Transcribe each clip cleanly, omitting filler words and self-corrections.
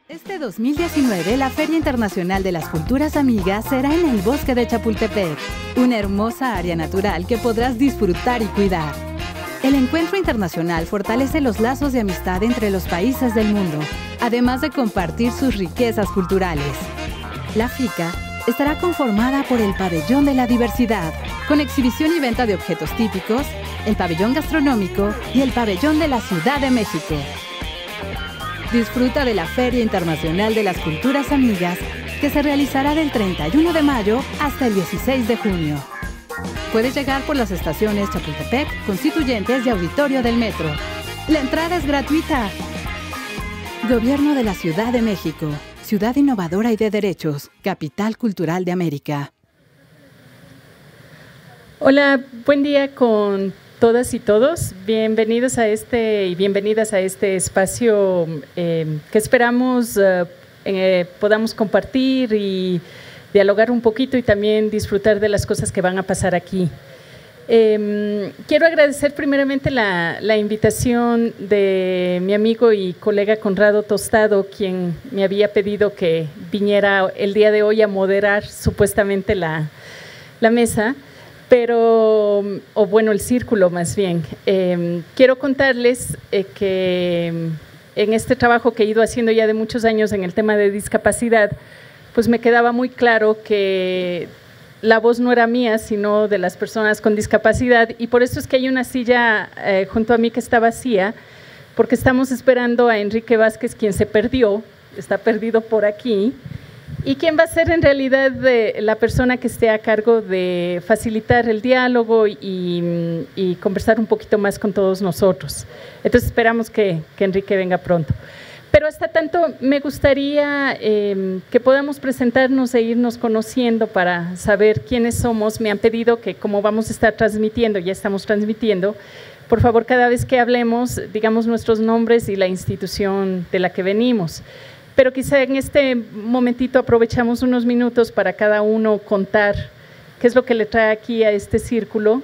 Este 2019, la Feria Internacional de las Culturas Amigas será en el Bosque de Chapultepec, una hermosa área natural que podrás disfrutar y cuidar. El encuentro internacional fortalece los lazos de amistad entre los países del mundo, además de compartir sus riquezas culturales. La FICA estará conformada por el Pabellón de la Diversidad, con exhibición y venta de objetos típicos, el Pabellón Gastronómico y el Pabellón de la Ciudad de México. Disfruta de la Feria Internacional de las Culturas Amigas, que se realizará del 31 de mayo hasta el 16 de junio. Puedes llegar por las estaciones Chapultepec, Constituyentes y Auditorio del Metro. La entrada es gratuita. Gobierno de la Ciudad de México, ciudad innovadora y de derechos, capital cultural de América. Hola, buen día con todas y todos. Bienvenidos a y bienvenidas a este espacio que esperamos podamos compartir y dialogar un poquito y también disfrutar de las cosas que van a pasar aquí. Quiero agradecer primeramente la invitación de mi amigo y colega Conrado Tostado, quien me había pedido que viniera el día de hoy a moderar supuestamente la mesa. El círculo más bien. Quiero contarles que en este trabajo que he ido haciendo ya de muchos años en el tema de discapacidad, pues me quedaba muy claro que la voz no era mía, sino de las personas con discapacidad, y por eso es que hay una silla junto a mí que está vacía, porque estamos esperando a Enrique Vázquez, quien se perdió, está perdido por aquí, y quién va a ser en realidad la persona que esté a cargo de facilitar el diálogo y conversar un poquito más con todos nosotros. Entonces esperamos que Enrique venga pronto. Pero hasta tanto me gustaría que podamos presentarnos e irnos conociendo para saber quiénes somos. Me han pedido que, como vamos a estar transmitiendo, ya estamos transmitiendo, por favor, cada vez que hablemos, digamos nuestros nombres y la institución de la que venimos. Pero quizá en este momentito aprovechamos unos minutos para cada uno contar qué es lo que le trae aquí a este círculo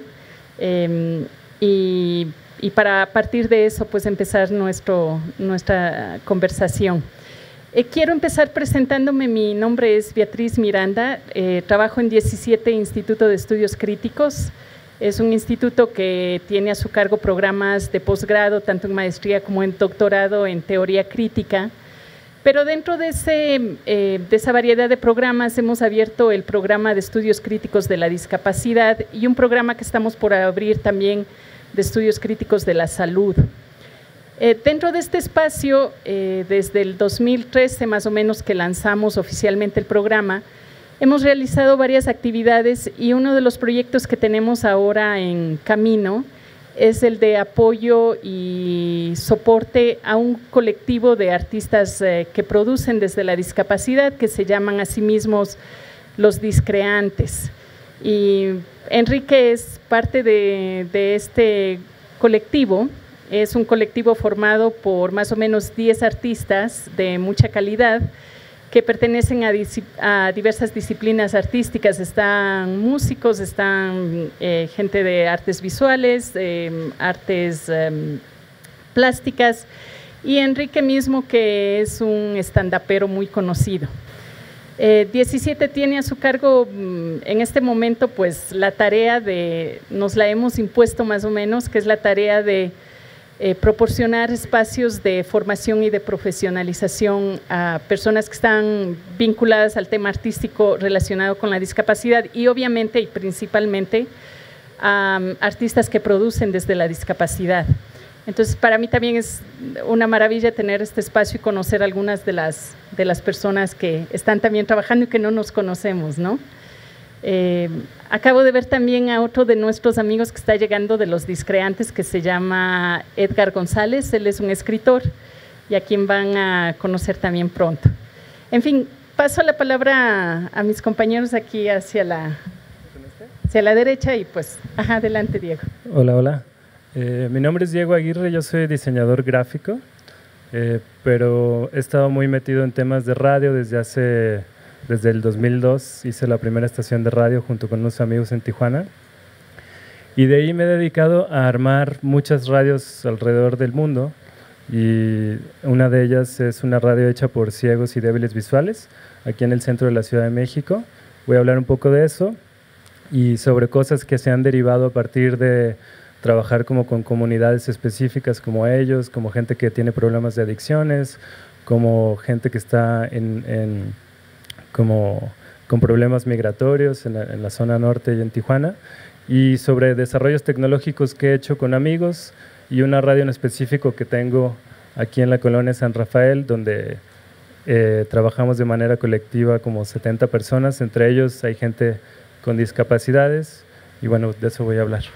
y para a partir de eso pues empezar nuestra conversación. Quiero empezar presentándome. Mi nombre es Beatriz Miranda, trabajo en 17 Instituto de Estudios Críticos. Es un instituto que tiene a su cargo programas de posgrado, tanto en maestría como en doctorado en teoría crítica. Pero dentro de esa variedad de programas hemos abierto el programa de estudios críticos de la discapacidad y un programa que estamos por abrir también de estudios críticos de la salud. Dentro de este espacio, desde el 2013 más o menos que lanzamos oficialmente el programa, hemos realizado varias actividades y uno de los proyectos que tenemos ahora en camino es el de apoyo y soporte a un colectivo de artistas que producen desde la discapacidad, que se llaman a sí mismos los discreantes. Y Enrique es parte de este colectivo. Es un colectivo formado por más o menos 10 artistas de mucha calidad que pertenecen a diversas disciplinas artísticas. Están músicos, están gente de artes visuales, artes plásticas, y Enrique mismo, que es un estandapero muy conocido. 17 tiene a su cargo en este momento pues la tarea nos la hemos impuesto más o menos, que es la tarea de proporcionar espacios de formación y de profesionalización a personas que están vinculadas al tema artístico relacionado con la discapacidad y obviamente y principalmente a artistas que producen desde la discapacidad. Entonces, para mí también es una maravilla tener este espacio y conocer algunas de las personas que están también trabajando y que no nos conocemos, ¿no? Acabo de ver también a otro de nuestros amigos que está llegando de los discreantes, que se llama Edgar González. Él es un escritor y a quien van a conocer también pronto. En fin, paso la palabra a mis compañeros aquí hacia la derecha y pues, adelante Diego. Hola, hola. Mi nombre es Diego Aguirre, yo soy diseñador gráfico, pero he estado muy metido en temas de radio desde el 2002. Hice la primera estación de radio junto con unos amigos en Tijuana y de ahí me he dedicado a armar muchas radios alrededor del mundo y una de ellas es una radio hecha por ciegos y débiles visuales, aquí en el centro de la Ciudad de México. Voy a hablar un poco de eso y sobre cosas que se han derivado a partir de trabajar como con comunidades específicas como ellos, como gente que tiene problemas de adicciones, como gente que está como con problemas migratorios en la zona norte y en Tijuana, y sobre desarrollos tecnológicos que he hecho con amigos y una radio en específico que tengo aquí en la colonia San Rafael, donde trabajamos de manera colectiva como 70 personas, entre ellos hay gente con discapacidades, y bueno, de eso voy a hablar.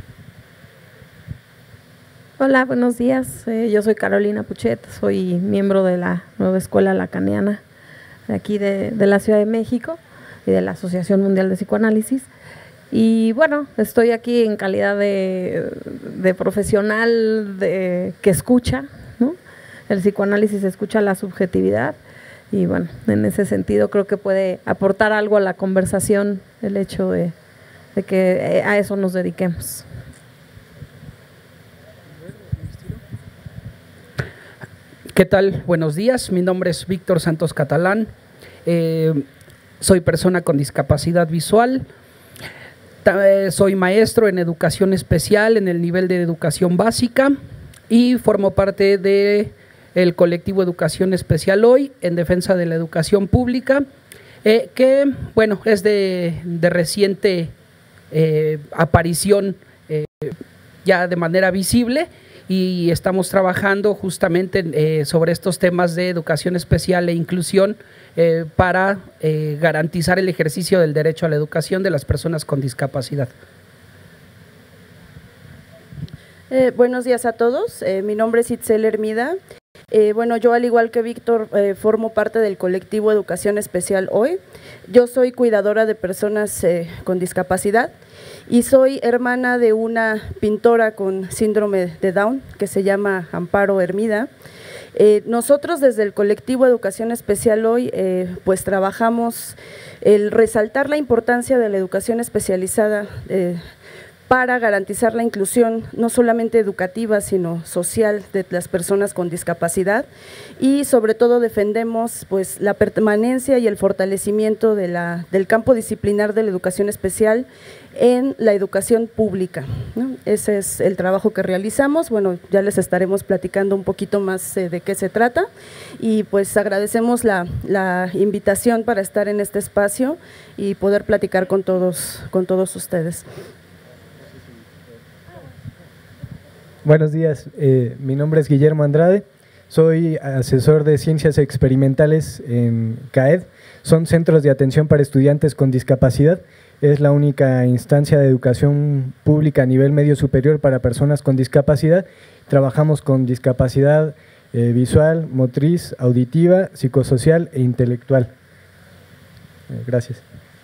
Hola, buenos días. Yo soy Carolina Puchet, soy miembro de la Nueva Escuela Lacaniana de aquí de la Ciudad de México y de la Asociación Mundial de Psicoanálisis. Y bueno, estoy aquí en calidad de profesional que escucha, ¿no? El psicoanálisis escucha la subjetividad y bueno, en ese sentido creo que puede aportar algo a la conversación el hecho de que a eso nos dediquemos. ¿Qué tal? Buenos días, mi nombre es Víctor Santos Catalán, soy persona con discapacidad visual, soy maestro en educación especial en el nivel de educación básica y formo parte del colectivo Educación Especial Hoy en defensa de la educación pública, que bueno, es de reciente aparición ya de manera visible, y estamos trabajando justamente sobre estos temas de educación especial e inclusión para garantizar el ejercicio del derecho a la educación de las personas con discapacidad. Buenos días a todos, mi nombre es Itzel Hermida. Bueno, yo al igual que Víctor formo parte del colectivo Educación Especial Hoy. Yo soy cuidadora de personas con discapacidad y soy hermana de una pintora con síndrome de Down que se llama Amparo Hermida. Nosotros desde el colectivo Educación Especial Hoy pues trabajamos el resaltar la importancia de la educación especializada para garantizar la inclusión no solamente educativa, sino social de las personas con discapacidad, y sobre todo defendemos pues la permanencia y el fortalecimiento del campo disciplinar de la educación especial en la educación pública, ¿no? Ese es el trabajo que realizamos. Bueno, ya les estaremos platicando un poquito más de qué se trata, y pues agradecemos la invitación para estar en este espacio y poder platicar con todos ustedes. Buenos días, mi nombre es Guillermo Andrade, soy asesor de Ciencias Experimentales en CAED, son centros de atención para estudiantes con discapacidad, es la única instancia de educación pública a nivel medio superior para personas con discapacidad. Trabajamos con discapacidad visual, motriz, auditiva, psicosocial e intelectual. Gracias.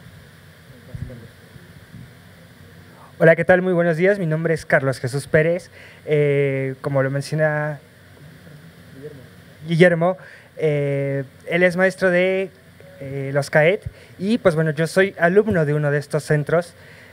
Hola, ¿qué tal? Muy buenos días, mi nombre es Carlos Jesús Pérez, como lo menciona Guillermo, él es maestro de los CAED y pues bueno, yo soy alumno de uno de estos centros.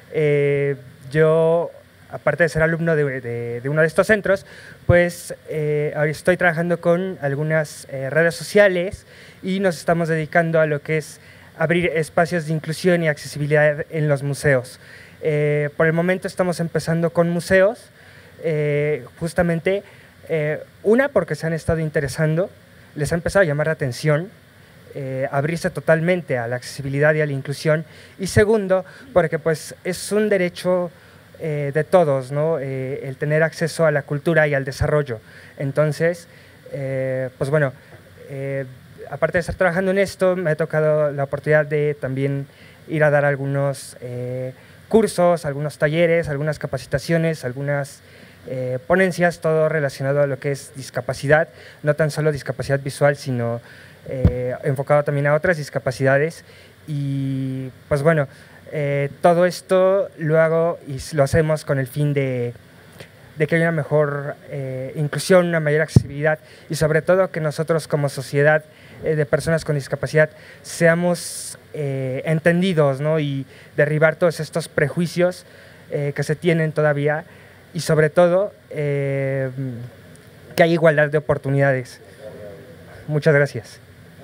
Yo, aparte de ser alumno de uno de estos centros, pues ahora estoy trabajando con algunas redes sociales y nos estamos dedicando a lo que es abrir espacios de inclusión y accesibilidad en los museos. Por el momento estamos empezando con museos, justamente una porque se han estado interesando, les ha empezado a llamar la atención, abrirse totalmente a la accesibilidad y a la inclusión, y segundo porque pues es un derecho de todos, ¿no? El tener acceso a la cultura y al desarrollo. Entonces, pues bueno, aparte de estar trabajando en esto, me ha tocado la oportunidad de también ir a dar algunos cursos, algunos talleres, algunas capacitaciones, algunas ponencias, todo relacionado a lo que es discapacidad, no tan solo discapacidad visual, sino enfocado también a otras discapacidades. Y pues bueno, todo esto lo hago y lo hacemos con el fin de que haya una mejor inclusión, una mayor accesibilidad y sobre todo que nosotros como sociedad de personas con discapacidad seamos entendidos, ¿no? Y derribar todos estos prejuicios que se tienen todavía y sobre todo que haya igualdad de oportunidades. Muchas gracias.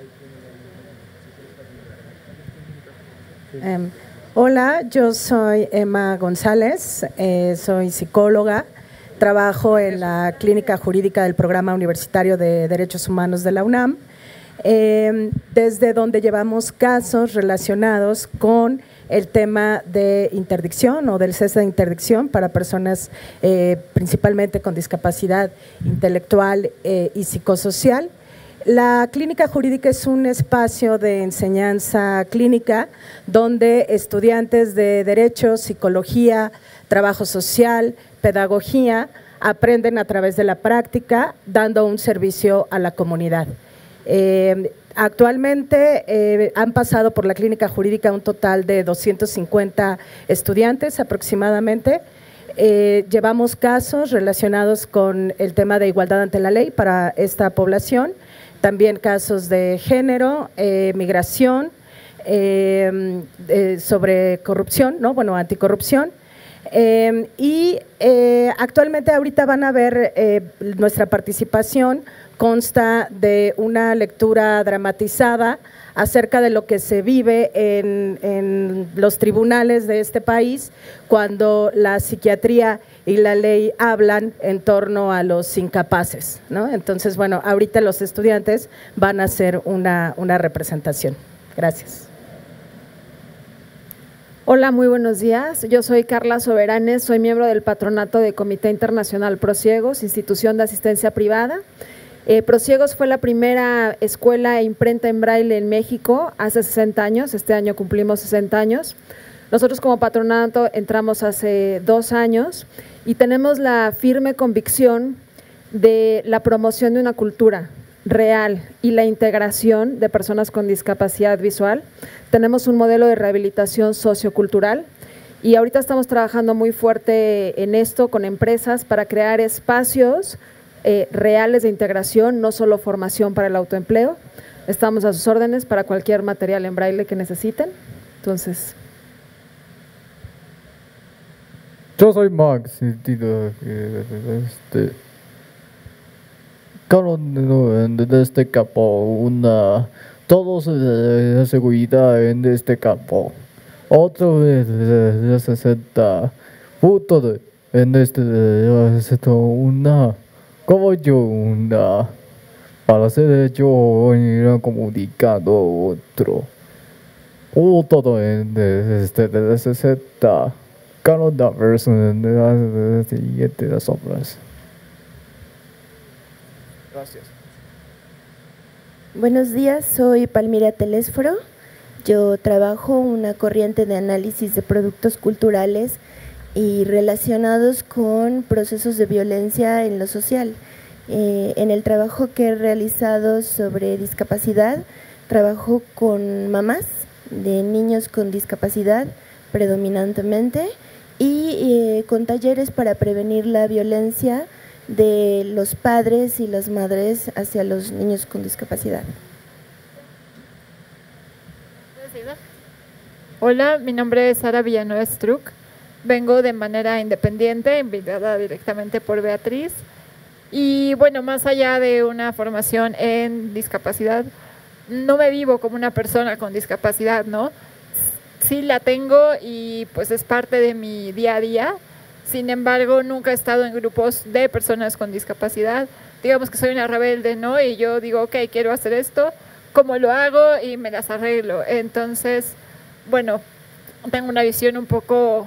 Hola, yo soy Emma González, soy psicóloga, trabajo en la Clínica Jurídica del Programa Universitario de Derechos Humanos de la UNAM, desde donde llevamos casos relacionados con el tema de interdicción o del cese de interdicción para personas principalmente con discapacidad intelectual y psicosocial. La clínica jurídica es un espacio de enseñanza clínica donde estudiantes de Derecho, Psicología, Trabajo Social, Pedagogía aprenden a través de la práctica, dando un servicio a la comunidad. Actualmente han pasado por la clínica jurídica un total de 250 estudiantes aproximadamente. Llevamos casos relacionados con el tema de igualdad ante la ley para esta población, también casos de género, migración, sobre corrupción, ¿no? Bueno, anticorrupción. Actualmente ahorita van a ver nuestra participación consta de una lectura dramatizada acerca de lo que se vive en los tribunales de este país cuando la psiquiatría y la ley hablan en torno a los incapaces, ¿no? Entonces, bueno, ahorita los estudiantes van a hacer una representación. Gracias. Hola, muy buenos días. Yo soy Carla Soberanes, soy miembro del patronato de Comité Internacional Prociegos, institución de asistencia privada. Prociegos fue la primera escuela e imprenta en braille en México hace 60 años, este año cumplimos 60 años. Nosotros como patronato entramos hace 2 años y tenemos la firme convicción de la promoción de una cultura real y la integración de personas con discapacidad visual. Tenemos un modelo de rehabilitación sociocultural y ahorita estamos trabajando muy fuerte en esto con empresas para crear espacios reales de integración, no solo formación para el autoempleo. Estamos a sus órdenes para cualquier material en braille que necesiten. Entonces… Yo soy Max, en este campo, todos de seguridad en este campo, otro de 60 puntos en como yo, para ser yo ir comunicando todo en de 60 cada versión de las siguientes obras. Gracias. Buenos días, soy Palmira Telésforo. Yo trabajo una corriente de análisis de productos culturales y relacionados con procesos de violencia en lo social. En el trabajo que he realizado sobre discapacidad, trabajo con mamás de niños con discapacidad predominantemente y con talleres para prevenir la violencia de los padres y las madres hacia los niños con discapacidad. Hola, mi nombre es Sara Villanueva Struck. Vengo de manera independiente, invitada directamente por Beatriz. Y bueno, más allá de una formación en discapacidad, no me vivo como una persona con discapacidad, ¿no? Sí la tengo y pues es parte de mi día a día. Sin embargo, nunca he estado en grupos de personas con discapacidad. Digamos que soy una rebelde, ¿no? Y yo digo, ok, quiero hacer esto, ¿cómo lo hago? Y me las arreglo. Entonces, bueno, tengo una visión un poco…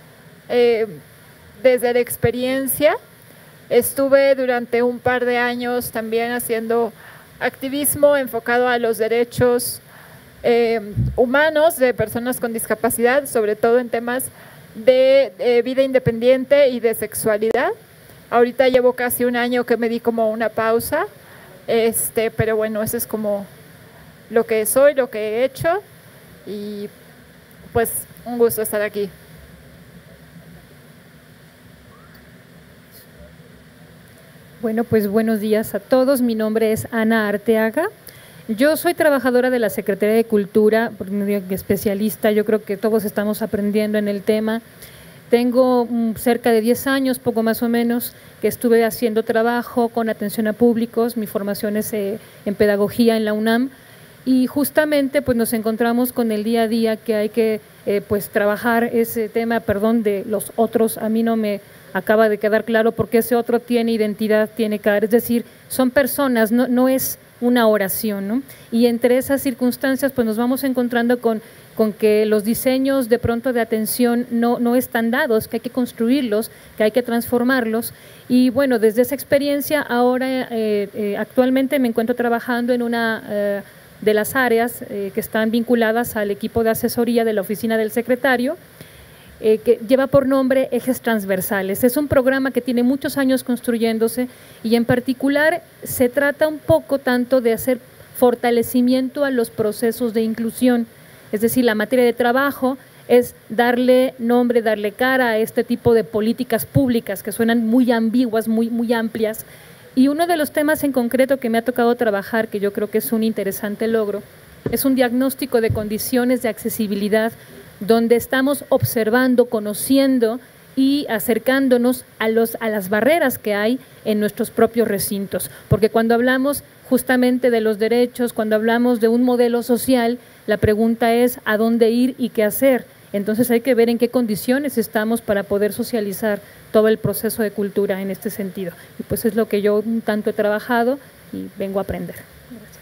desde la experiencia. Estuve durante un par de años también haciendo activismo enfocado a los derechos humanos de personas con discapacidad, sobre todo en temas de vida independiente y de sexualidad. Ahorita llevo casi un año que me di como una pausa, pero bueno, eso es como lo que soy, lo que he hecho y pues un gusto estar aquí. Bueno, pues buenos días a todos. Mi nombre es Ana Arteaga. Yo soy trabajadora de la Secretaría de Cultura, especialista. Yo creo que todos estamos aprendiendo en el tema. Tengo cerca de 10 años, poco más o menos, que estuve haciendo trabajo con atención a públicos. Mi formación es en pedagogía en la UNAM, y justamente pues nos encontramos con el día a día que hay que pues trabajar ese tema, perdón, de los otros. A mí no me acaba de quedar claro porque ese otro tiene identidad, tiene cara, es decir, son personas, no es una oración, ¿no? Y entre esas circunstancias pues nos vamos encontrando con que los diseños de pronto de atención no están dados, que hay que construirlos, que hay que transformarlos. Y bueno, desde esa experiencia ahora actualmente me encuentro trabajando en una de las áreas que están vinculadas al equipo de asesoría de la oficina del secretario, que lleva por nombre Ejes Transversales. Es un programa que tiene muchos años construyéndose y en particular se trata un poco tanto de hacer fortalecimiento a los procesos de inclusión. Es decir, la materia de trabajo es darle nombre, darle cara a este tipo de políticas públicas que suenan muy ambiguas, muy amplias. Y uno de los temas en concreto que me ha tocado trabajar, que yo creo que es un interesante logro, es un diagnóstico de condiciones de accesibilidad donde estamos observando, conociendo y acercándonos a las barreras que hay en nuestros propios recintos. Porque cuando hablamos justamente de los derechos, cuando hablamos de un modelo social, la pregunta es ¿a dónde ir y qué hacer? Entonces hay que ver en qué condiciones estamos para poder socializar todo el proceso de cultura en este sentido. Y pues es lo que yo un tanto he trabajado y vengo a aprender. Gracias.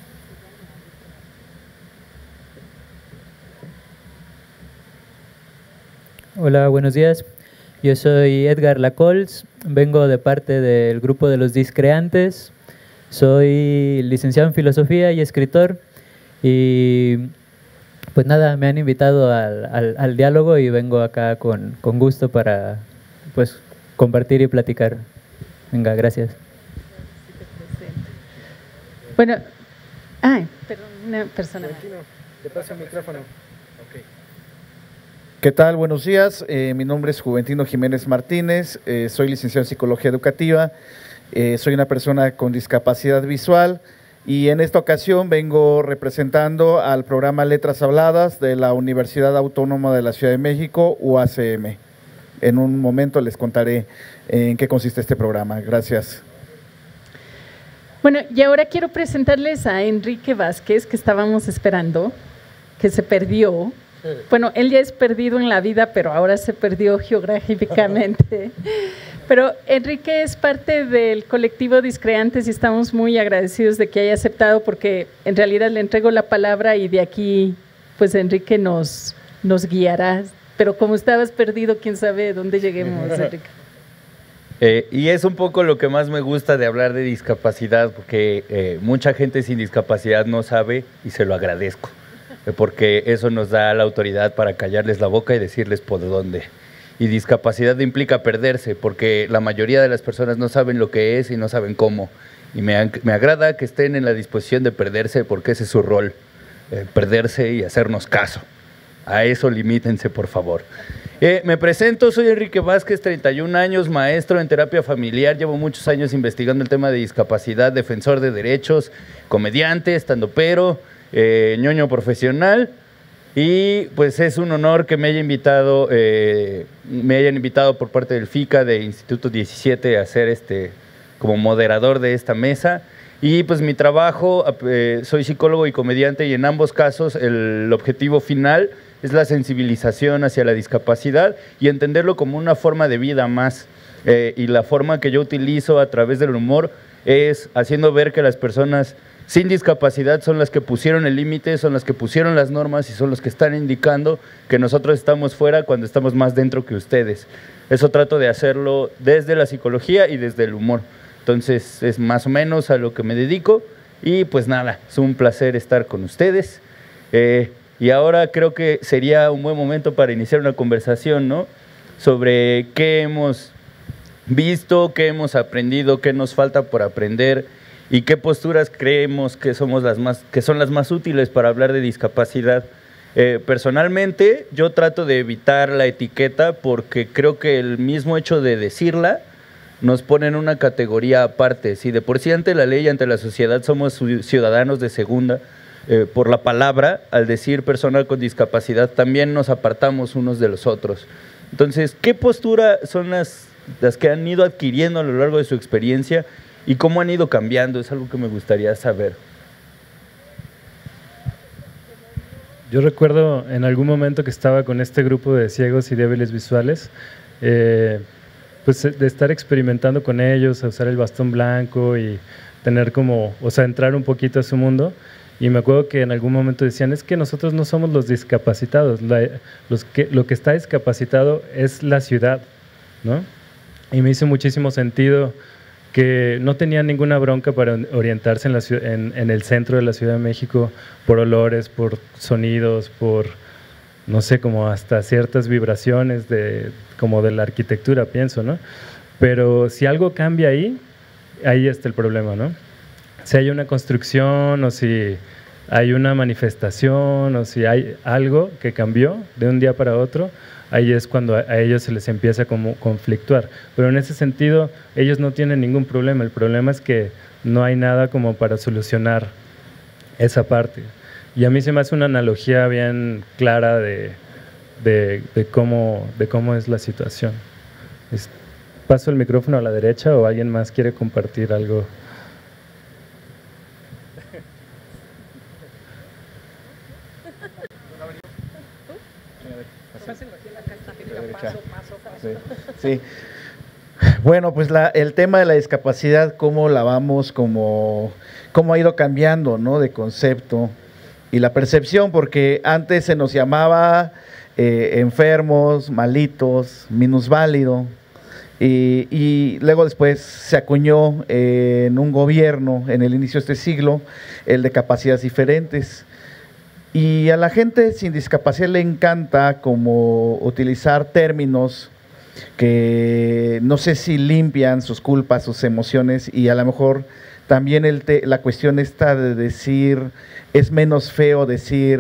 Hola, buenos días. Yo soy Edgar Lacols, vengo de parte del grupo de los discreantes. Soy licenciado en filosofía y escritor y pues nada, me han invitado al diálogo y vengo acá con gusto para pues compartir y platicar. Venga, gracias. Bueno, perdón, una persona. Te paso el micrófono. Okay. ¿Qué tal? Buenos días. Mi nombre es Juventino Jiménez Martínez. Soy licenciado en Psicología Educativa. Soy una persona con discapacidad visual y en esta ocasión vengo representando al programa Letras Habladas de la Universidad Autónoma de la Ciudad de México, UACM. En un momento les contaré en qué consiste este programa. Gracias. Bueno, y ahora quiero presentarles a Enrique Vázquez, que estábamos esperando, que se perdió. Bueno, él ya es perdido en la vida, pero ahora se perdió geográficamente. Pero Enrique es parte del colectivo Discreantes y estamos muy agradecidos de que haya aceptado, porque en realidad le entrego la palabra y de aquí pues Enrique nos guiará. Pero como estabas perdido, quién sabe dónde lleguemos, Enrique. Y es un poco lo que más me gusta de hablar de discapacidad, porque mucha gente sin discapacidad no sabe y se lo agradezco, porque eso nos da la autoridad para callarles la boca y decirles por dónde. Y discapacidad implica perderse, porque la mayoría de las personas no saben lo que es y no saben cómo. Y me agrada que estén en la disposición de perderse, porque ese es su rol, perderse y hacernos caso. A eso limítense, por favor. Me presento, soy Enrique Vázquez, 31 años, maestro en terapia familiar, llevo muchos años investigando el tema de discapacidad, defensor de derechos, comediante, estandopero, ñoño profesional. Y pues es un honor que me hayan invitado por parte del FICA de Instituto 17 a ser como moderador de esta mesa. Y pues mi trabajo, soy psicólogo y comediante y en ambos casos el objetivo final es la sensibilización hacia la discapacidad y entenderlo como una forma de vida más. Y la forma que yo utilizo a través del humor es haciendo ver que las personas sin discapacidad son las que pusieron el límite, son las que pusieron las normas y son los que están indicando que nosotros estamos fuera cuando estamos más dentro que ustedes. Eso trato de hacerlo desde la psicología y desde el humor. Entonces es más o menos a lo que me dedico y pues nada, es un placer estar con ustedes. Y ahora creo que sería un buen momento para iniciar una conversación, ¿no? Sobre qué hemos visto, qué hemos aprendido, qué nos falta por aprender y qué posturas creemos que son las más útiles para hablar de discapacidad. Personalmente, yo trato de evitar la etiqueta porque creo que el mismo hecho de decirla nos pone en una categoría aparte. Si de por sí ante la ley, ante la sociedad somos ciudadanos de segunda, por la palabra, al decir persona con discapacidad, también nos apartamos unos de los otros. Entonces, ¿qué postura son las que han ido adquiriendo a lo largo de su experiencia y cómo han ido cambiando? Es algo que me gustaría saber. Yo recuerdo en algún momento que estaba con este grupo de ciegos y débiles visuales, pues de estar experimentando con ellos, a usar el bastón blanco y tener como, o sea, entrar un poquito a su mundo. Y me acuerdo que en algún momento decían, es que nosotros no somos los discapacitados, lo que está discapacitado es la ciudad, ¿no? Y me hizo muchísimo sentido que no tenían ninguna bronca para orientarse en el centro de la Ciudad de México por olores, por sonidos, por, no sé, como hasta ciertas vibraciones como de la arquitectura, pienso, ¿no? Pero si algo cambia ahí está el problema, ¿no? Si hay una construcción o si hay una manifestación o si hay algo que cambió de un día para otro, ahí es cuando a ellos se les empieza a como conflictuar. Pero en ese sentido, ellos no tienen ningún problema. El problema es que no hay nada como para solucionar esa parte. Y a mí se me hace una analogía bien clara de cómo es la situación. ¿Paso el micrófono a la derecha o alguien más quiere compartir algo? Sí. Bueno, pues el tema de la discapacidad, cómo la vamos, cómo ha ido cambiando, ¿no? De concepto y la percepción, porque antes se nos llamaba enfermos, malitos, minusválido, y luego después se acuñó en un gobierno en el inicio de este siglo el de capacidades diferentes. Y a la gente sin discapacidad le encanta como utilizar términos que no sé si limpian sus culpas, sus emociones, y a lo mejor también la cuestión está de decir, es menos feo decir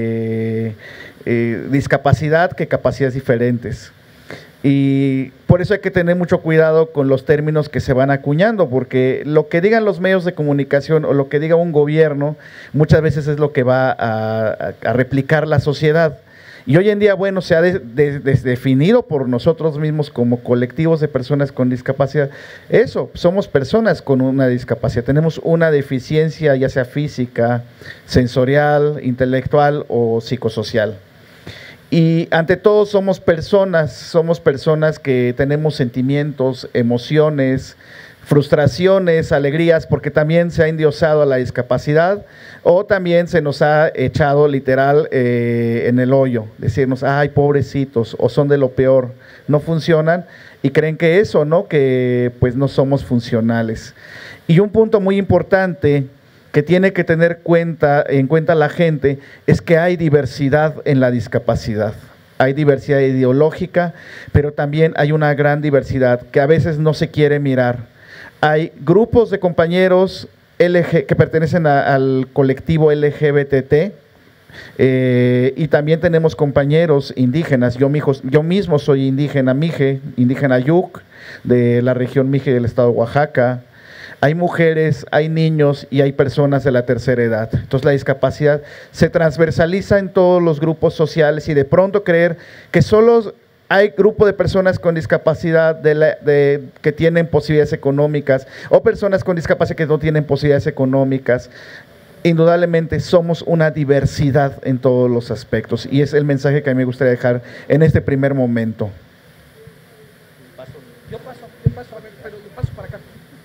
discapacidad que capacidades diferentes. Y por eso hay que tener mucho cuidado con los términos que se van acuñando, porque lo que digan los medios de comunicación o lo que diga un gobierno muchas veces es lo que va a replicar la sociedad. Y hoy en día, bueno, se ha definido por nosotros mismos como colectivos de personas con discapacidad. Eso, somos personas con una discapacidad, tenemos una deficiencia ya sea física, sensorial, intelectual o psicosocial. Y ante todo somos personas que tenemos sentimientos, emociones, frustraciones, alegrías, porque también se ha endiosado a la discapacidad o también se nos ha echado literal en el hoyo, decirnos, ay, pobrecitos, o son de lo peor, no funcionan y creen que eso, ¿no? Que pues no somos funcionales. Y un punto muy importante que tiene que tener en cuenta la gente es que hay diversidad en la discapacidad. Hay diversidad ideológica, pero también hay una gran diversidad que a veces no se quiere mirar. Hay grupos de compañeros que pertenecen al colectivo LGBT, y también tenemos compañeros indígenas. Yo mismo soy indígena Mije, indígena Yuc, de la región Mije del estado de Oaxaca. Hay mujeres, hay niños y hay personas de la tercera edad. Entonces la discapacidad se transversaliza en todos los grupos sociales y de pronto creer que solo hay grupo de personas con discapacidad que tienen posibilidades económicas o personas con discapacidad que no tienen posibilidades económicas. Indudablemente somos una diversidad en todos los aspectos y es el mensaje que a mí me gustaría dejar en este primer momento. Yo paso, a ver, pero yo paso para acá.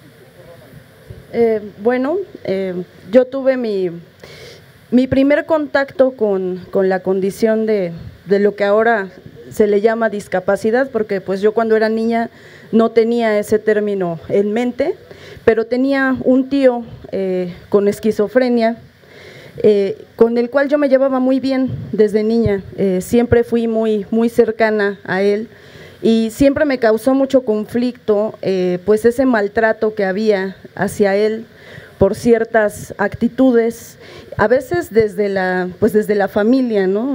Yo tuve mi primer contacto con la condición de lo que ahora se le llama discapacidad, porque pues yo cuando era niña no tenía ese término en mente, pero tenía un tío con esquizofrenia, con el cual yo me llevaba muy bien desde niña, siempre fui muy cercana a él. Y siempre me causó mucho conflicto pues ese maltrato que había hacia él por ciertas actitudes, a veces desde la familia, ¿no?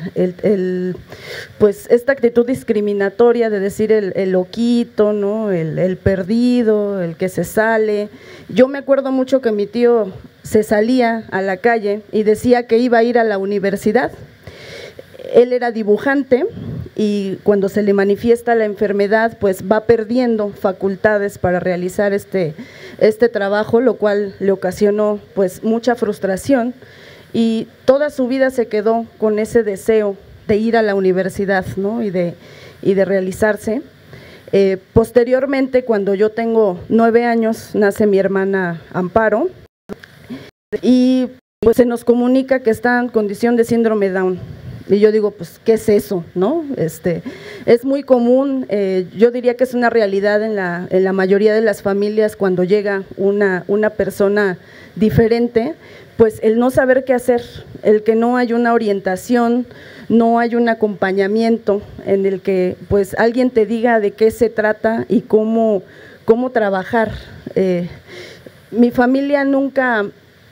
Pues esta actitud discriminatoria de decir el loquito, ¿no? El perdido, el que se sale. Yo me acuerdo mucho que mi tío se salía a la calle y decía que iba a ir a la universidad. Él era dibujante y cuando se le manifiesta la enfermedad, pues va perdiendo facultades para realizar este trabajo, lo cual le ocasionó pues mucha frustración, y toda su vida se quedó con ese deseo de ir a la universidad, ¿no? y de realizarse. Posteriormente, cuando yo tengo 9 años, nace mi hermana Amparo, y pues se nos comunica que está en condición de síndrome Down. Y yo digo, pues, ¿qué es eso? ¿No? Es muy común, yo diría que es una realidad en la mayoría de las familias cuando llega una persona diferente, pues el no saber qué hacer, el que no hay una orientación, no hay un acompañamiento en el que pues alguien te diga de qué se trata y cómo trabajar. Mi familia nunca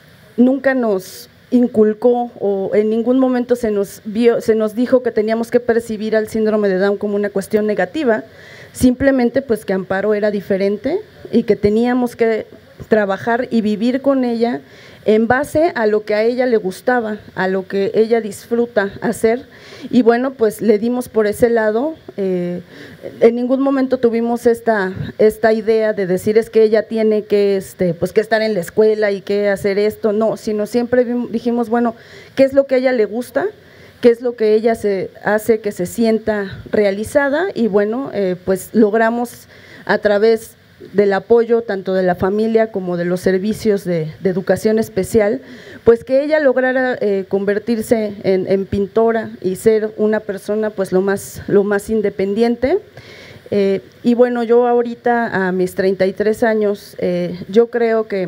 nos inculcó o en ningún momento se nos dijo que teníamos que percibir al síndrome de Down como una cuestión negativa, simplemente pues que Amparo era diferente y que teníamos que trabajar y vivir con ella en base a lo que a ella le gustaba, a lo que ella disfruta hacer, y bueno, pues le dimos por ese lado. En ningún momento tuvimos esta idea de decir es que ella tiene que, pues que estar en la escuela y que hacer esto, no, sino siempre dijimos, bueno, ¿qué es lo que a ella le gusta? ¿Qué es lo que ella se hace que se sienta realizada? Y bueno, pues logramos a través del apoyo tanto de la familia como de los servicios de educación especial, pues que ella lograra convertirse en pintora y ser una persona pues lo más independiente. Y bueno, yo ahorita a mis 33 años, yo creo que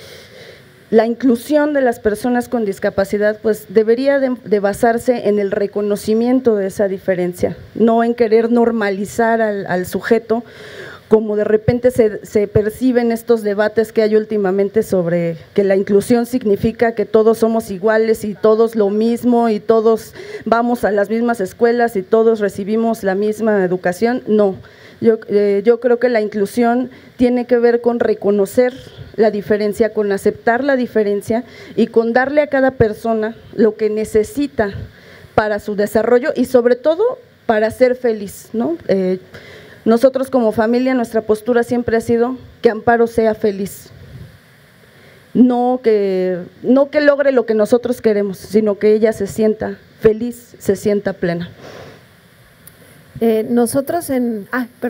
la inclusión de las personas con discapacidad pues debería de basarse en el reconocimiento de esa diferencia, no en querer normalizar al sujeto, como de repente se perciben estos debates que hay últimamente sobre que la inclusión significa que todos somos iguales y todos lo mismo y todos vamos a las mismas escuelas y todos recibimos la misma educación. No, yo creo que la inclusión tiene que ver con reconocer la diferencia, con aceptar la diferencia y con darle a cada persona lo que necesita para su desarrollo y sobre todo para ser feliz, ¿no? Nosotros como familia, nuestra postura siempre ha sido que Amparo sea feliz, no que logre lo que nosotros queremos, sino que ella se sienta feliz, se sienta plena. Nosotros en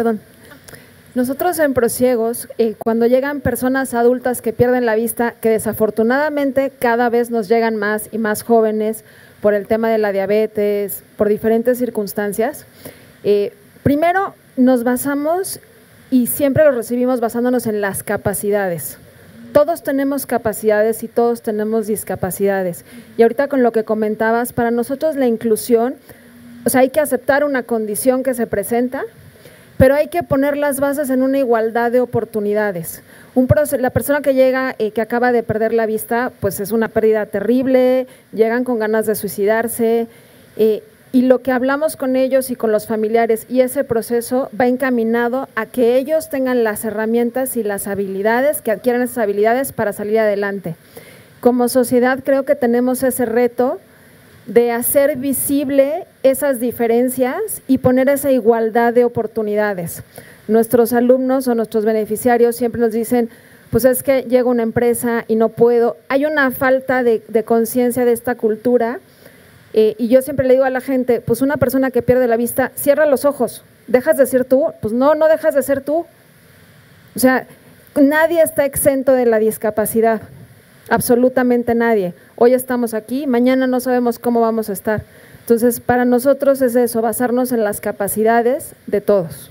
Prosiegos, cuando llegan personas adultas que pierden la vista, que desafortunadamente cada vez nos llegan más y más jóvenes por el tema de la diabetes, por diferentes circunstancias, primero nos basamos y siempre lo recibimos basándonos en las capacidades. Todos tenemos capacidades y todos tenemos discapacidades. Y ahorita con lo que comentabas, para nosotros la inclusión, o sea, hay que aceptar una condición que se presenta, pero hay que poner las bases en una igualdad de oportunidades. La persona que llega, que acaba de perder la vista, pues es una pérdida terrible, llegan con ganas de suicidarse, y lo que hablamos con ellos y con los familiares y ese proceso va encaminado a que ellos tengan las herramientas y las habilidades, que adquieran esas habilidades para salir adelante. Como sociedad creo que tenemos ese reto de hacer visible esas diferencias y poner esa igualdad de oportunidades. Nuestros alumnos o nuestros beneficiarios siempre nos dicen, pues es que llega una empresa y no puedo. Hay una falta de conciencia de esta cultura. Y yo siempre le digo a la gente, pues una persona que pierde la vista, cierra los ojos, ¿dejas de ser tú? Pues no dejas de ser tú. O sea, nadie está exento de la discapacidad, absolutamente nadie. Hoy estamos aquí, mañana no sabemos cómo vamos a estar. Entonces, para nosotros es eso, basarnos en las capacidades de todos.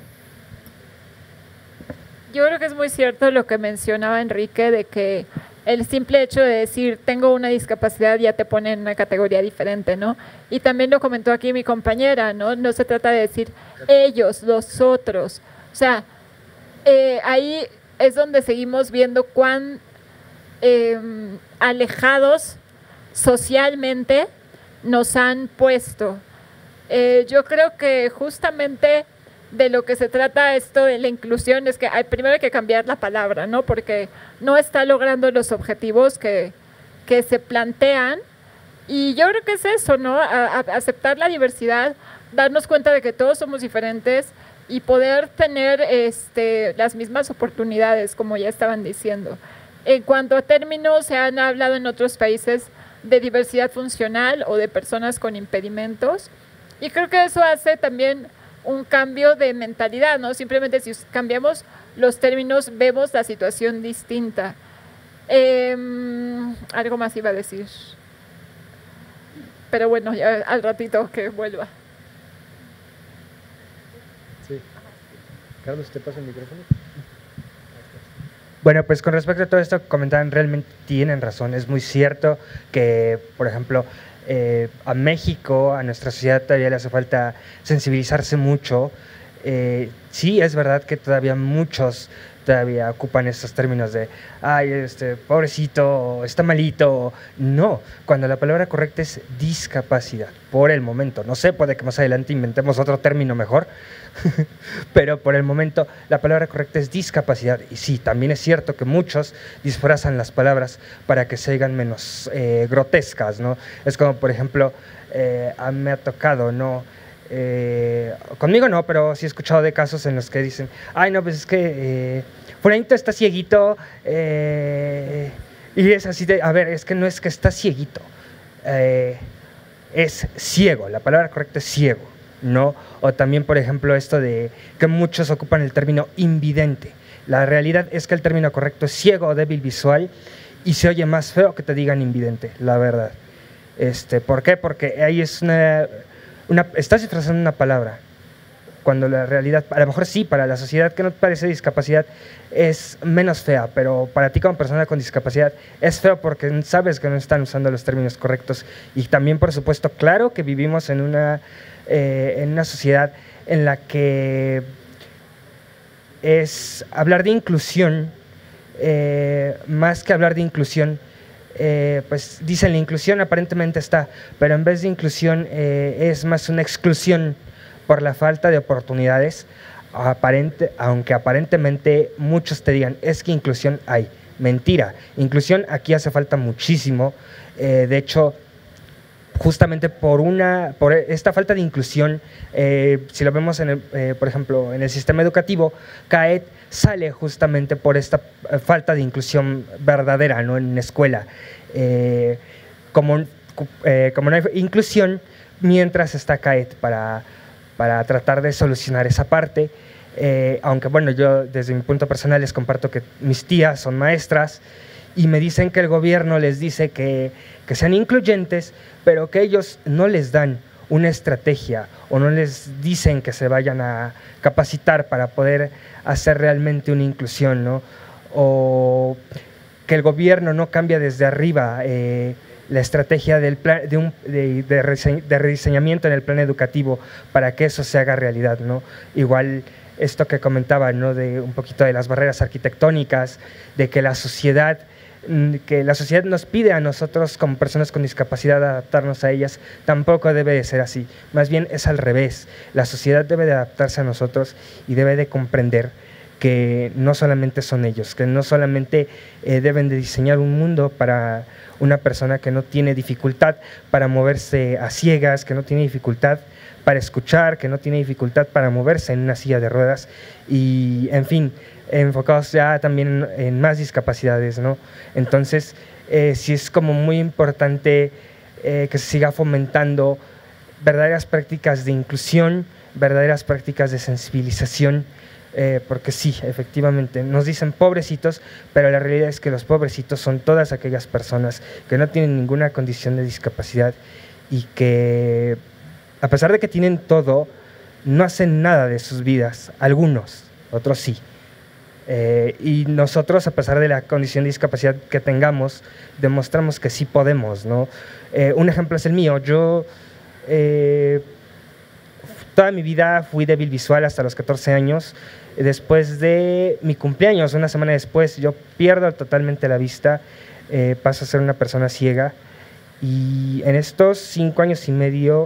Yo creo que es muy cierto lo que mencionaba Enrique, de que el simple hecho de decir tengo una discapacidad ya te pone en una categoría diferente, ¿no? Y también lo comentó aquí mi compañera, ¿no? No se trata de decir ellos, los otros. O sea, ahí es donde seguimos viendo cuán alejados socialmente nos han puesto. Yo creo que justamente de lo que se trata esto de la inclusión es que primero hay que cambiar la palabra, ¿no? Porque no está logrando los objetivos que se plantean, y yo creo que es eso, ¿no? Aceptar la diversidad darnos cuenta de que todos somos diferentes y poder tener las mismas oportunidades, como ya estaban diciendo. En cuanto a términos, se han hablado en otros países de diversidad funcional o de personas con impedimentos, y creo que eso hace también un cambio de mentalidad, ¿no? Simplemente si cambiamos los términos, vemos la situación distinta. Algo más iba a decir, pero bueno, ya al ratito que vuelva. Sí. Carlos, ¿te paso el micrófono? Bueno, pues con respecto a todo esto que comentaban, realmente tienen razón. Es muy cierto que, por ejemplo, a México, a nuestra sociedad todavía le hace falta sensibilizarse mucho. Sí, es verdad que todavía muchos todavía ocupan estos términos de, ay, pobrecito, está malito. No, cuando la palabra correcta es discapacidad, por el momento. No sé, puede que más adelante inventemos otro término mejor, pero por el momento la palabra correcta es discapacidad. Y sí, también es cierto que muchos disfrazan las palabras para que se oigan menos grotescas, ¿no? Es como, por ejemplo, a mí me ha tocado, ¿no? Conmigo no, pero sí he escuchado de casos en los que dicen, ay, no, pues es que fulanito está cieguito, y es así de, a ver, es que no es que está cieguito, es ciego, la palabra correcta es ciego, ¿no? O también, por ejemplo, esto de que muchos ocupan el término invidente. La realidad es que el término correcto es ciego o débil visual, y se oye más feo que te digan invidente, la verdad. ¿Por qué? Porque ahí es estás disfrazando una palabra, cuando la realidad, a lo mejor sí, para la sociedad que no te parece discapacidad, es menos fea, pero para ti como persona con discapacidad es feo porque sabes que no están usando los términos correctos. Y también, por supuesto, claro que vivimos en una sociedad en la que es hablar de inclusión, más que hablar de inclusión, pues dicen la inclusión aparentemente está, pero en vez de inclusión es más una exclusión por la falta de oportunidades, aunque aparentemente muchos te digan, es que inclusión hay. Mentira, inclusión aquí hace falta muchísimo. De hecho, justamente por esta falta de inclusión, si lo vemos por ejemplo en el sistema educativo, CAED sale justamente por esta falta de inclusión verdadera, ¿no? En la escuela, como no hay inclusión, mientras está CAED para tratar de solucionar esa parte. Aunque bueno, yo desde mi punto personal les comparto que mis tías son maestras y me dicen que el gobierno les dice que sean incluyentes, pero que ellos no les dan una estrategia o no les dicen que se vayan a capacitar para poder hacer realmente una inclusión, ¿no? O que el gobierno no cambia desde arriba la estrategia del plan, de rediseñamiento en el plan educativo para que eso se haga realidad, ¿no? Igual esto que comentaba, ¿no? De un poquito de las barreras arquitectónicas, de que la sociedad nos pide a nosotros como personas con discapacidad adaptarnos a ellas, tampoco debe de ser así. Más bien es al revés. La sociedad debe de adaptarse a nosotros y debe de comprender que no solamente son ellos, que no solamente deben de diseñar un mundo para una persona que no tiene dificultad para moverse a ciegas, que no tiene dificultad para escuchar, que no tiene dificultad para moverse en una silla de ruedas y, en fin, enfocados ya también en más discapacidades, ¿no? Entonces, sí es como muy importante que se siga fomentando verdaderas prácticas de inclusión, verdaderas prácticas de sensibilización, porque sí, efectivamente, nos dicen pobrecitos, pero la realidad es que los pobrecitos son todas aquellas personas que no tienen ninguna condición de discapacidad y que, a pesar de que tienen todo, no hacen nada de sus vidas, algunos, otros sí. Y nosotros, a pesar de la condición de discapacidad que tengamos, demostramos que sí podemos, ¿no? Un ejemplo es el mío. Yo toda mi vida fui débil visual hasta los 14 años. Después de mi cumpleaños, una semana después, yo pierdo totalmente la vista, paso a ser una persona ciega. Y en estos 5 años y medio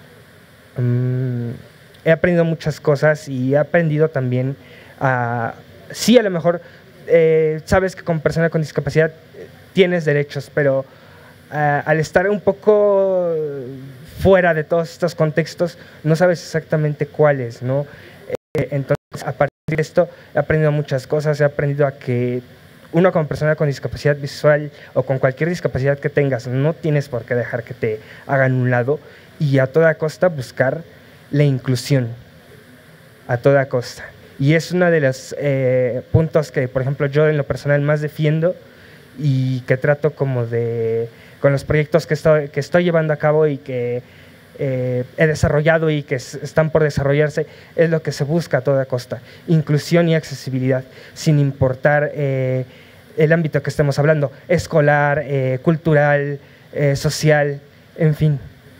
he aprendido muchas cosas y he aprendido también a... Sí, a lo mejor sabes que como persona con discapacidad tienes derechos, pero al estar un poco fuera de todos estos contextos, no sabes exactamente cuáles, ¿no? Entonces, a partir de esto, he aprendido muchas cosas, he aprendido a que uno como persona con discapacidad visual o con cualquier discapacidad que tengas, no tienes por qué dejar que te hagan un lado y a toda costa buscar la inclusión, a toda costa. Y es uno de los puntos que, por ejemplo, yo en lo personal más defiendo y que trato como de, con los proyectos que estoy llevando a cabo y que he desarrollado y que están por desarrollarse, es lo que se busca a toda costa, inclusión y accesibilidad, sin importar el ámbito que estemos hablando, escolar, cultural, social, en fin.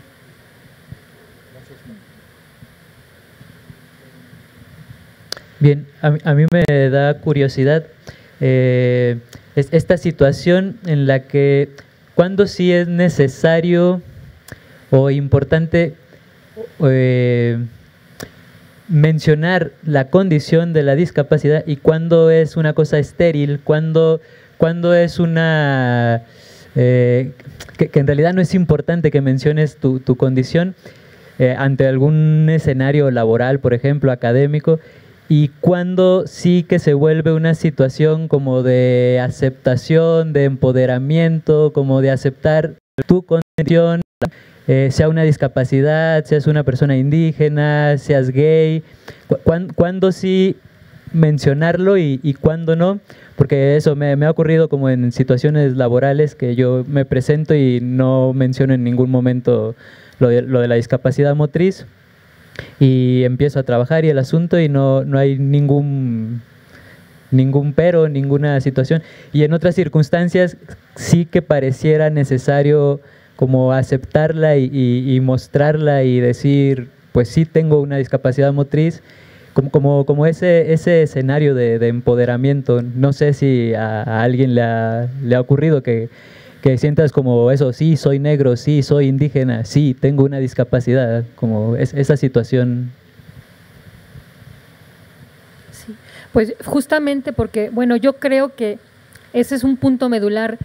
Bien, a mí me da curiosidad esta situación en la que cuando sí es necesario o importante mencionar la condición de la discapacidad y cuando es una cosa estéril, cuando es una que en realidad no es importante que menciones tu condición ante algún escenario laboral, por ejemplo, académico, y cuando sí que se vuelve una situación como de aceptación, de empoderamiento, como de aceptar tu condición, sea una discapacidad, seas una persona indígena, seas gay, ¿cuándo sí mencionarlo y cuándo no? Porque eso me ha ocurrido como en situaciones laborales que yo me presento y no menciono en ningún momento lo de la discapacidad motriz y empiezo a trabajar y el asunto y no hay ningún pero, ninguna situación. Y en otras circunstancias sí que pareciera necesario como aceptarla y mostrarla y decir, pues sí tengo una discapacidad motriz, como ese escenario de empoderamiento. No sé si a alguien le ha ocurrido que sientas como eso, sí, soy negro, sí, soy indígena, sí, tengo una discapacidad, como esa situación. Sí, pues justamente porque, bueno, yo creo que ese es un punto medular.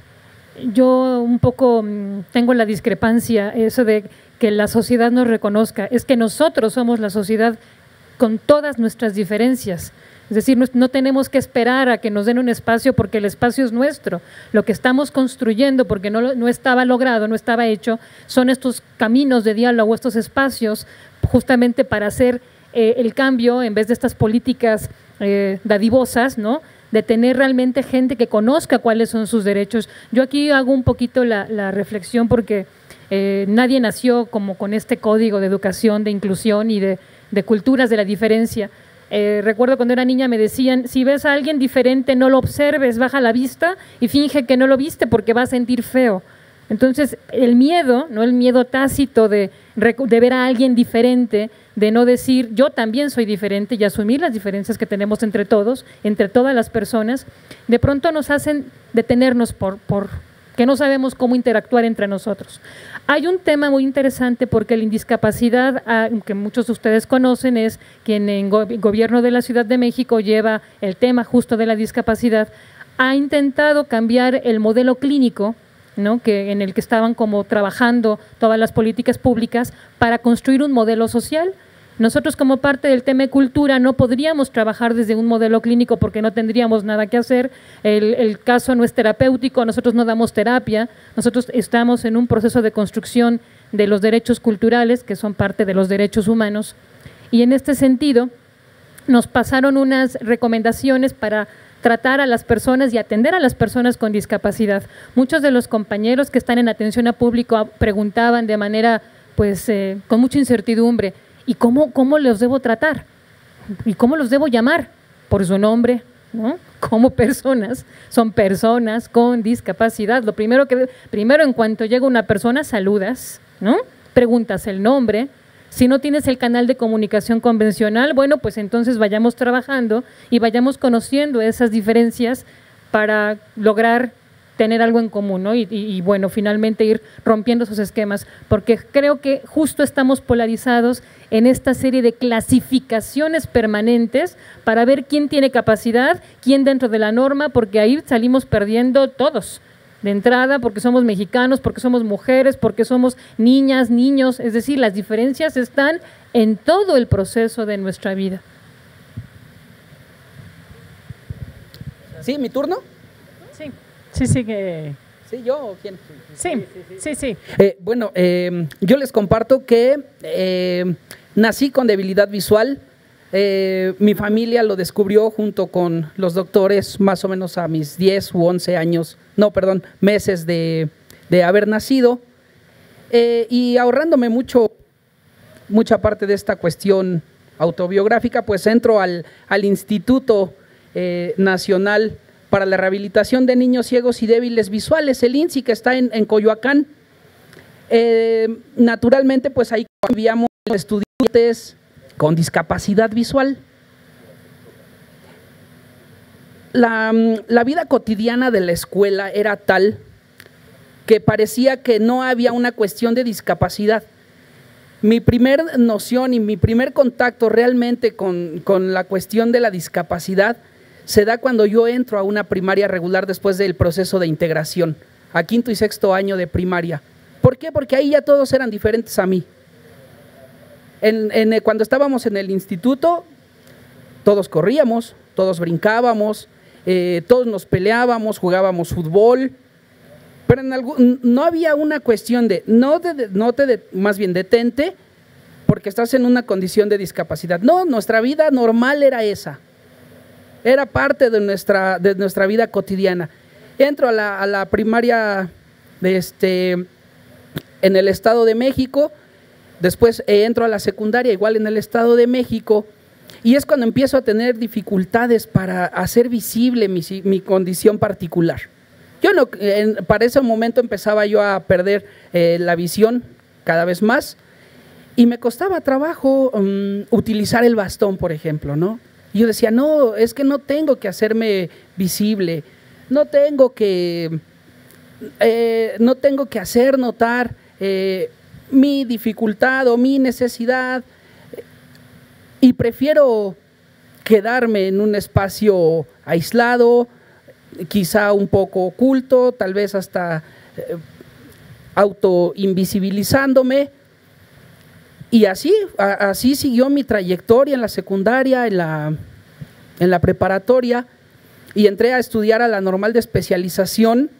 Yo un poco tengo la discrepancia, eso de que la sociedad nos reconozca, es que nosotros somos la sociedad con todas nuestras diferencias. Es decir, no tenemos que esperar a que nos den un espacio porque el espacio es nuestro. Lo que estamos construyendo, porque no estaba logrado, no estaba hecho, son estos caminos de diálogo, estos espacios justamente para hacer el cambio en vez de estas políticas dadivosas, ¿no? De tener realmente gente que conozca cuáles son sus derechos. Yo aquí hago un poquito la reflexión porque nadie nació como con este código de educación, de inclusión y de culturas de la diferencia. Recuerdo cuando era niña me decían, si ves a alguien diferente no lo observes, baja la vista y finge que no lo viste porque va a sentir feo. Entonces el miedo, ¿no? El miedo tácito de ver a alguien diferente, de no decir yo también soy diferente y asumir las diferencias que tenemos entre todos, entre todas las personas, de pronto nos hacen detenernos por que no sabemos cómo interactuar entre nosotros. Hay un tema muy interesante porque la indiscapacidad, que muchos de ustedes conocen, es quien en el gobierno de la Ciudad de México lleva el tema justo de la discapacidad, ha intentado cambiar el modelo clínico, ¿no? En el que estaban como trabajando todas las políticas públicas para construir un modelo social. Nosotros como parte del tema de cultura no podríamos trabajar desde un modelo clínico porque no tendríamos nada que hacer, el caso no es terapéutico, nosotros no damos terapia, nosotros estamos en un proceso de construcción de los derechos culturales que son parte de los derechos humanos y en este sentido nos pasaron unas recomendaciones para tratar a las personas y atender a las personas con discapacidad. Muchos de los compañeros que están en atención a público preguntaban de manera pues con mucha incertidumbre, ¿y cómo los debo tratar? ¿Y cómo los debo llamar? Por su nombre, ¿no? Como personas, son personas con discapacidad. Lo primero en cuanto llega una persona, saludas, ¿no? Preguntas el nombre. Si no tienes el canal de comunicación convencional, bueno, pues entonces vayamos trabajando y vayamos conociendo esas diferencias para lograr tener algo en común, ¿no? Y bueno, finalmente ir rompiendo esos esquemas, porque creo que justo estamos polarizados en esta serie de clasificaciones permanentes para ver quién tiene capacidad, quién dentro de la norma, porque ahí salimos perdiendo todos. de entrada, porque somos mexicanos, porque somos mujeres, porque somos niñas, niños, es decir, las diferencias están en todo el proceso de nuestra vida. ¿Sí, mi turno? Sí, sí, sí que... ¿Sí, yo o quién? Sí. Bueno, yo les comparto que nací con debilidad visual. Mi familia lo descubrió junto con los doctores más o menos a mis 10 u 11 años, meses de haber nacido. Y ahorrándome mucha parte de esta cuestión autobiográfica, pues entro al Instituto Nacional para la Rehabilitación de Niños Ciegos y Débiles Visuales, el INCI, que está en Coyoacán. Naturalmente, pues ahí vivíamos estudiantes con discapacidad visual. La vida cotidiana de la escuela era tal que parecía que no había una cuestión de discapacidad. Mi primer noción y mi primer contacto realmente con la cuestión de la discapacidad se da cuando yo entro a una primaria regular después del proceso de integración, a quinto y sexto año de primaria. ¿Por qué? Porque ahí ya todos eran diferentes a mí. Cuando estábamos en el instituto, todos corríamos, todos brincábamos, todos nos peleábamos, jugábamos fútbol, pero no había una cuestión de, más bien detente, porque estás en una condición de discapacidad. No, nuestra vida normal era esa. Era parte de nuestra vida cotidiana. Entro a la primaria en el Estado de México, después entro a la secundaria igual en el Estado de México, y es cuando empiezo a tener dificultades para hacer visible mi condición particular. Para ese momento empezaba yo a perder la visión cada vez más, y me costaba trabajo utilizar el bastón, por ejemplo, ¿no? Y yo decía, no, es que no tengo que hacerme visible, no tengo que hacer notar mi dificultad o mi necesidad, y prefiero quedarme en un espacio aislado, quizá un poco oculto, tal vez hasta autoinvisibilizándome. Y así siguió mi trayectoria en la secundaria, en la preparatoria, y entré a estudiar a la normal de especialización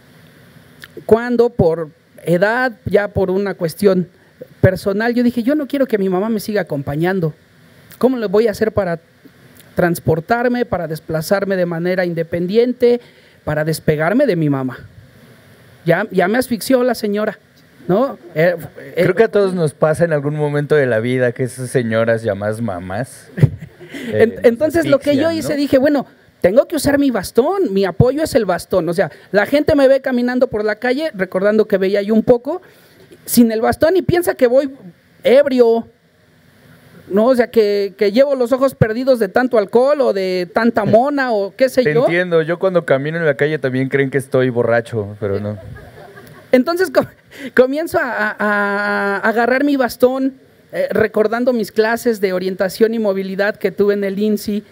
cuando por edad, ya por una cuestión personal, yo dije, yo no quiero que mi mamá me siga acompañando. ¿Cómo le voy a hacer para transportarme, para desplazarme de manera independiente, para despegarme de mi mamá? Ya me asfixió la señora, ¿no? Creo que a todos nos pasa en algún momento de la vida que esas señoras llamadas mamás. Entonces lo que yo hice, ¿no? Dije, bueno, tengo que usar mi bastón, mi apoyo es el bastón. O sea, la gente me ve caminando por la calle, recordando que veía yo un poco, sin el bastón, y piensa que voy ebrio, ¿no? O sea, que llevo los ojos perdidos de tanto alcohol o de tanta mona o qué sé yo. Te entiendo, yo cuando camino en la calle también creen que estoy borracho, pero no. Entonces comienzo a agarrar mi bastón, recordando mis clases de orientación y movilidad que tuve en el INSI,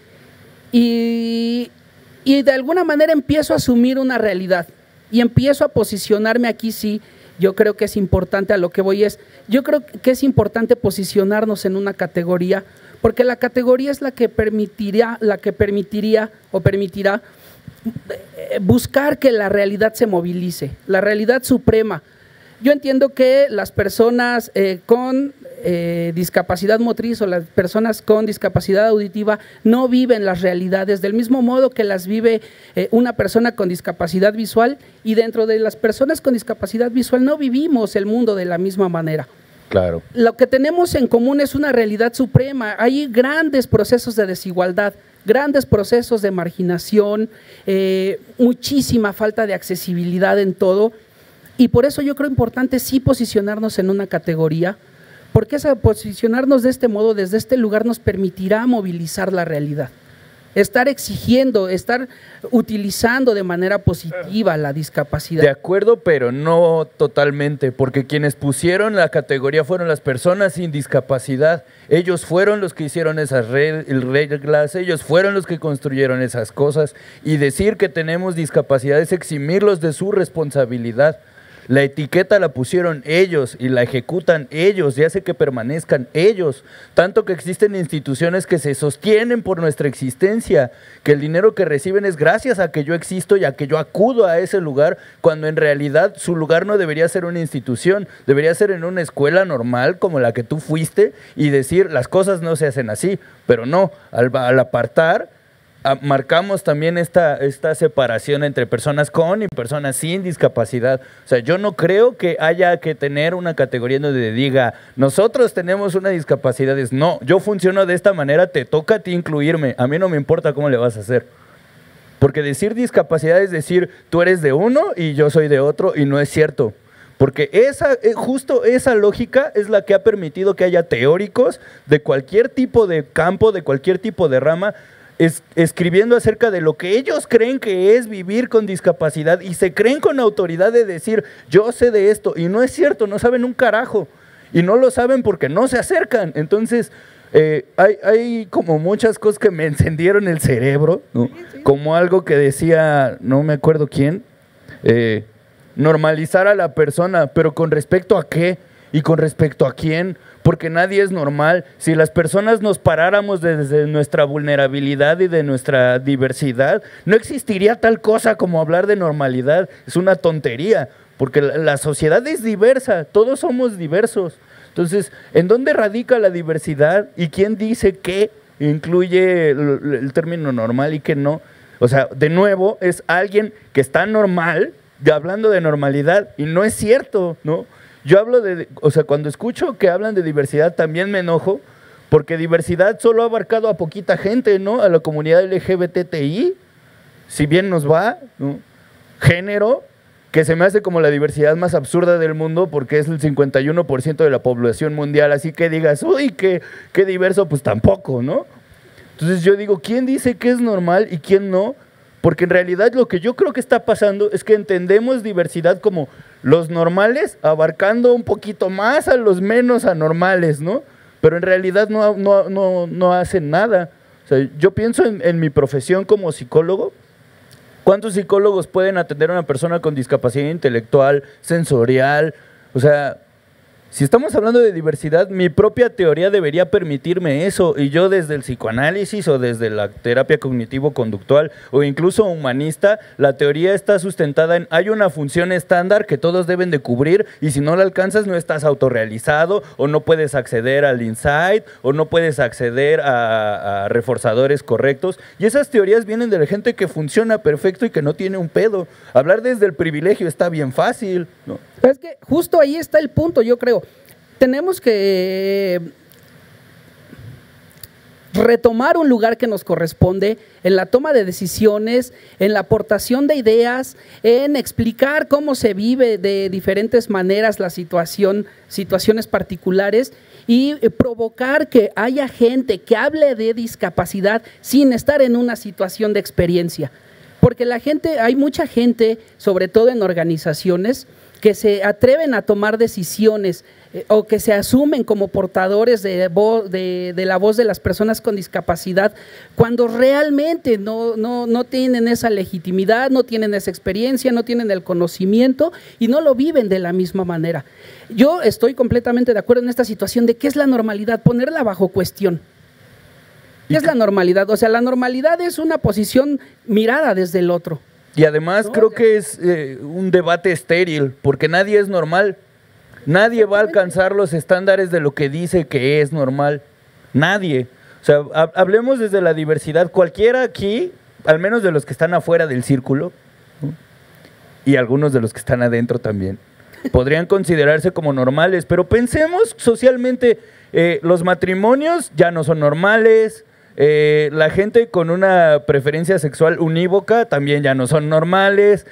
y de alguna manera empiezo a asumir una realidad y empiezo a posicionarme aquí. Sí, yo creo que es importante, a lo que voy yo creo que es importante posicionarnos en una categoría, porque la categoría es la que permitirá o permitirá buscar que la realidad se movilice, la realidad suprema. Yo entiendo que las personas con discapacidad motriz o las personas con discapacidad auditiva no viven las realidades del mismo modo que las vive una persona con discapacidad visual, y dentro de las personas con discapacidad visual no vivimos el mundo de la misma manera. Claro. Lo que tenemos en común es una realidad suprema. Hay grandes procesos de desigualdad, grandes procesos de marginación, muchísima falta de accesibilidad en todo, y por eso yo creo importante sí posicionarnos en una categoría, porque posicionarnos de este modo, desde este lugar, nos permitirá movilizar la realidad. estar exigiendo, estar utilizando de manera positiva la discapacidad. De acuerdo, pero no totalmente, porque quienes pusieron la categoría fueron las personas sin discapacidad. Ellos fueron los que hicieron esas reglas, ellos fueron los que construyeron esas cosas, y decir que tenemos discapacidad es eximirlos de su responsabilidad. La etiqueta la pusieron ellos y la ejecutan ellos y hace que permanezcan ellos. Tanto que existen instituciones que se sostienen por nuestra existencia, que el dinero que reciben es gracias a que yo existo y a que yo acudo a ese lugar, cuando en realidad su lugar no debería ser una institución, debería ser en una escuela normal como la que tú fuiste y decir las cosas no se hacen así, pero no, al apartar, marcamos también esta separación entre personas con y personas sin discapacidad. O sea, yo no creo que haya que tener una categoría donde diga, nosotros tenemos una discapacidad. No, yo funciono de esta manera, te toca a ti incluirme, a mí no me importa cómo le vas a hacer. Porque decir discapacidad es decir, tú eres de uno y yo soy de otro, y no es cierto. Porque justo esa lógica es la que ha permitido que haya teóricos de cualquier tipo de campo, de cualquier tipo de rama, escribiendo acerca de lo que ellos creen que es vivir con discapacidad, y se creen con autoridad de decir, yo sé de esto, y no es cierto, no saben un carajo, y no lo saben porque no se acercan. Entonces, hay como muchas cosas que me encendieron el cerebro, ¿no? Como algo que decía, no me acuerdo quién, normalizar a la persona, pero ¿con respecto a qué? ¿Y con respecto a quién? Porque nadie es normal. Si las personas nos paráramos desde nuestra vulnerabilidad y de nuestra diversidad, no existiría tal cosa como hablar de normalidad. Es una tontería, porque la sociedad es diversa, todos somos diversos. Entonces, ¿en dónde radica la diversidad? ¿Y quién dice qué incluye el término normal y qué no? O sea, de nuevo, es alguien que está normal, hablando de normalidad, y no es cierto, ¿no? Yo hablo o sea, cuando escucho que hablan de diversidad también me enojo, porque diversidad solo ha abarcado a poquita gente, ¿no? A la comunidad LGBTI, si bien nos va, ¿no? Género, que se me hace como la diversidad más absurda del mundo, porque es el 51% de la población mundial, así que digas, uy, qué diverso, pues tampoco, ¿no? Entonces yo digo, ¿quién dice que es normal y quién no? Porque en realidad lo que yo creo que está pasando es que entendemos diversidad como los normales abarcando un poquito más a los menos anormales, ¿no? Pero en realidad no hacen nada. O sea, yo pienso en mi profesión como psicólogo. ¿Cuántos psicólogos pueden atender a una persona con discapacidad intelectual, sensorial? O sea, si estamos hablando de diversidad, mi propia teoría debería permitirme eso, y yo desde el psicoanálisis o desde la terapia cognitivo-conductual o incluso humanista, la teoría está sustentada en hay una función estándar que todos deben de cubrir, y si no la alcanzas no estás autorrealizado, o no puedes acceder al insight, o no puedes acceder a reforzadores correctos, y esas teorías vienen de la gente que funciona perfecto y que no tiene un pedo. Hablar desde el privilegio está bien fácil, ¿no? Es que justo ahí está el punto, yo creo. Tenemos que retomar un lugar que nos corresponde en la toma de decisiones, en la aportación de ideas, en explicar cómo se vive de diferentes maneras la situaciones particulares, y provocar que haya gente que hable de discapacidad sin estar en una situación de experiencia. Porque hay mucha gente, sobre todo en organizaciones, que se atreven a tomar decisiones o que se asumen como portadores de la voz de las personas con discapacidad, cuando realmente no tienen esa legitimidad, no tienen esa experiencia, no tienen el conocimiento y no lo viven de la misma manera. Yo estoy completamente de acuerdo en esta situación de qué es la normalidad, ponerla bajo cuestión. ¿Qué es la normalidad? O sea, la normalidad es una posición mirada desde el otro. Y además creo que es un debate estéril, porque nadie es normal. Nadie va a alcanzar los estándares de lo que dice que es normal. Nadie. O sea, hablemos desde la diversidad. Cualquiera aquí, al menos de los que están afuera del círculo, ¿no? Y algunos de los que están adentro también, podrían considerarse como normales. Pero pensemos socialmente, los matrimonios ya no son normales. La gente con una preferencia sexual unívoca también ya no son normales.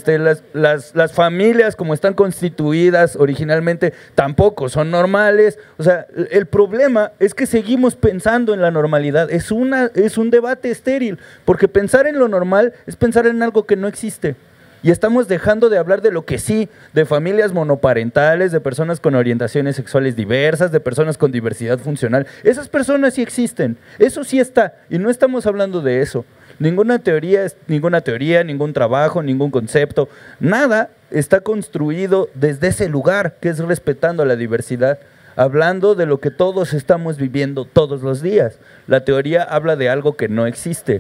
Las familias como están constituidas originalmente tampoco son normales. O sea, el problema es que seguimos pensando en la normalidad. Es un debate estéril, porque pensar en lo normal es pensar en algo que no existe. Y estamos dejando de hablar de lo que sí, de familias monoparentales, de personas con orientaciones sexuales diversas, de personas con diversidad funcional. Esas personas sí existen, eso sí está, y no estamos hablando de eso. Ninguna teoría, ningún trabajo, ningún concepto, nada está construido desde ese lugar, que es respetando la diversidad, hablando de lo que todos estamos viviendo todos los días. La teoría habla de algo que no existe.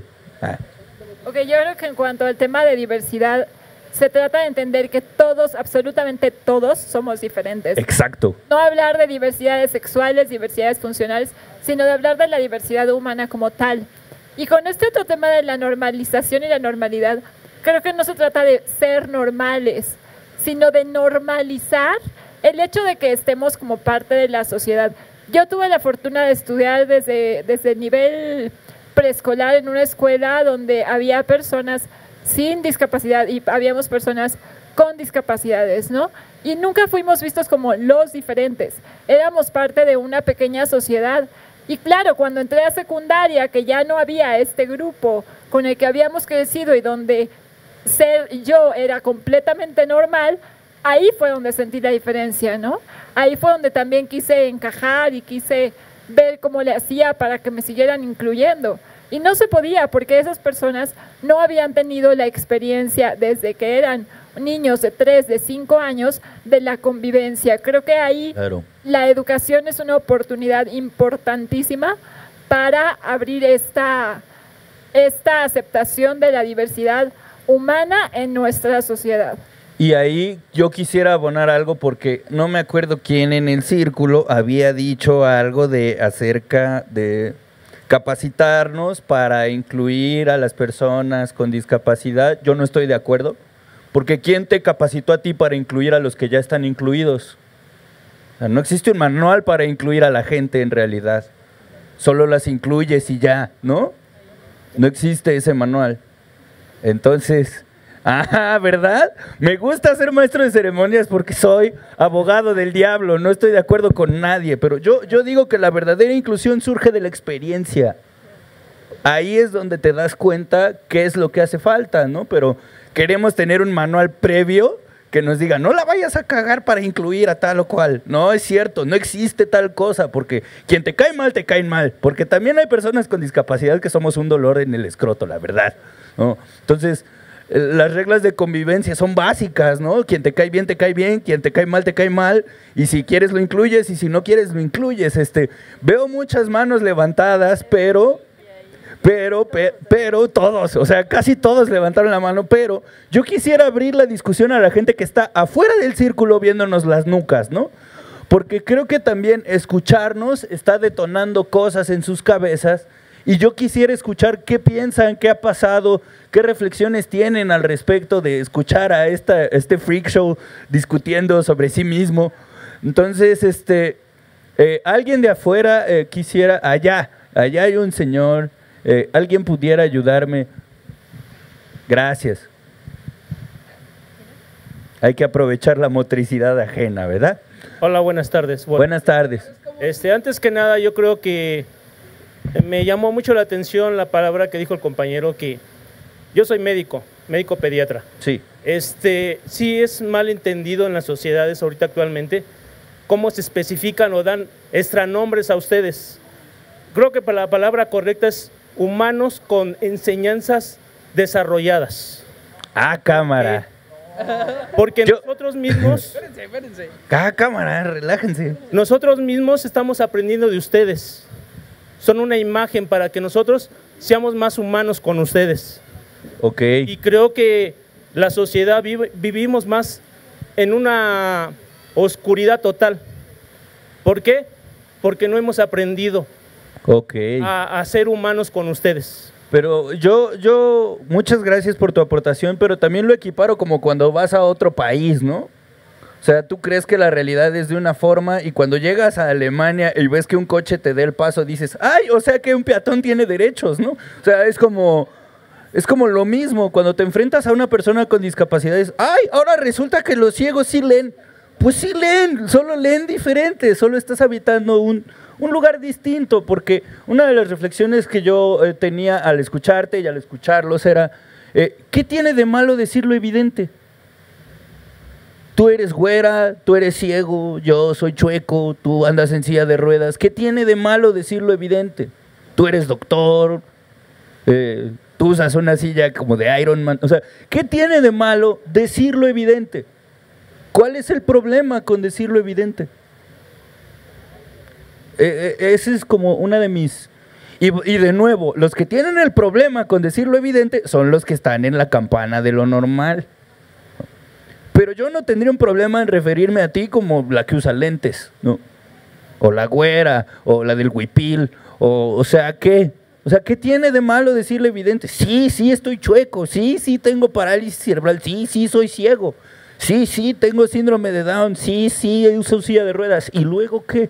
Ok, yo creo que en cuanto al tema de diversidad, se trata de entender que todos, absolutamente todos, somos diferentes. Exacto. No hablar de diversidades sexuales, diversidades funcionales, sino de hablar de la diversidad humana como tal. Y con este otro tema de la normalización y la normalidad, creo que no se trata de ser normales, sino de normalizar el hecho de que estemos como parte de la sociedad. Yo tuve la fortuna de estudiar desde el nivel preescolar en una escuela donde había personas sin discapacidad y habíamos personas con discapacidades, ¿no? Y nunca fuimos vistos como los diferentes, éramos parte de una pequeña sociedad. Y claro, cuando entré a secundaria, que ya no había este grupo con el que habíamos crecido y donde ser yo era completamente normal, ahí fue donde sentí la diferencia, ¿no? Ahí fue donde también quise encajar y quise ver cómo le hacía para que me siguieran incluyendo. Y no se podía porque esas personas no habían tenido la experiencia desde que eran niños de 3, de 5 años de la convivencia. Creo que ahí la educación es una oportunidad importantísima para abrir esta aceptación de la diversidad humana en nuestra sociedad. Y ahí yo quisiera abonar algo porque no me acuerdo quién en el círculo había dicho algo acerca de capacitarnos para incluir a las personas con discapacidad. Yo no estoy de acuerdo, porque ¿quién te capacitó a ti para incluir a los que ya están incluidos? O sea, no existe un manual para incluir a la gente en realidad, solo las incluyes y ya, ¿no? No existe ese manual. Entonces, ¿verdad? Me gusta ser maestro de ceremonias porque soy abogado del diablo, no estoy de acuerdo con nadie, pero yo digo que la verdadera inclusión surge de la experiencia. Ahí es donde te das cuenta qué es lo que hace falta, ¿no? Pero queremos tener un manual previo que nos diga, no la vayas a cagar para incluir a tal o cual. No es cierto, no existe tal cosa, porque quien te cae mal, te caen mal, porque también hay personas con discapacidad que somos un dolor en el escroto, la verdad, ¿no? Entonces, las reglas de convivencia son básicas, ¿no? Quien te cae bien, quien te cae mal, y si quieres lo incluyes, y si no quieres lo incluyes. Veo muchas manos levantadas, pero todos, o sea, casi todos levantaron la mano, pero yo quisiera abrir la discusión a la gente que está afuera del círculo viéndonos las nucas, ¿no? Porque creo que también escucharnos está detonando cosas en sus cabezas. Y yo quisiera escuchar qué piensan, qué ha pasado, qué reflexiones tienen al respecto de escuchar a este freak show discutiendo sobre sí mismo. Entonces, alguien de afuera quisiera, allá hay un señor, alguien pudiera ayudarme. Gracias. Hay que aprovechar la motricidad ajena, ¿verdad? Hola, buenas tardes. Buenas tardes. Antes que nada, yo creo que me llamó mucho la atención la palabra que dijo el compañero, que yo soy médico pediatra. Sí. Sí es mal entendido en las sociedades ahorita actualmente cómo se especifican o dan extranombres a ustedes. Creo que la palabra correcta es humanos con enseñanzas desarrolladas. Cámara. Porque nosotros mismos... Espérense. Cámara, relájense. Nosotros mismos estamos aprendiendo de ustedes. Son una imagen para que nosotros seamos más humanos con ustedes. Ok. Y creo que la sociedad vivimos más en una oscuridad total. ¿Por qué? Porque no hemos aprendido a ser humanos con ustedes. Pero yo, muchas gracias por tu aportación, pero también lo equiparo como cuando vas a otro país, ¿no? O O sea, tú crees que la realidad es de una forma y cuando llegas a Alemania y ves que un coche te dé el paso, dices, ¡ay! O sea que un peatón tiene derechos, ¿no? O sea, es como lo mismo. Cuando te enfrentas a una persona con discapacidades, ¡ay! Ahora resulta que los ciegos sí leen. Pues sí leen, solo leen diferente, solo estás habitando un lugar distinto, porque una de las reflexiones que yo tenía al escucharte y al escucharlos era, ¿qué tiene de malo decir lo evidente? Tú eres güera, tú eres ciego, yo soy chueco, tú andas en silla de ruedas. ¿Qué tiene de malo decir lo evidente? Tú eres doctor, tú usas una silla como de Iron Man. O sea, ¿qué tiene de malo decir lo evidente? ¿Cuál es el problema con decir lo evidente? Ese es como una de mis... Y de nuevo, los que tienen el problema con decir lo evidente son los que están en la campana de lo normal. Pero yo no tendría un problema en referirme a ti como la que usa lentes, ¿no? O la güera, o la del huipil, o sea, ¿qué? O sea, ¿qué tiene de malo decirle evidente? Sí, estoy chueco, sí, tengo parálisis cerebral, sí, soy ciego, sí, tengo síndrome de Down, sí, uso silla de ruedas. ¿Y luego qué?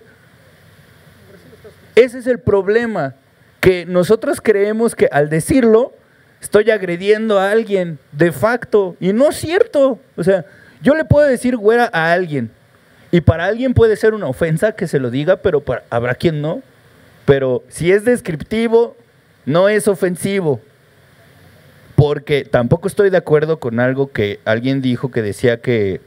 Ese es el problema, que nosotros creemos que al decirlo estoy agrediendo a alguien de facto, y no es cierto. O sea, yo le puedo decir güera a alguien, y para alguien puede ser una ofensa que se lo diga, pero habrá quien no. Pero si es descriptivo, no es ofensivo. Porque tampoco estoy de acuerdo con algo que alguien dijo que decía que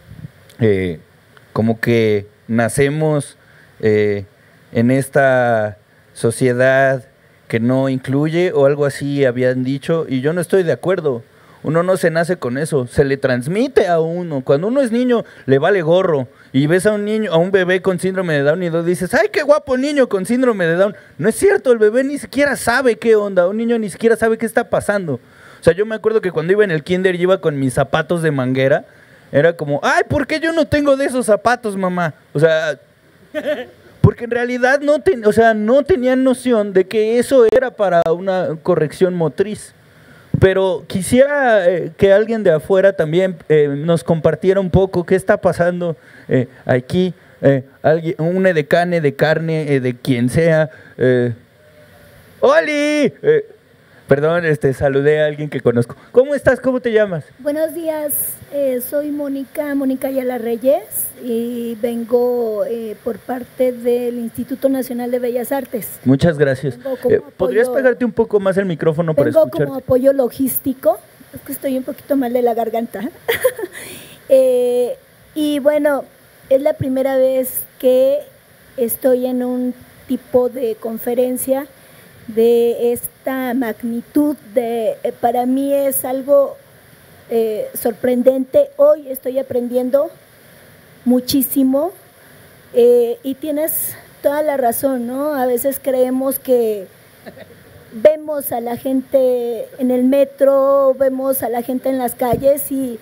como que nacemos en esta sociedad que no incluye o algo así habían dicho, y yo no estoy de acuerdo. Uno no se nace con eso, se le transmite a uno. Cuando uno es niño le vale gorro, y ves a un niño, a un bebé con síndrome de Down y dices, ¡ay, qué guapo niño con síndrome de Down! No es cierto, el bebé ni siquiera sabe qué onda, un niño ni siquiera sabe qué está pasando. O sea, yo me acuerdo que cuando iba en el kinder y iba con mis zapatos de manguera, era como, ¡ay, ¿por qué yo no tengo de esos zapatos, mamá? O sea... Porque en realidad no tenían noción de que eso era para una corrección motriz. Pero quisiera que alguien de afuera también nos compartiera un poco qué está pasando aquí. Un edecane de carne, de quien sea. ¡Oli! Perdón, saludé a alguien que conozco. ¿Cómo estás? ¿Cómo te llamas? Buenos días, soy Mónica Ayala Reyes y vengo por parte del Instituto Nacional de Bellas Artes. Muchas gracias. ¿Podrías pegarte un poco más el micrófono para escucharte? Vengo como apoyo logístico, es que estoy un poquito mal de la garganta. Y bueno, es la primera vez que estoy en un tipo de conferencia de esta magnitud. Para mí es algo sorprendente. Hoy estoy aprendiendo muchísimo y tienes toda la razón, ¿no? A veces creemos que vemos a la gente en el metro, vemos a la gente en las calles y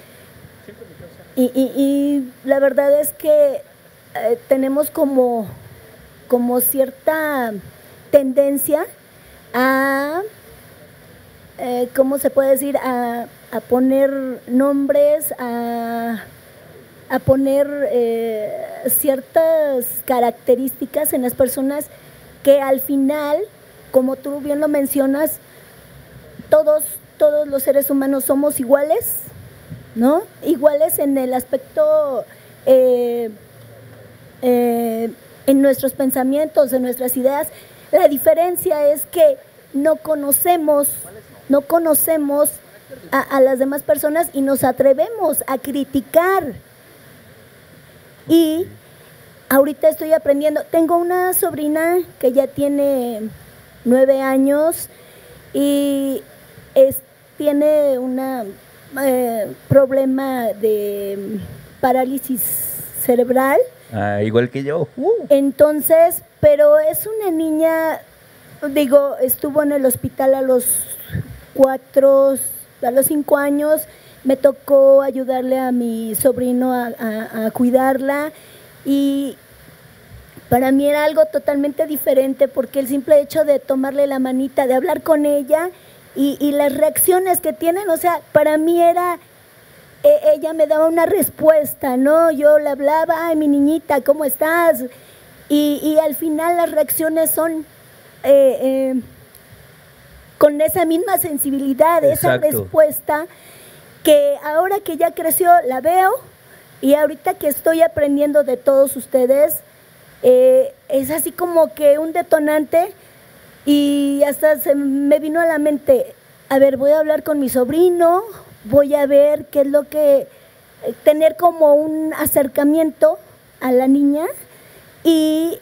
la verdad es que tenemos como cierta tendencia a, ¿cómo se puede decir?, a poner nombres, a poner ciertas características en las personas que al final, como tú bien lo mencionas, todos los seres humanos somos iguales, ¿no? Iguales en el aspecto, en nuestros pensamientos, en nuestras ideas. La diferencia es que no conocemos a las demás personas y nos atrevemos a criticar. Y ahorita estoy aprendiendo. Tengo una sobrina que ya tiene 9 años y tiene un problema de parálisis cerebral. Igual que yo. Entonces, pero es una niña, estuvo en el hospital a los 5 años, me tocó ayudarle a mi sobrino a cuidarla y para mí era algo totalmente diferente porque el simple hecho de tomarle la manita, de hablar con ella y las reacciones que tienen, o sea, para mí era ella me daba una respuesta, ¿no? Yo le hablaba, ay, mi niñita, ¿cómo estás? Y al final las reacciones son con esa misma sensibilidad, esa respuesta que ahora que ya creció la veo y ahorita que estoy aprendiendo de todos ustedes, es así como que un detonante y hasta se me vino a la mente, a ver, voy a hablar con mi sobrino, voy a ver qué es lo que, tener como un acercamiento a la niña y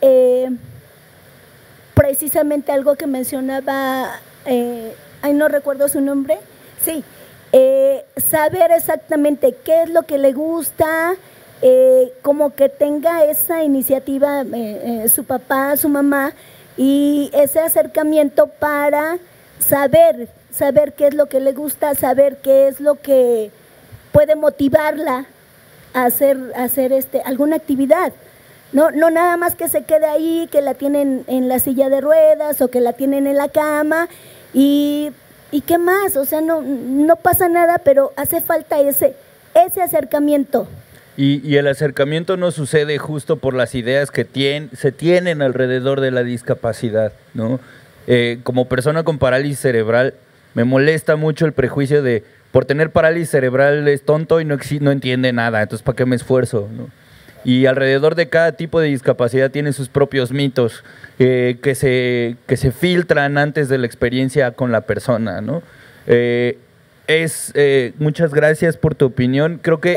precisamente algo que mencionaba, ay, no recuerdo su nombre, sí, saber exactamente qué es lo que le gusta, como que tenga esa iniciativa su papá, su mamá, y ese acercamiento para saber qué es lo que le gusta, saber qué es lo que puede motivarla a hacer alguna actividad. No nada más que se quede ahí, que la tienen en la silla de ruedas o que la tienen en la cama y qué más, o sea, no pasa nada, pero hace falta ese acercamiento. Y el acercamiento no sucede justo por las ideas que se tienen alrededor de la discapacidad, ¿no? Como persona con parálisis cerebral, me molesta mucho el prejuicio de por tener parálisis cerebral es tonto y no entiende nada, entonces ¿para qué me esfuerzo?, ¿no? Y alrededor de cada tipo de discapacidad tiene sus propios mitos que se filtran antes de la experiencia con la persona, ¿no? Muchas gracias por tu opinión. Creo que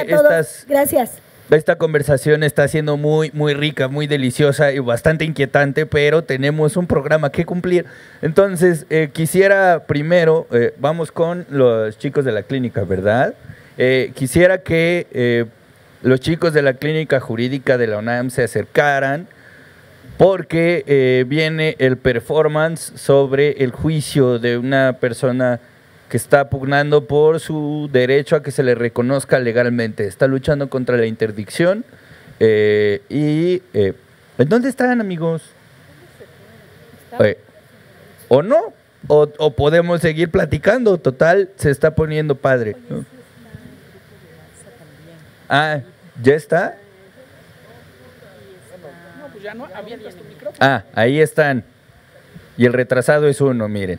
esta conversación está siendo muy, muy rica, muy deliciosa y bastante inquietante, pero tenemos un programa que cumplir. Entonces, quisiera primero, vamos con los chicos de la clínica, ¿verdad? Quisiera que los chicos de la clínica jurídica de la UNAM se acercaran porque viene el performance sobre el juicio de una persona que está pugnando por su derecho a que se le reconozca legalmente. Está luchando contra la interdicción. ¿En dónde están, amigos? ¿O no? ¿O podemos seguir platicando? Total, se está poniendo padre, ¿no? Ah, ¿ya está? No, pues ya no, avientas tu micrófono. Ah, ahí están. Y el retrasado es uno, miren.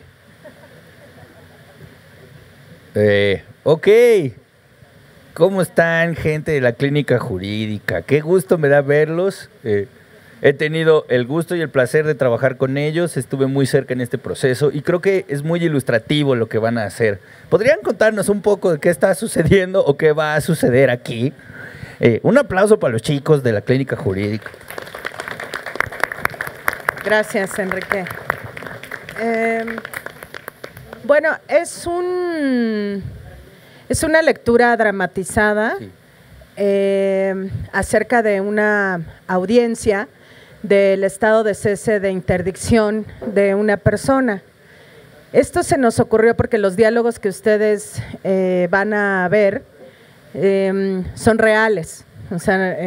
Ok. ¿Cómo están, gente de la clínica jurídica? Qué gusto me da verlos. He tenido el gusto y el placer de trabajar con ellos. Estuve muy cerca en este proceso y creo que es muy ilustrativo lo que van a hacer. ¿Podrían contarnos un poco de qué está sucediendo o qué va a suceder aquí? Un aplauso para los chicos de la clínica jurídica. Gracias, Enrique. Bueno, es una lectura dramatizada acerca de una audiencia del estado de cese de interdicción de una persona. Esto se nos ocurrió porque los diálogos que ustedes van a ver son reales, o sea,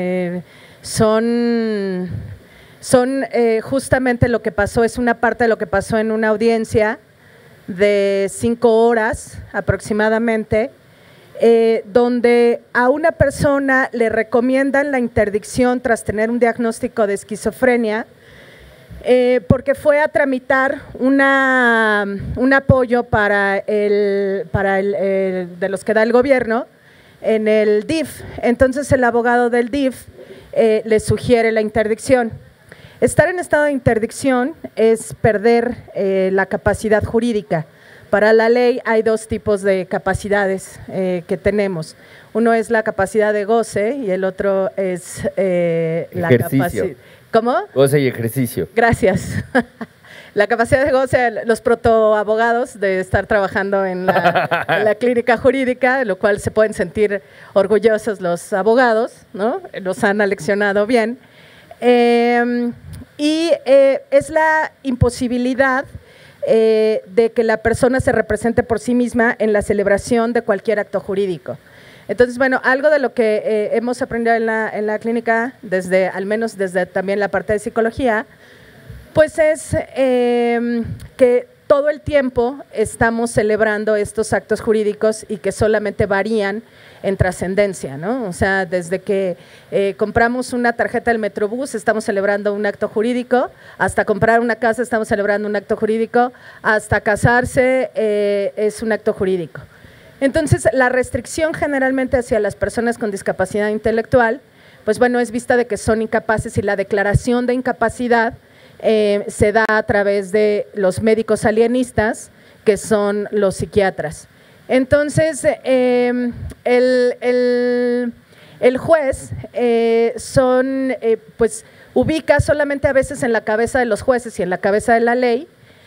son justamente lo que pasó, es una parte de lo que pasó en una audiencia de 5 horas aproximadamente, donde a una persona le recomiendan la interdicción tras tener un diagnóstico de esquizofrenia, porque fue a tramitar un apoyo para de los que da el gobierno en el DIF. Entonces el abogado del DIF le sugiere la interdicción. Estar en estado de interdicción es perder la capacidad jurídica. Para la ley hay 2 tipos de capacidades que tenemos. Uno es la capacidad de goce y el otro es la capacidad… ¿Cómo? Goce y ejercicio. Gracias. La capacidad de goce, los protoabogados de estar trabajando en la clínica jurídica, de lo cual se pueden sentir orgullosos los abogados, ¿no? Los han aleccionado bien. Es la imposibilidad de que la persona se represente por sí misma en la celebración de cualquier acto jurídico. Entonces, bueno, algo de lo que hemos aprendido en la clínica, al menos desde también la parte de psicología, pues es que todo el tiempo estamos celebrando estos actos jurídicos y que solamente varían en trascendencia, ¿no? O sea, desde que compramos una tarjeta del Metrobús estamos celebrando un acto jurídico, hasta comprar una casa estamos celebrando un acto jurídico, hasta casarse es un acto jurídico. Entonces, la restricción generalmente hacia las personas con discapacidad intelectual, pues bueno, es vista de que son incapaces y la declaración de incapacidad se da a través de los médicos alienistas, que son los psiquiatras. Entonces, el juez pues ubica solamente a veces en la cabeza de los jueces y en la cabeza de la ley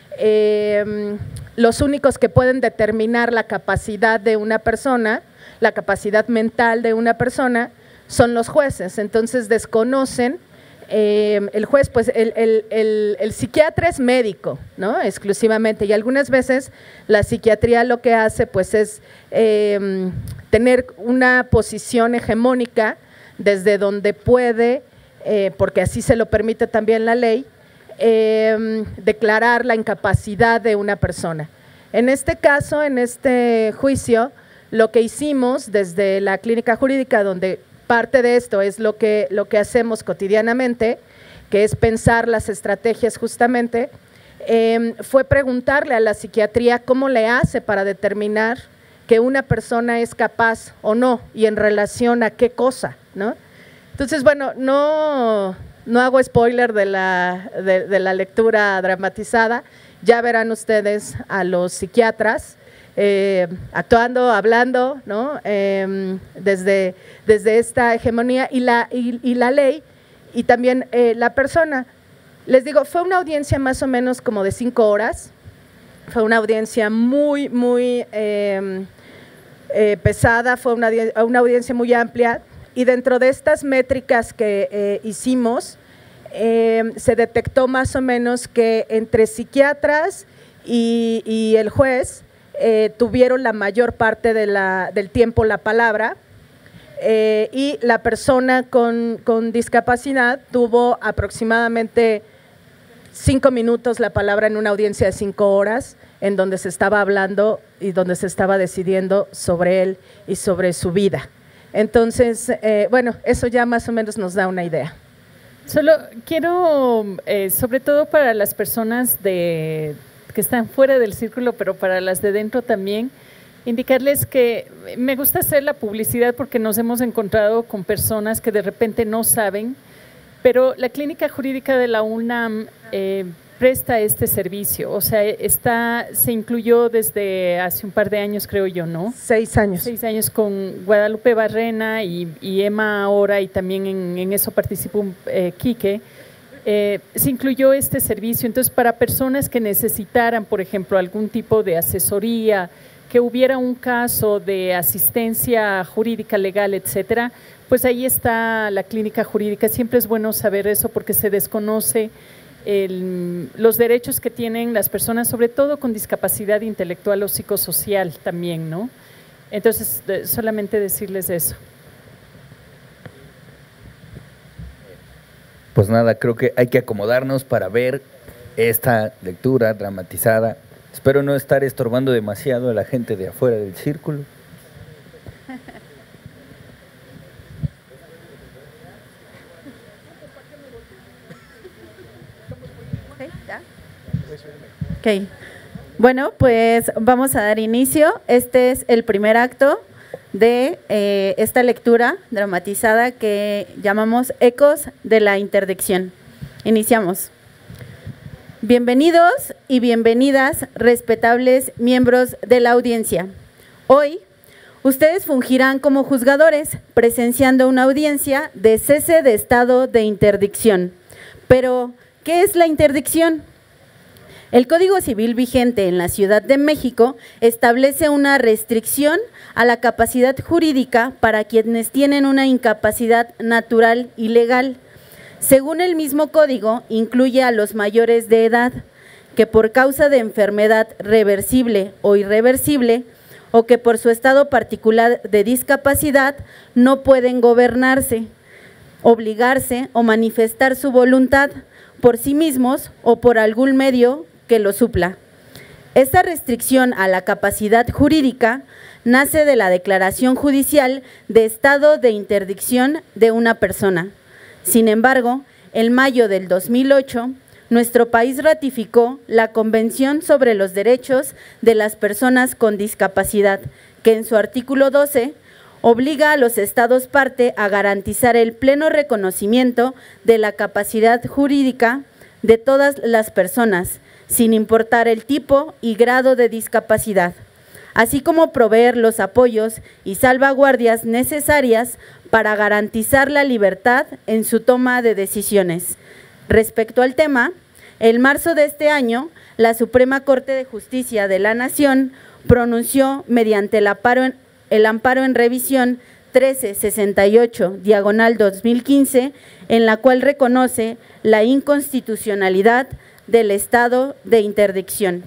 los únicos que pueden determinar la capacidad de una persona, la capacidad mental de una persona, son los jueces. Entonces desconocen, el juez, pues el psiquiatra es médico, ¿no? Exclusivamente, y algunas veces la psiquiatría lo que hace pues es tener una posición hegemónica desde donde puede, porque así se lo permite también la ley, declarar la incapacidad de una persona. En este caso, en este juicio, lo que hicimos desde la clínica jurídica, donde parte de esto es lo que hacemos cotidianamente, que es pensar las estrategias justamente, fue preguntarle a la psiquiatría cómo le hace para determinar que una persona es capaz o no, y en relación a qué cosa, ¿no? Entonces, bueno, no hago spoiler de la lectura dramatizada, ya verán ustedes a los psiquiatras actuando, hablando, ¿no? Desde esta hegemonía y la ley, y también la persona. Les digo, fue una audiencia más o menos como de 5 horas, fue una audiencia muy pesada, fue una audiencia muy amplia, y dentro de estas métricas que hicimos, se detectó más o menos que entre psiquiatras y el juez tuvieron la mayor parte del tiempo la palabra, y la persona con discapacidad tuvo aproximadamente 5 minutos la palabra en una audiencia de 5 horas, en donde se estaba hablando y donde se estaba decidiendo sobre él y sobre su vida. Entonces, bueno, eso ya más o menos nos da una idea. Solo quiero, sobre todo para las personas que están fuera del círculo, pero para las de dentro también, indicarles que me gusta hacer la publicidad porque nos hemos encontrado con personas que de repente no saben, pero la Clínica Jurídica de la UNAM presta este servicio, o sea, se incluyó desde hace un par de años, creo yo, ¿no? 6 años. 6 años con Guadalupe Barrena y Emma ahora, y también en eso participó Quique. Se incluyó este servicio, entonces para personas que necesitaran, por ejemplo, algún tipo de asesoría, que hubiera un caso de asistencia jurídica, legal, etcétera, pues ahí está la Clínica Jurídica. Siempre es bueno saber eso porque se desconoce los derechos que tienen las personas, sobre todo con discapacidad intelectual o psicosocial también, ¿no? Entonces, solamente decirles eso. Pues nada, creo que hay que acomodarnos para ver esta lectura dramatizada. Espero no estar estorbando demasiado a la gente de afuera del círculo. Ok, bueno, pues vamos a dar inicio. Este es el primer acto de esta lectura dramatizada que llamamos Ecos de la Interdicción. Iniciamos. Bienvenidos y bienvenidas, respetables miembros de la audiencia. Hoy, ustedes fungirán como juzgadores, presenciando una audiencia de cese de estado de interdicción. Pero, ¿qué es la interdicción? El Código Civil vigente en la Ciudad de México establece una restricción a la capacidad jurídica para quienes tienen una incapacidad natural y legal. Según el mismo código, incluye a los mayores de edad que por causa de enfermedad reversible o irreversible o que por su estado particular de discapacidad no pueden gobernarse, obligarse o manifestar su voluntad por sí mismos o por algún medio que lo supla. Esta restricción a la capacidad jurídica nace de la declaración judicial de estado de interdicción de una persona. Sin embargo, en mayo del 2008, nuestro país ratificó la Convención sobre los Derechos de las Personas con Discapacidad, que en su artículo 12 obliga a los estados parte a garantizar el pleno reconocimiento de la capacidad jurídica de todas las personas, sin importar el tipo y grado de discapacidad, así como proveer los apoyos y salvaguardias necesarias para garantizar la libertad en su toma de decisiones. Respecto al tema, en marzo de este año, la Suprema Corte de Justicia de la Nación pronunció mediante el amparo en revisión 1368/2015, en la cual reconoce la inconstitucionalidad del estado de interdicción.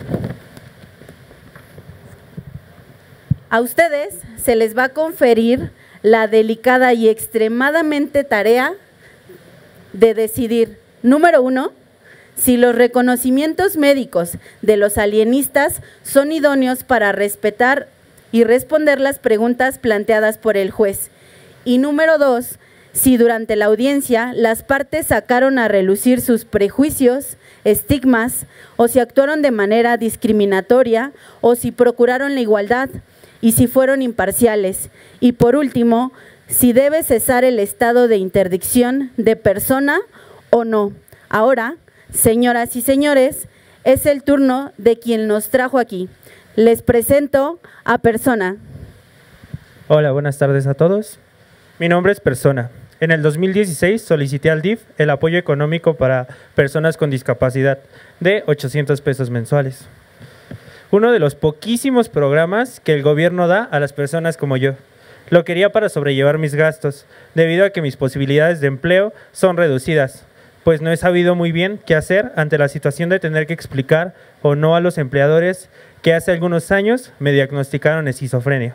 A ustedes se les va a conferir la delicada y extremadamente tarea de decidir, número 1, si los reconocimientos médicos de los alienistas son idóneos para respetar y responder las preguntas planteadas por el juez. Y número 2, si durante la audiencia las partes sacaron a relucir sus prejuicios, estigmas, o si actuaron de manera discriminatoria, o si procuraron la igualdad, y si fueron imparciales. Y por último, si debe cesar el estado de interdicción de persona o no. Ahora, señoras y señores, es el turno de quien nos trajo aquí. Les presento a Persona. Hola, buenas tardes a todos. Mi nombre es Persona. En el 2016 solicité al DIF el apoyo económico para personas con discapacidad de 800 pesos mensuales. Uno de los poquísimos programas que el gobierno da a las personas como yo. Lo quería para sobrellevar mis gastos, debido a que mis posibilidades de empleo son reducidas, pues no he sabido muy bien qué hacer ante la situación de tener que explicar o no a los empleadores que hace algunos años me diagnosticaron esquizofrenia.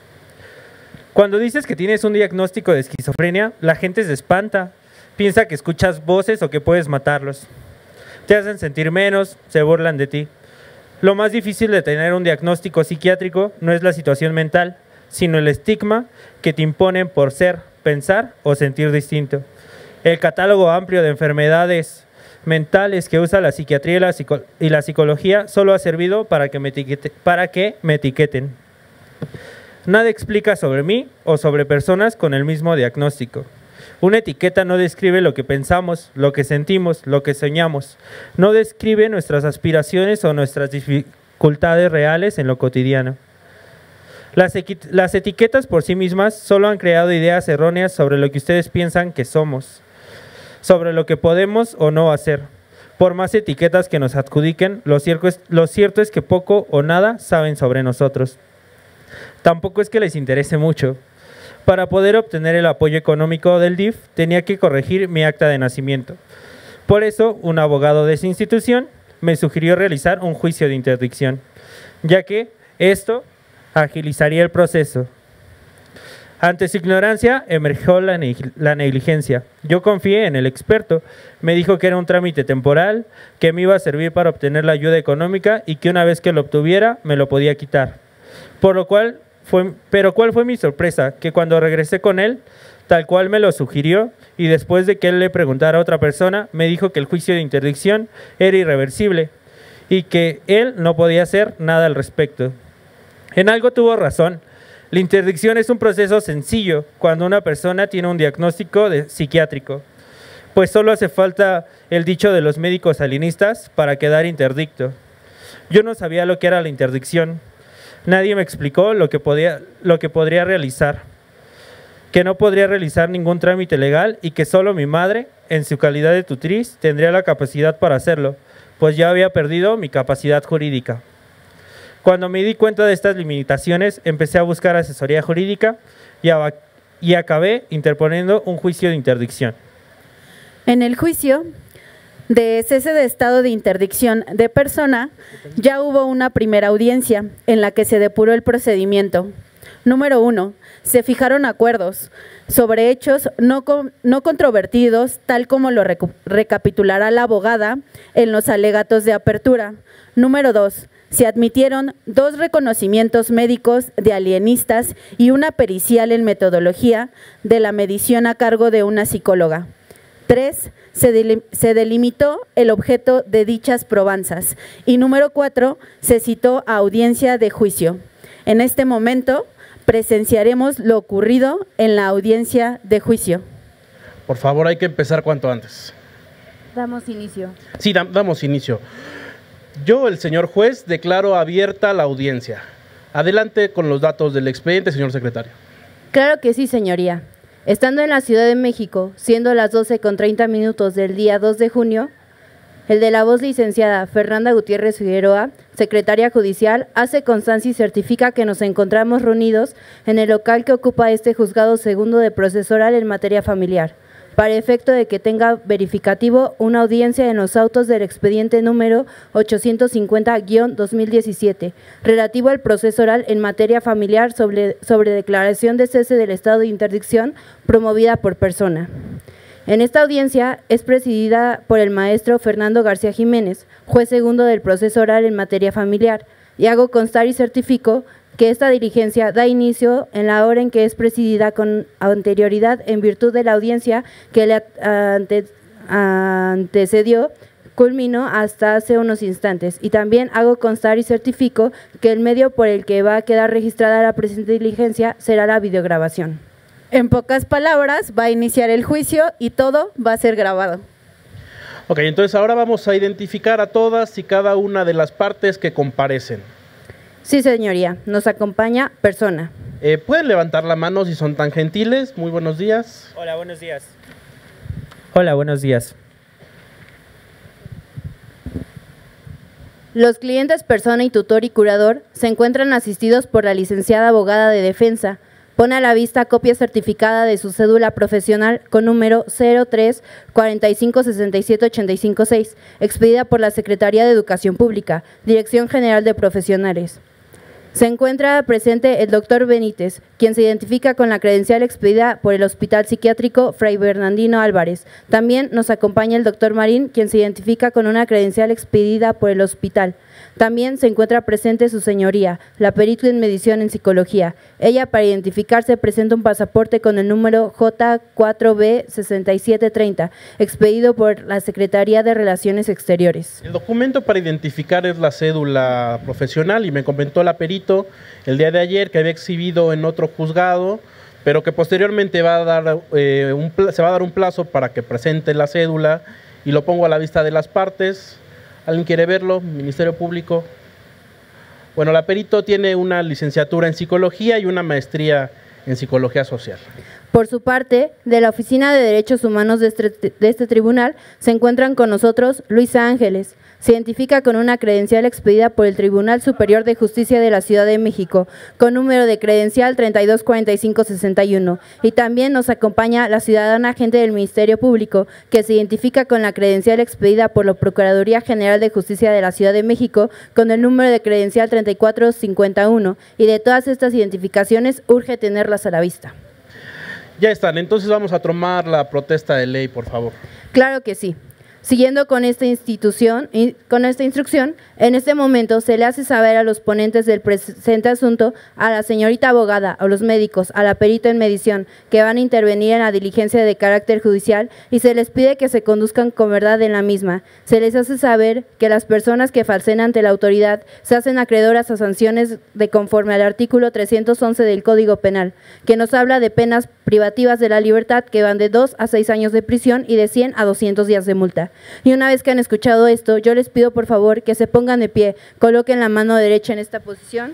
Cuando dices que tienes un diagnóstico de esquizofrenia, la gente se espanta, piensa que escuchas voces o que puedes matarlos. Te hacen sentir menos, se burlan de ti. Lo más difícil de tener un diagnóstico psiquiátrico no es la situación mental, sino el estigma que te imponen por ser, pensar o sentir distinto. El catálogo amplio de enfermedades mentales que usa la psiquiatría y la psicología solo ha servido para que me etiqueten. Nada explica sobre mí o sobre personas con el mismo diagnóstico. Una etiqueta no describe lo que pensamos, lo que sentimos, lo que soñamos. No describe nuestras aspiraciones o nuestras dificultades reales en lo cotidiano. Las etiquetas por sí mismas solo han creado ideas erróneas sobre lo que ustedes piensan que somos, sobre lo que podemos o no hacer. Por más etiquetas que nos adjudiquen, lo cierto es que poco o nada saben sobre nosotros. Tampoco es que les interese mucho. Para poder obtener el apoyo económico del DIF, tenía que corregir mi acta de nacimiento. Por eso, un abogado de esa institución me sugirió realizar un juicio de interdicción, ya que esto agilizaría el proceso. Ante su ignorancia, emergió la negligencia. Yo confié en el experto. Me dijo que era un trámite temporal, que me iba a servir para obtener la ayuda económica y que una vez que lo obtuviera, me lo podía quitar. Pero ¿cuál fue mi sorpresa? Que cuando regresé con él, tal cual me lo sugirió, y después de que él le preguntara a otra persona, me dijo que el juicio de interdicción era irreversible y que él no podía hacer nada al respecto. En algo tuvo razón. La interdicción es un proceso sencillo cuando una persona tiene un diagnóstico psiquiátrico, pues solo hace falta el dicho de los médicos alienistas para quedar interdicto. Yo no sabía lo que era la interdicción. Nadie me explicó lo que podría realizar, que no podría realizar ningún trámite legal y que solo mi madre, en su calidad de tutriz, tendría la capacidad para hacerlo, pues ya había perdido mi capacidad jurídica. Cuando me di cuenta de estas limitaciones, empecé a buscar asesoría jurídica y acabé interponiendo un juicio de interdicción. En el juicio de cese de estado de interdicción de persona, ya hubo una primera audiencia en la que se depuró el procedimiento. Número 1. Se fijaron acuerdos sobre hechos no controvertidos, tal como lo recapitulará la abogada en los alegatos de apertura. Número 2. Se admitieron 2 reconocimientos médicos de alienistas y una pericial en metodología de la medición a cargo de una psicóloga. 3. Se delimitó el objeto de dichas probanzas. Y número 4. Se citó a audiencia de juicio. En este momento presenciaremos lo ocurrido en la audiencia de juicio. Por favor, hay que empezar cuanto antes. Damos inicio. Sí, damos inicio. Yo, el señor juez, declaro abierta la audiencia. Adelante con los datos del expediente, señor secretario. Claro que sí, señoría. Estando en la Ciudad de México, siendo las 12:30 del día 2 de junio, el de la voz licenciada Fernanda Gutiérrez Figueroa, secretaria judicial, hace constancia y certifica que nos encontramos reunidos en el local que ocupa este juzgado segundo de proceso oral en materia familiar, para efecto de que tenga verificativo una audiencia en los autos del expediente número 850-2017, relativo al proceso oral en materia familiar sobre declaración de cese del estado de interdicción promovida por persona. En esta audiencia es presidida por el maestro Fernando García Jiménez, juez segundo del proceso oral en materia familiar, y hago constar y certifico que esta diligencia da inicio en la hora en que es presidida con anterioridad en virtud de la audiencia que le antecedió, culminó hasta hace unos instantes. Y también hago constar y certifico que el medio por el que va a quedar registrada la presente diligencia será la videograbación. En pocas palabras, va a iniciar el juicio y todo va a ser grabado. Ok, entonces ahora vamos a identificar a todas y cada una de las partes que comparecen. Sí, señoría. Nos acompaña persona. ¿Pueden levantar la mano si son tan gentiles? Muy buenos días. Hola, buenos días. Hola, buenos días. Los clientes persona y tutor y curador se encuentran asistidos por la licenciada abogada de defensa. Pone a la vista copia certificada de su cédula profesional con número 03 45 67 85 6, expedida por la Secretaría de Educación Pública, Dirección General de Profesionales. Se encuentra presente el doctor Benítez, quien se identifica con la credencial expedida por el Hospital Psiquiátrico Fray Bernardino Álvarez. También nos acompaña el doctor Marín, quien se identifica con una credencial expedida por el hospital. También se encuentra presente su señoría, la perito en medición en psicología. Ella, para identificarse, presenta un pasaporte con el número J4B6730, expedido por la Secretaría de Relaciones Exteriores. El documento para identificar es la cédula profesional y me comentó la perito el día de ayer que había exhibido en otro juzgado, pero que posteriormente se va a dar un plazo para que presente la cédula y lo pongo a la vista de las partes. ¿Alguien quiere verlo? Ministerio Público. Bueno, la perito tiene una licenciatura en psicología y una maestría en psicología social. Por su parte, de la Oficina de Derechos Humanos de este tribunal, se encuentran con nosotros Luisa Ángeles. Se identifica con una credencial expedida por el Tribunal Superior de Justicia de la Ciudad de México, con número de credencial 324561. Y también nos acompaña la ciudadana agente del Ministerio Público, que se identifica con la credencial expedida por la Procuraduría General de Justicia de la Ciudad de México, con el número de credencial 3451. Y de todas estas identificaciones, urge tenerlas a la vista. Ya están, entonces vamos a tomar la protesta de ley, por favor. Claro que sí. Siguiendo con esta instrucción, en este momento se le hace saber a los ponentes del presente asunto, a la señorita abogada, a los médicos, a la perito en medición, que van a intervenir en la diligencia de carácter judicial y se les pide que se conduzcan con verdad en la misma. Se les hace saber que las personas que falseen ante la autoridad se hacen acreedoras a sanciones de conforme al artículo 311 del Código Penal, que nos habla de penas privativas de la libertad que van de 2 a 6 años de prisión y de 100 a 200 días de multa. Y una vez que han escuchado esto, yo les pido por favor que se pongan de pie, coloquen la mano derecha en esta posición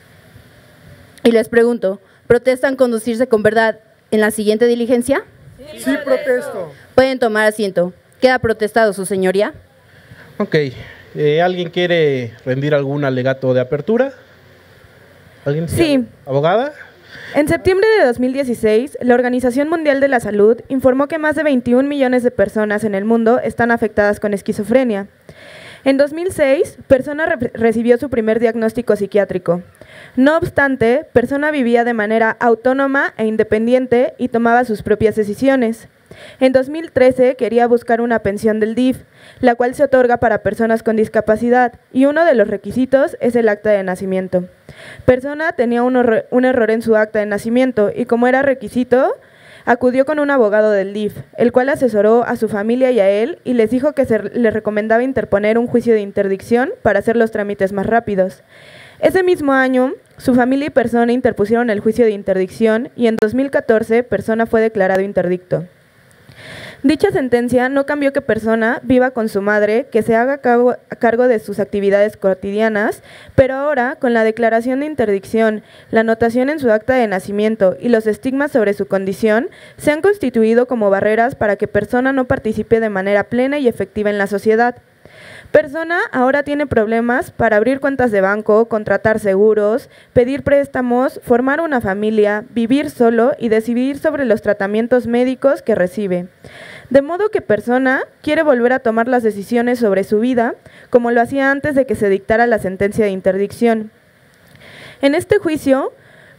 y les pregunto, ¿protestan conducirse con verdad en la siguiente diligencia? Sí, protesto. Pueden tomar asiento. Queda protestado, su señoría. Ok. ¿Alguien quiere rendir algún alegato de apertura? ¿Alguien? Sí. ¿Abogada? En septiembre de 2016, la Organización Mundial de la Salud informó que más de 21 millones de personas en el mundo están afectadas con esquizofrenia. En 2006, Persona recibió su primer diagnóstico psiquiátrico. No obstante, Persona vivía de manera autónoma e independiente y tomaba sus propias decisiones. En 2013 quería buscar una pensión del DIF, la cual se otorga para personas con discapacidad, y uno de los requisitos es el acta de nacimiento. Persona tenía un error en su acta de nacimiento y como era requisito, acudió con un abogado del DIF, el cual asesoró a su familia y a él y les dijo que le recomendaba interponer un juicio de interdicción para hacer los trámites más rápidos. Ese mismo año, su familia y Persona interpusieron el juicio de interdicción y en 2014 Persona fue declarado interdicto. Dicha sentencia no cambió que Persona viva con su madre, que se haga cargo de sus actividades cotidianas, pero ahora, con la declaración de interdicción, la anotación en su acta de nacimiento y los estigmas sobre su condición, se han constituido como barreras para que Persona no participe de manera plena y efectiva en la sociedad. Persona ahora tiene problemas para abrir cuentas de banco, contratar seguros, pedir préstamos, formar una familia, vivir solo y decidir sobre los tratamientos médicos que recibe. De modo que Persona quiere volver a tomar las decisiones sobre su vida, como lo hacía antes de que se dictara la sentencia de interdicción. En este juicio,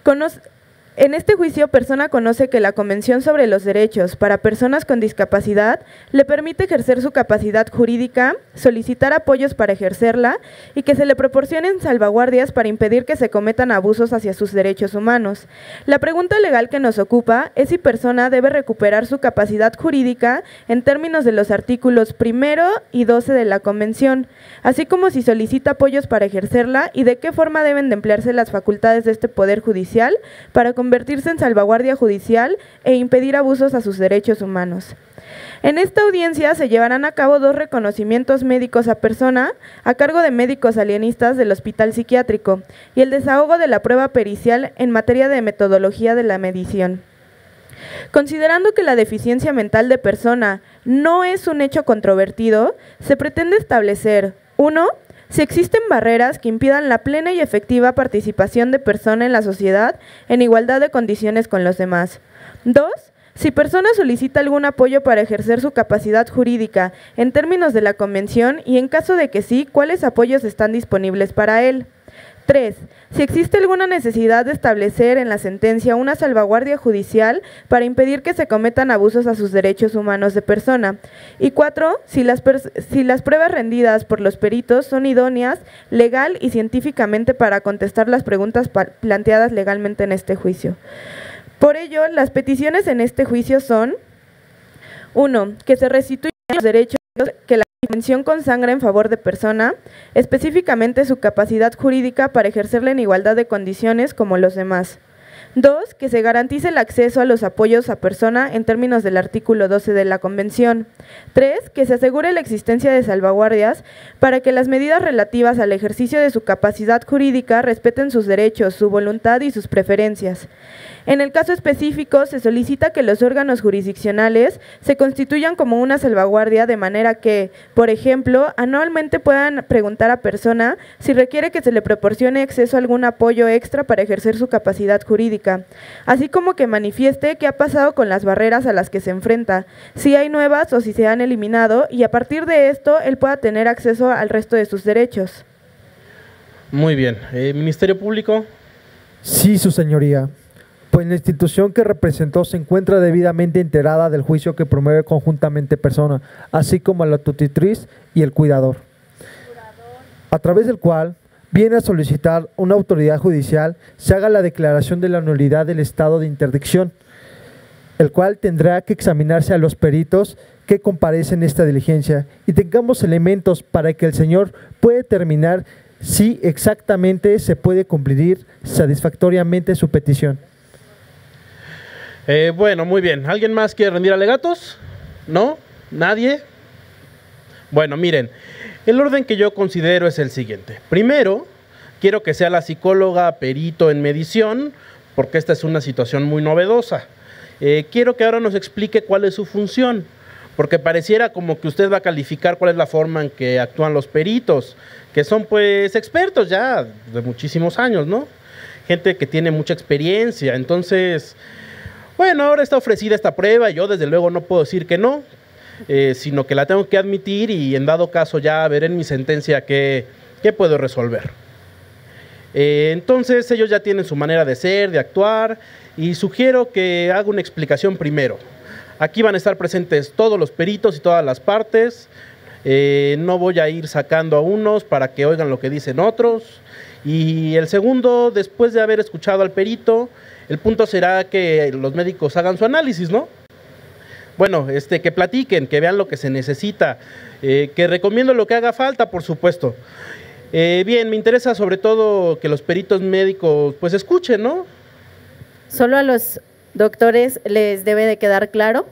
Persona conoce que la Convención sobre los Derechos para Personas con Discapacidad le permite ejercer su capacidad jurídica, solicitar apoyos para ejercerla y que se le proporcionen salvaguardias para impedir que se cometan abusos hacia sus derechos humanos. La pregunta legal que nos ocupa es si Persona debe recuperar su capacidad jurídica en términos de los artículos 1 y 12 de la Convención, así como si solicita apoyos para ejercerla y de qué forma deben de emplearse las facultades de este Poder Judicial para convertirse en salvaguardia judicial e impedir abusos a sus derechos humanos. En esta audiencia se llevarán a cabo 2 reconocimientos médicos a Persona a cargo de médicos alienistas del Hospital Psiquiátrico y el desahogo de la prueba pericial en materia de metodología de la medición. Considerando que la deficiencia mental de Persona no es un hecho controvertido, se pretende establecer 1. Si existen barreras que impidan la plena y efectiva participación de Persona en la sociedad en igualdad de condiciones con los demás. 2. Si Persona solicita algún apoyo para ejercer su capacidad jurídica en términos de la Convención y en caso de que sí, ¿cuáles apoyos están disponibles para él? 3. Si existe alguna necesidad de establecer en la sentencia una salvaguardia judicial para impedir que se cometan abusos a sus derechos humanos de Persona. Y 4. Si las pruebas rendidas por los peritos son idóneas, legal y científicamente para contestar las preguntas planteadas legalmente en este juicio. Por ello, las peticiones en este juicio son: 1. Que se restituyan los derechos que la Convención consagra en favor de Persona, específicamente su capacidad jurídica para ejercerla en igualdad de condiciones como los demás. 2. Que se garantice el acceso a los apoyos a Persona en términos del artículo 12 de la Convención. 3. Que se asegure la existencia de salvaguardias para que las medidas relativas al ejercicio de su capacidad jurídica respeten sus derechos, su voluntad y sus preferencias. En el caso específico, se solicita que los órganos jurisdiccionales se constituyan como una salvaguardia de manera que, por ejemplo, anualmente puedan preguntar a Persona si requiere que se le proporcione acceso a algún apoyo extra para ejercer su capacidad jurídica, así como que manifieste qué ha pasado con las barreras a las que se enfrenta, si hay nuevas o si se han eliminado, y a partir de esto él pueda tener acceso al resto de sus derechos. Muy bien. ¿Ministerio Público? Sí, su señoría. Pues la institución que representó se encuentra debidamente enterada del juicio que promueve conjuntamente Persona, así como la tutriz y el cuidador, a través del cual viene a solicitar una autoridad judicial se haga la declaración de la nulidad del estado de interdicción, el cual tendrá que examinarse a los peritos que comparecen en esta diligencia y tengamos elementos para que el señor pueda determinar si exactamente se puede cumplir satisfactoriamente su petición. Bueno, muy bien. ¿Alguien más quiere rendir alegatos? ¿No? ¿Nadie? Bueno, miren, el orden que yo considero es el siguiente. Primero, quiero que sea la psicóloga perito en medición, porque esta es una situación muy novedosa. Quiero que ahora nos explique cuál es su función, porque pareciera como que usted va a calificar cuál es la forma en que actúan los peritos, que son pues expertos ya de muchísimos años, ¿no? Gente que tiene mucha experiencia, entonces... Bueno, ahora está ofrecida esta prueba y yo desde luego no puedo decir que no. sino que la tengo que admitir y en dado caso ya veré en mi sentencia qué puedo resolver. Entonces ellos ya tienen su manera de ser, de actuar, y sugiero que haga una explicación primero. Aquí van a estar presentes todos los peritos y todas las partes. No voy a ir sacando a unos para que oigan lo que dicen otros. Y el segundo, después de haber escuchado al perito, el punto será que los médicos hagan su análisis, ¿no? Bueno, que platiquen, que vean lo que se necesita, que recomiendo lo que haga falta, por supuesto. Bien, me interesa sobre todo que los peritos médicos pues escuchen, ¿no? Solo a los doctores les debe de quedar claro.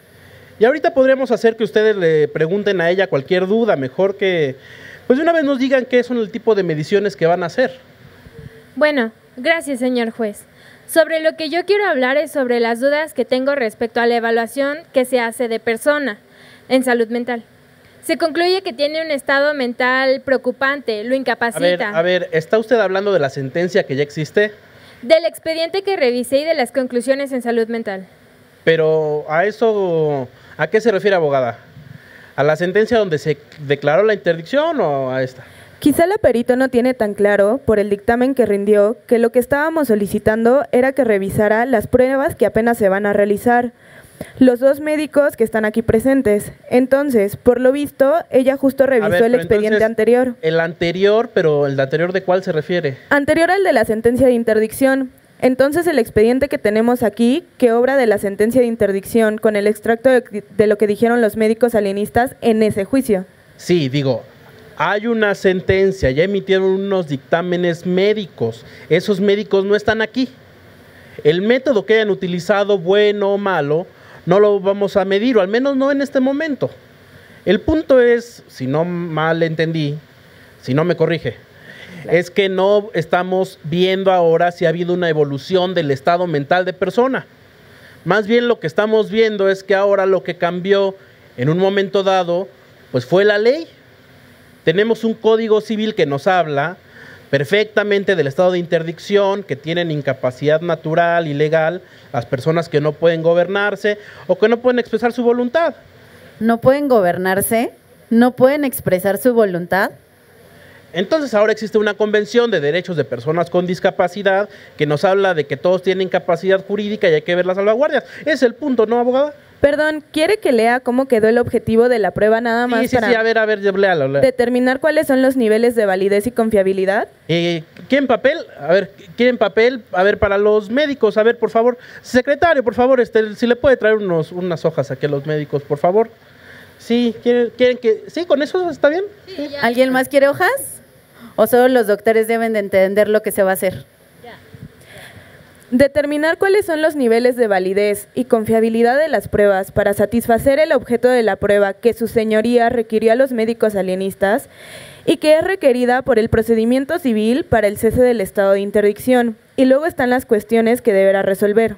Y ahorita podríamos hacer que ustedes le pregunten a ella cualquier duda, mejor que pues de una vez nos digan qué son el tipo de mediciones que van a hacer. Bueno, gracias, señor juez. Sobre lo que yo quiero hablar es sobre las dudas que tengo respecto a la evaluación que se hace de persona en salud mental. Se concluye que tiene un estado mental preocupante, lo incapacita. A ver, ¿está usted hablando de la sentencia que ya existe? Del expediente que revisé y de las conclusiones en salud mental. Pero a eso, ¿a qué se refiere, abogada? ¿A la sentencia donde se declaró la interdicción o a esta? Quizá la perito no tiene tan claro, por el dictamen que rindió, que lo que estábamos solicitando era que revisara las pruebas que apenas se van a realizar. Los dos médicos que están aquí presentes. Entonces, por lo visto, ella justo revisó el expediente anterior. El anterior, pero ¿el de anterior de cuál se refiere? Anterior al de la sentencia de interdicción. Entonces, el expediente que tenemos aquí, que obra de la sentencia de interdicción, con el extracto de lo que dijeron los médicos alienistas en ese juicio. Sí, digo, hay una sentencia, ya emitieron unos dictámenes médicos. Esos médicos no están aquí. El método que hayan utilizado, bueno o malo, no lo vamos a medir, o al menos no en este momento. El punto es, si no mal entendí, si no me corrige, es que no estamos viendo ahora si ha habido una evolución del estado mental de persona. Más bien lo que estamos viendo es que ahora lo que cambió en un momento dado, pues fue la ley. Tenemos un código civil que nos habla perfectamente del estado de interdicción, que tienen incapacidad natural y legal las personas que no pueden gobernarse o que no pueden expresar su voluntad. ¿No pueden gobernarse? ¿No pueden expresar su voluntad? Entonces ahora existe una convención de derechos de personas con discapacidad que nos habla de que todos tienen capacidad jurídica y hay que ver las salvaguardias. Ese es el punto, ¿no, abogada? Perdón, ¿quiere que lea cómo quedó el objetivo de la prueba nada más para a ver, léalo. determinar cuáles son los niveles de validez y confiabilidad? ¿Quieren papel? A ver, ¿quieren papel? A ver, para los médicos, a ver, por favor. Secretario, por favor, si le puede traer unas hojas aquí a los médicos, por favor. Sí, ¿quieren que...? Sí, ¿con eso está bien? Sí. ¿Alguien más quiere hojas? ¿O solo los doctores deben de entender lo que se va a hacer? Determinar cuáles son los niveles de validez y confiabilidad de las pruebas para satisfacer el objeto de la prueba que su señoría requirió a los médicos alienistas y que es requerida por el procedimiento civil para el cese del estado de interdicción. Y luego están las cuestiones que deberá resolver.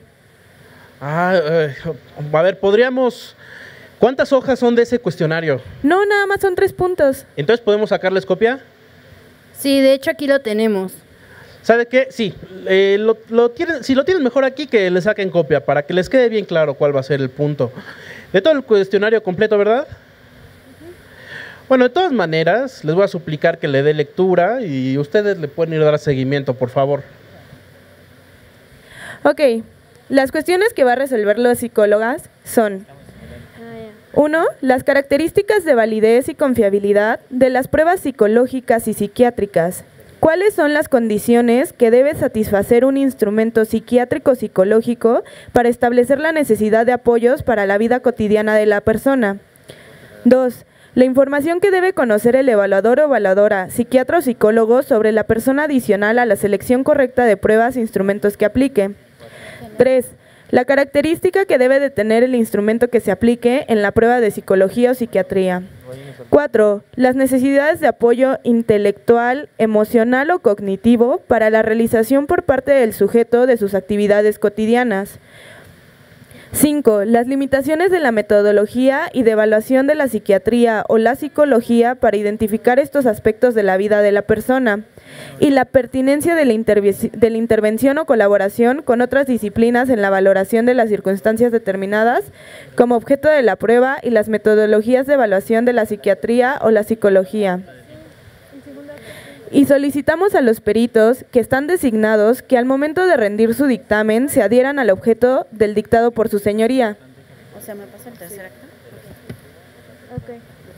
A ver, podríamos... ¿Cuántas hojas son de ese cuestionario? No, nada más son 3 puntos. ¿Entonces podemos sacarles copia? Sí, de hecho aquí lo tenemos. ¿Sabe qué? Sí, si lo tienen mejor aquí, que le saquen copia para que les quede bien claro cuál va a ser el punto. De todo el cuestionario completo, ¿verdad? Bueno, de todas maneras, les voy a suplicar que le dé lectura y ustedes le pueden ir a dar seguimiento, por favor. Ok, las cuestiones que va a resolver los psicólogas son: 1. Las características de validez y confiabilidad de las pruebas psicológicas y psiquiátricas. ¿Cuáles son las condiciones que debe satisfacer un instrumento psiquiátrico psicológico para establecer la necesidad de apoyos para la vida cotidiana de la persona? 2. La información que debe conocer el evaluador o evaluadora, psiquiatra o psicólogo sobre la persona adicional a la selección correcta de pruebas e instrumentos que aplique. 3. La característica que debe de tener el instrumento que se aplique en la prueba de psicología o psiquiatría. 4. Las necesidades de apoyo intelectual, emocional o cognitivo para la realización por parte del sujeto de sus actividades cotidianas. 5. Las limitaciones de la metodología y de evaluación de la psiquiatría o la psicología para identificar estos aspectos de la vida de la persona. Y la pertinencia de la intervención o colaboración con otras disciplinas en la valoración de las circunstancias determinadas como objeto de la prueba y las metodologías de evaluación de la psiquiatría o la psicología. Y solicitamos a los peritos que están designados que al momento de rendir su dictamen se adhieran al objeto del dictado por su señoría. O sea, ¿me pasa el tercer acto? Ok.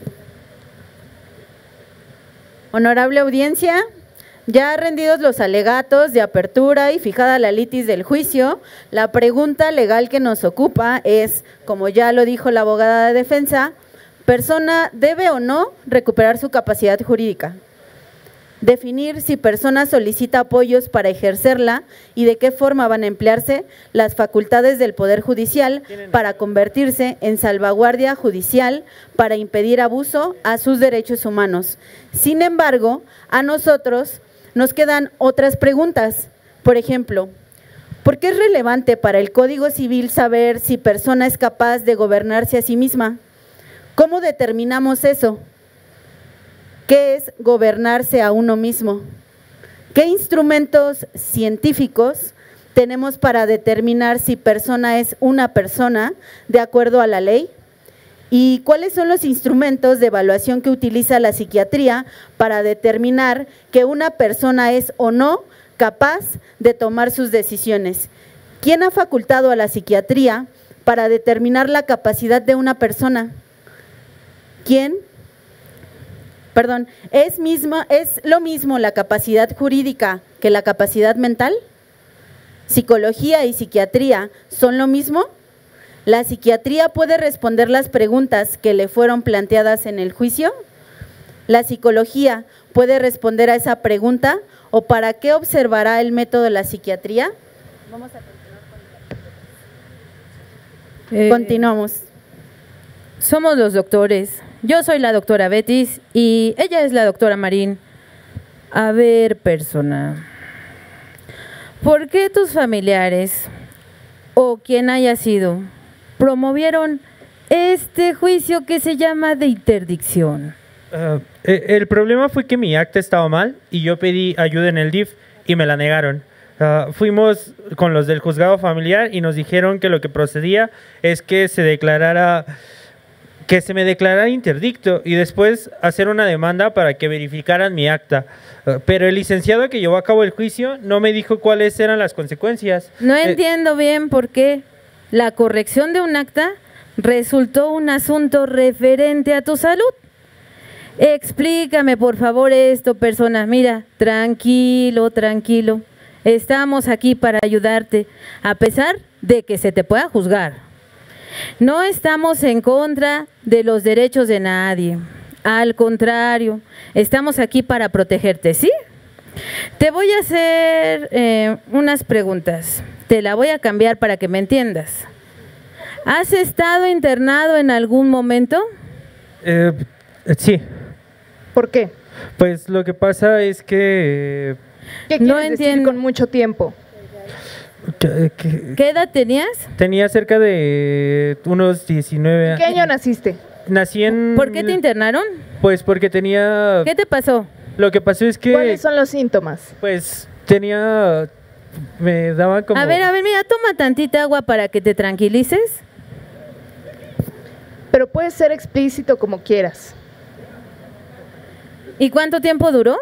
Honorable audiencia, ya rendidos los alegatos de apertura y fijada la litis del juicio, la pregunta legal que nos ocupa es, como ya lo dijo la abogada de defensa, ¿persona debe o no recuperar su capacidad jurídica? Definir si persona solicita apoyos para ejercerla y de qué forma van a emplearse las facultades del Poder Judicial para convertirse en salvaguardia judicial para impedir abuso a sus derechos humanos. Sin embargo, a nosotros nos quedan otras preguntas. Por ejemplo, ¿por qué es relevante para el Código Civil saber si persona es capaz de gobernarse a sí misma? ¿Cómo determinamos eso? ¿Qué es gobernarse a uno mismo? ¿Qué instrumentos científicos tenemos para determinar si persona es una persona de acuerdo a la ley? ¿Y cuáles son los instrumentos de evaluación que utiliza la psiquiatría para determinar que una persona es o no capaz de tomar sus decisiones? ¿Quién ha facultado a la psiquiatría para determinar la capacidad de una persona? ¿Quién? Perdón, ¿es lo mismo la capacidad jurídica que la capacidad mental? ¿Psicología y psiquiatría son lo mismo? ¿La psiquiatría puede responder las preguntas que le fueron planteadas en el juicio? ¿La psicología puede responder a esa pregunta o para qué observará el método de la psiquiatría? Vamos a continuar. Continuamos. Somos los doctores. Yo soy la doctora Betis y ella es la doctora Marín. A ver, persona, ¿por qué tus familiares o quien haya sido promovieron este juicio que se llama de interdicción? El problema fue que mi acta estaba mal y yo pedí ayuda en el DIF y me la negaron. Fuimos con los del juzgado familiar y nos dijeron que lo que procedía es que se me declarara interdicto y después hacer una demanda para que verificaran mi acta. Pero el licenciado que llevó a cabo el juicio no me dijo cuáles eran las consecuencias. No entiendo bien por qué la corrección de un acta resultó un asunto referente a tu salud. Explícame, por favor, esto, persona. Mira, tranquilo, tranquilo. Estamos aquí para ayudarte, a pesar de que se te pueda juzgar. No estamos en contra de los derechos de nadie. Al contrario, estamos aquí para protegerte, ¿sí? Te voy a hacer unas preguntas. Te la voy a cambiar para que me entiendas. ¿Has estado internado en algún momento? Sí. ¿Por qué? Pues lo que pasa es que… ¿Qué quieres decir con mucho tiempo? ¿Qué edad tenías? Tenía cerca de unos 19 años. ¿Qué año naciste? Nací en… ¿Por qué te internaron? Pues porque tenía… ¿Qué te pasó? Lo que pasó es que… ¿Cuáles son los síntomas? Pues tenía… Me daba como… A ver, mira, toma tantita agua para que te tranquilices. Pero puedes ser explícito como quieras. ¿Y cuánto tiempo duró?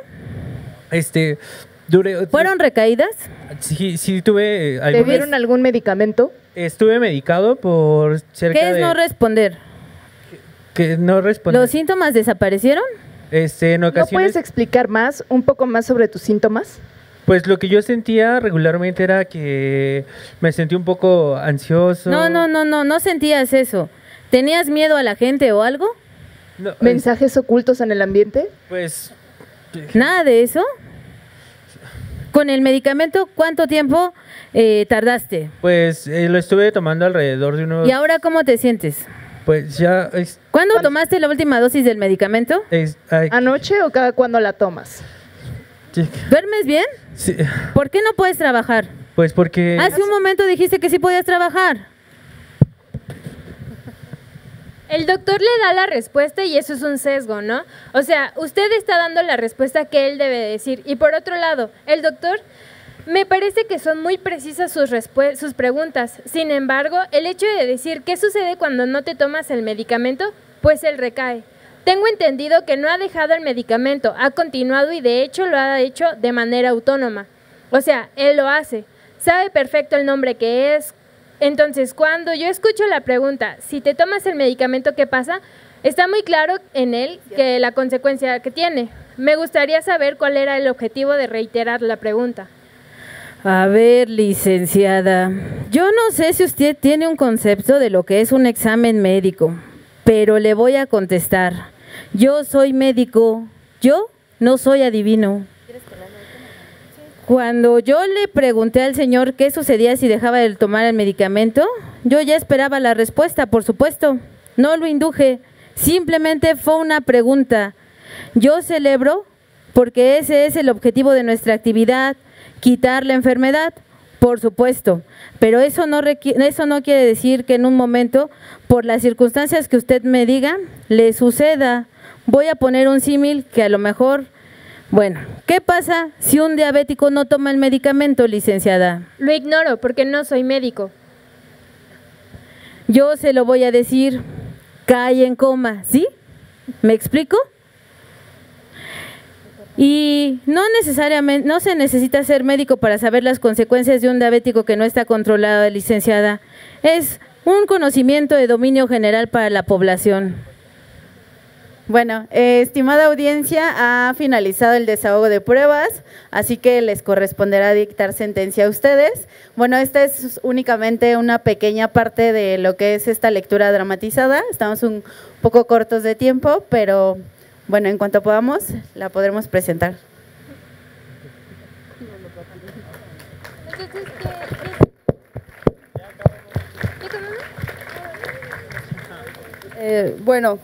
¿Fueron recaídas? Sí, tuve… ¿Te dieron algún medicamento? Estuve medicado por cerca de… ¿Qué es no responder? Que no responder. ¿Los síntomas desaparecieron? En ocasiones… ¿No puedes explicar un poco más sobre tus síntomas? Pues lo que yo sentía regularmente era que me sentí un poco ansioso. No sentías eso. ¿Tenías miedo a la gente o algo? No, ¿Mensajes ocultos en el ambiente? Pues… ¿Nada de eso? ¿Con el medicamento cuánto tiempo tardaste? Pues lo estuve tomando alrededor de unos… ¿Y ahora cómo te sientes? Pues ya… ¿Cuándo tomaste la última dosis del medicamento? ¿Anoche o cada cuándo la tomas? ¿Duermes bien? Sí. ¿Por qué no puedes trabajar? Pues porque… Hace un momento dijiste que sí podías trabajar. el doctor le da la respuesta y eso es un sesgo, ¿no? O sea, usted está dando la respuesta que él debe decir. Y por otro lado, el doctor, me parece que son muy precisas sus preguntas. Sin embargo, el hecho de decir qué sucede cuando no te tomas el medicamento, pues él recae. Tengo entendido que no ha dejado el medicamento, ha continuado y de hecho lo ha hecho de manera autónoma. O sea, él lo hace, sabe perfecto el nombre que es. Entonces, cuando yo escucho la pregunta, si te tomas el medicamento, ¿qué pasa? Está muy claro en él que la consecuencia que tiene. Me gustaría saber cuál era el objetivo de reiterar la pregunta. A ver, licenciada, yo no sé si usted tiene un concepto de lo que es un examen médico, pero le voy a contestar. Yo soy médico, yo no soy adivino. Cuando yo le pregunté al señor qué sucedía si dejaba de tomar el medicamento, yo ya esperaba la respuesta, por supuesto. No lo induje, simplemente fue una pregunta. Yo celebro porque ese es el objetivo de nuestra actividad, quitar la enfermedad, por supuesto. Pero eso no quiere decir que en un momento, por las circunstancias que usted me diga, le suceda. Voy a poner un símil que a lo mejor... Bueno, ¿qué pasa si un diabético no toma el medicamento, licenciada? Lo ignoro porque no soy médico. Yo se lo voy a decir, cae en coma, ¿sí? ¿Me explico? Y no necesariamente, no se necesita ser médico para saber las consecuencias de un diabético que no está controlado, licenciada. Es un conocimiento de dominio general para la población. Bueno, estimada audiencia, ha finalizado el desahogo de pruebas, así que les corresponderá dictar sentencia a ustedes. Bueno, esta es únicamente una pequeña parte de lo que es esta lectura dramatizada. Estamos un poco cortos de tiempo, pero bueno, en cuanto podamos, la podremos presentar. Bueno,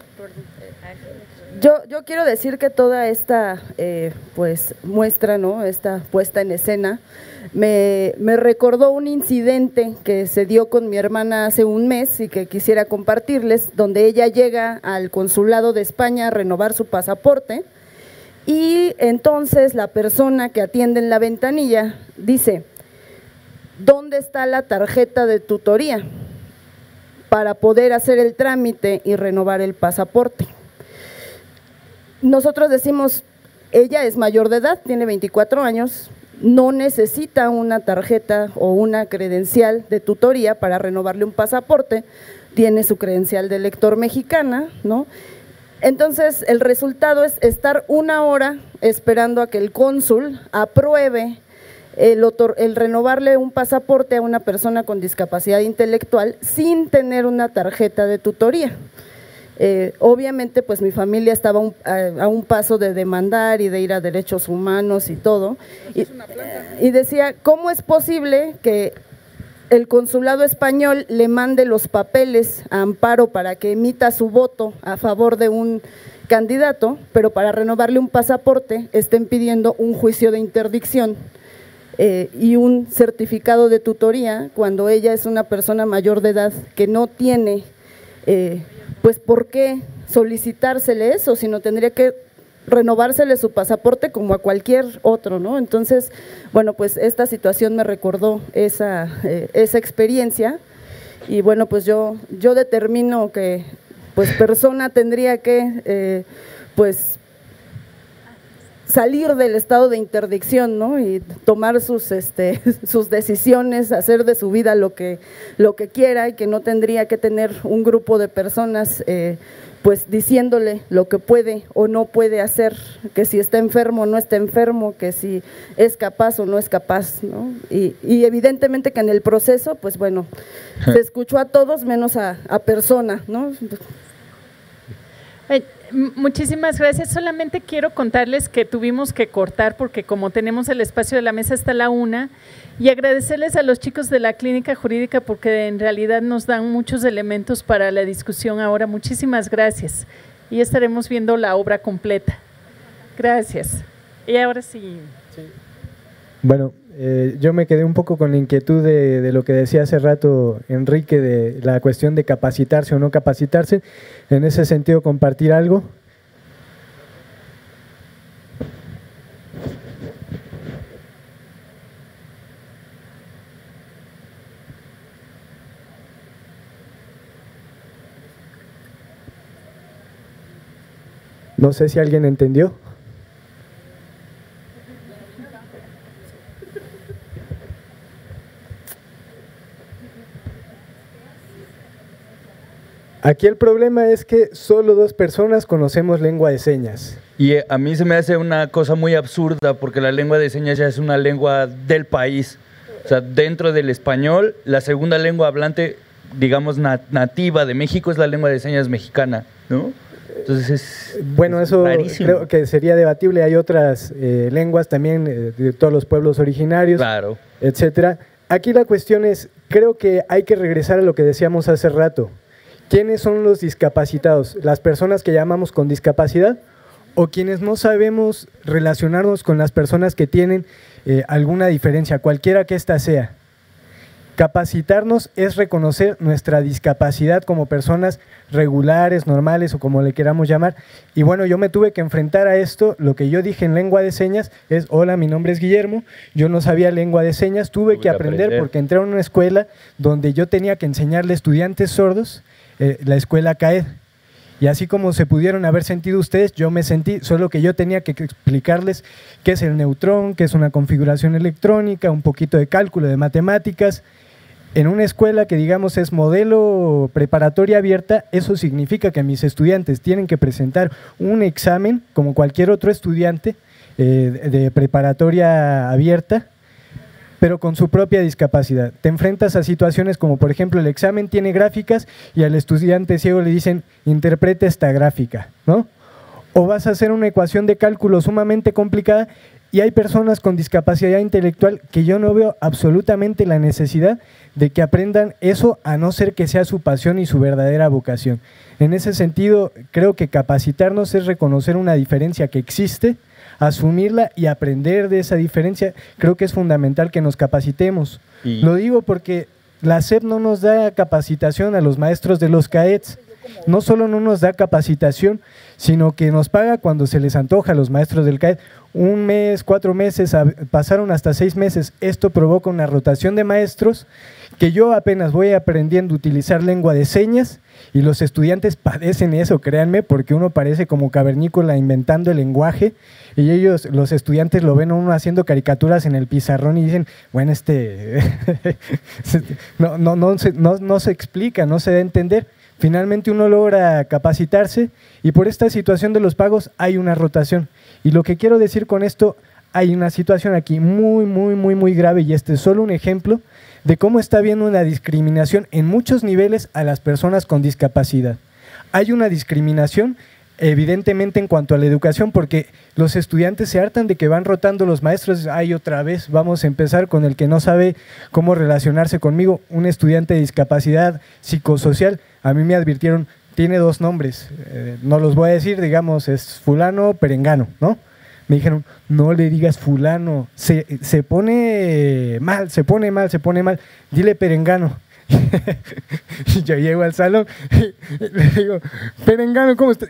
yo quiero decir que toda esta pues muestra, ¿no? Esta puesta en escena me recordó un incidente que se dio con mi hermana hace un mes y que quisiera compartirles, donde ella llega al consulado de España a renovar su pasaporte y entonces la persona que atiende en la ventanilla dice: ¿dónde está la tarjeta de tutoría para poder hacer el trámite y renovar el pasaporte? Nosotros decimos, ella es mayor de edad, tiene 24 años, no necesita una tarjeta o una credencial de tutoría para renovarle un pasaporte, tiene su credencial de lector mexicana, ¿no? Entonces, el resultado es estar una hora esperando a que el cónsul apruebe el renovarle un pasaporte a una persona con discapacidad intelectual sin tener una tarjeta de tutoría. Obviamente, pues mi familia estaba a un paso de demandar y de ir a derechos humanos y todo. Y decía, ¿cómo es posible que el consulado español le mande los papeles a Amparo para que emita su voto a favor de un candidato, pero para renovarle un pasaporte estén pidiendo un juicio de interdicción y un certificado de tutoría cuando ella es una persona mayor de edad que no tiene pues por qué solicitársele eso, sino tendría que renovársele su pasaporte como a cualquier otro, ¿no? Entonces, bueno, pues esta situación me recordó esa experiencia y bueno, pues yo determino que pues persona tendría que pues salir del estado de interdicción, ¿no? Y tomar sus decisiones, hacer de su vida lo que quiera y que no tendría que tener un grupo de personas pues diciéndole lo que puede o no puede hacer, que si está enfermo o no está enfermo, que si es capaz o no es capaz, ¿no? Y evidentemente que en el proceso, pues bueno, se escuchó a todos menos a persona, ¿no? Muchísimas gracias. Solamente quiero contarles que tuvimos que cortar porque como tenemos el espacio de la mesa hasta la 1 y agradecerles a los chicos de la clínica jurídica porque en realidad nos dan muchos elementos para la discusión ahora. Muchísimas gracias y estaremos viendo la obra completa. Gracias. Y ahora sí. Bueno, yo me quedé un poco con la inquietud de lo que decía hace rato Enrique, de la cuestión de capacitarse o no capacitarse. En ese sentido, compartir algo. No sé si alguien entendió. Aquí el problema es que solo 2 personas conocemos lengua de señas. Y a mí se me hace una cosa muy absurda porque la lengua de señas ya es una lengua del país. O sea, dentro del español, la segunda lengua hablante, digamos, nativa de México es la lengua de señas mexicana, ¿no? Entonces bueno, eso rarísimo. Creo que sería debatible. Hay otras lenguas también de todos los pueblos originarios, claro, etcétera. Aquí la cuestión es, creo que hay que regresar a lo que decíamos hace rato. ¿Quiénes son los discapacitados? ¿Las personas que llamamos con discapacidad o quienes no sabemos relacionarnos con las personas que tienen alguna diferencia, cualquiera que ésta sea? Capacitarnos es reconocer nuestra discapacidad como personas regulares, normales o como le queramos llamar. Y bueno, yo me tuve que enfrentar a esto. Lo que yo dije en lengua de señas es: hola, mi nombre es Guillermo, yo no sabía lengua de señas, tuve que aprender porque entré a una escuela donde yo tenía que enseñarle a estudiantes sordos, la escuela CAED. Y así como se pudieron haber sentido ustedes, yo me sentí, solo que yo tenía que explicarles qué es el neutrón, qué es una configuración electrónica, un poquito de cálculo, de matemáticas. En una escuela que digamos es modelo preparatoria abierta, eso significa que mis estudiantes tienen que presentar un examen como cualquier otro estudiante de preparatoria abierta, pero con su propia discapacidad. Te enfrentas a situaciones como, por ejemplo, el examen tiene gráficas y al estudiante ciego le dicen, interprete esta gráfica, ¿no? O vas a hacer una ecuación de cálculo sumamente complicada y hay personas con discapacidad intelectual que yo no veo absolutamente la necesidad de que aprendan eso, a no ser que sea su pasión y su verdadera vocación. En ese sentido, creo que capacitarnos es reconocer una diferencia que existe, asumirla y aprender de esa diferencia. Creo que es fundamental que nos capacitemos. Lo digo porque la SEP no nos da capacitación a los maestros de los CAEDs. No solo no nos da capacitación, sino que nos paga cuando se les antoja a los maestros del CAED. 1 mes, 4 meses, pasaron hasta 6 meses. Esto provoca una rotación de maestros que yo apenas voy aprendiendo a utilizar lengua de señas y los estudiantes padecen eso, créanme, porque uno parece como cavernícola inventando el lenguaje y ellos, los estudiantes, lo ven a uno haciendo caricaturas en el pizarrón y dicen, bueno, no se explica, no se da a entender. Finalmente uno logra capacitarse y por esta situación de los pagos hay una rotación. Y lo que quiero decir con esto, hay una situación aquí muy grave y este es solo un ejemplo de cómo está habiendo una discriminación en muchos niveles a las personas con discapacidad. Hay una discriminación evidentemente en cuanto a la educación porque los estudiantes se hartan de que van rotando los maestros. Ay, otra vez vamos a empezar con el que no sabe cómo relacionarse conmigo, un estudiante de discapacidad psicosocial. A mí me advirtieron, tiene 2 nombres, no los voy a decir, digamos, es fulano, perengano, ¿no? Me dijeron, no le digas fulano, se pone mal, dile perengano. Y yo llego al salón y le digo, perengano, ¿cómo estás?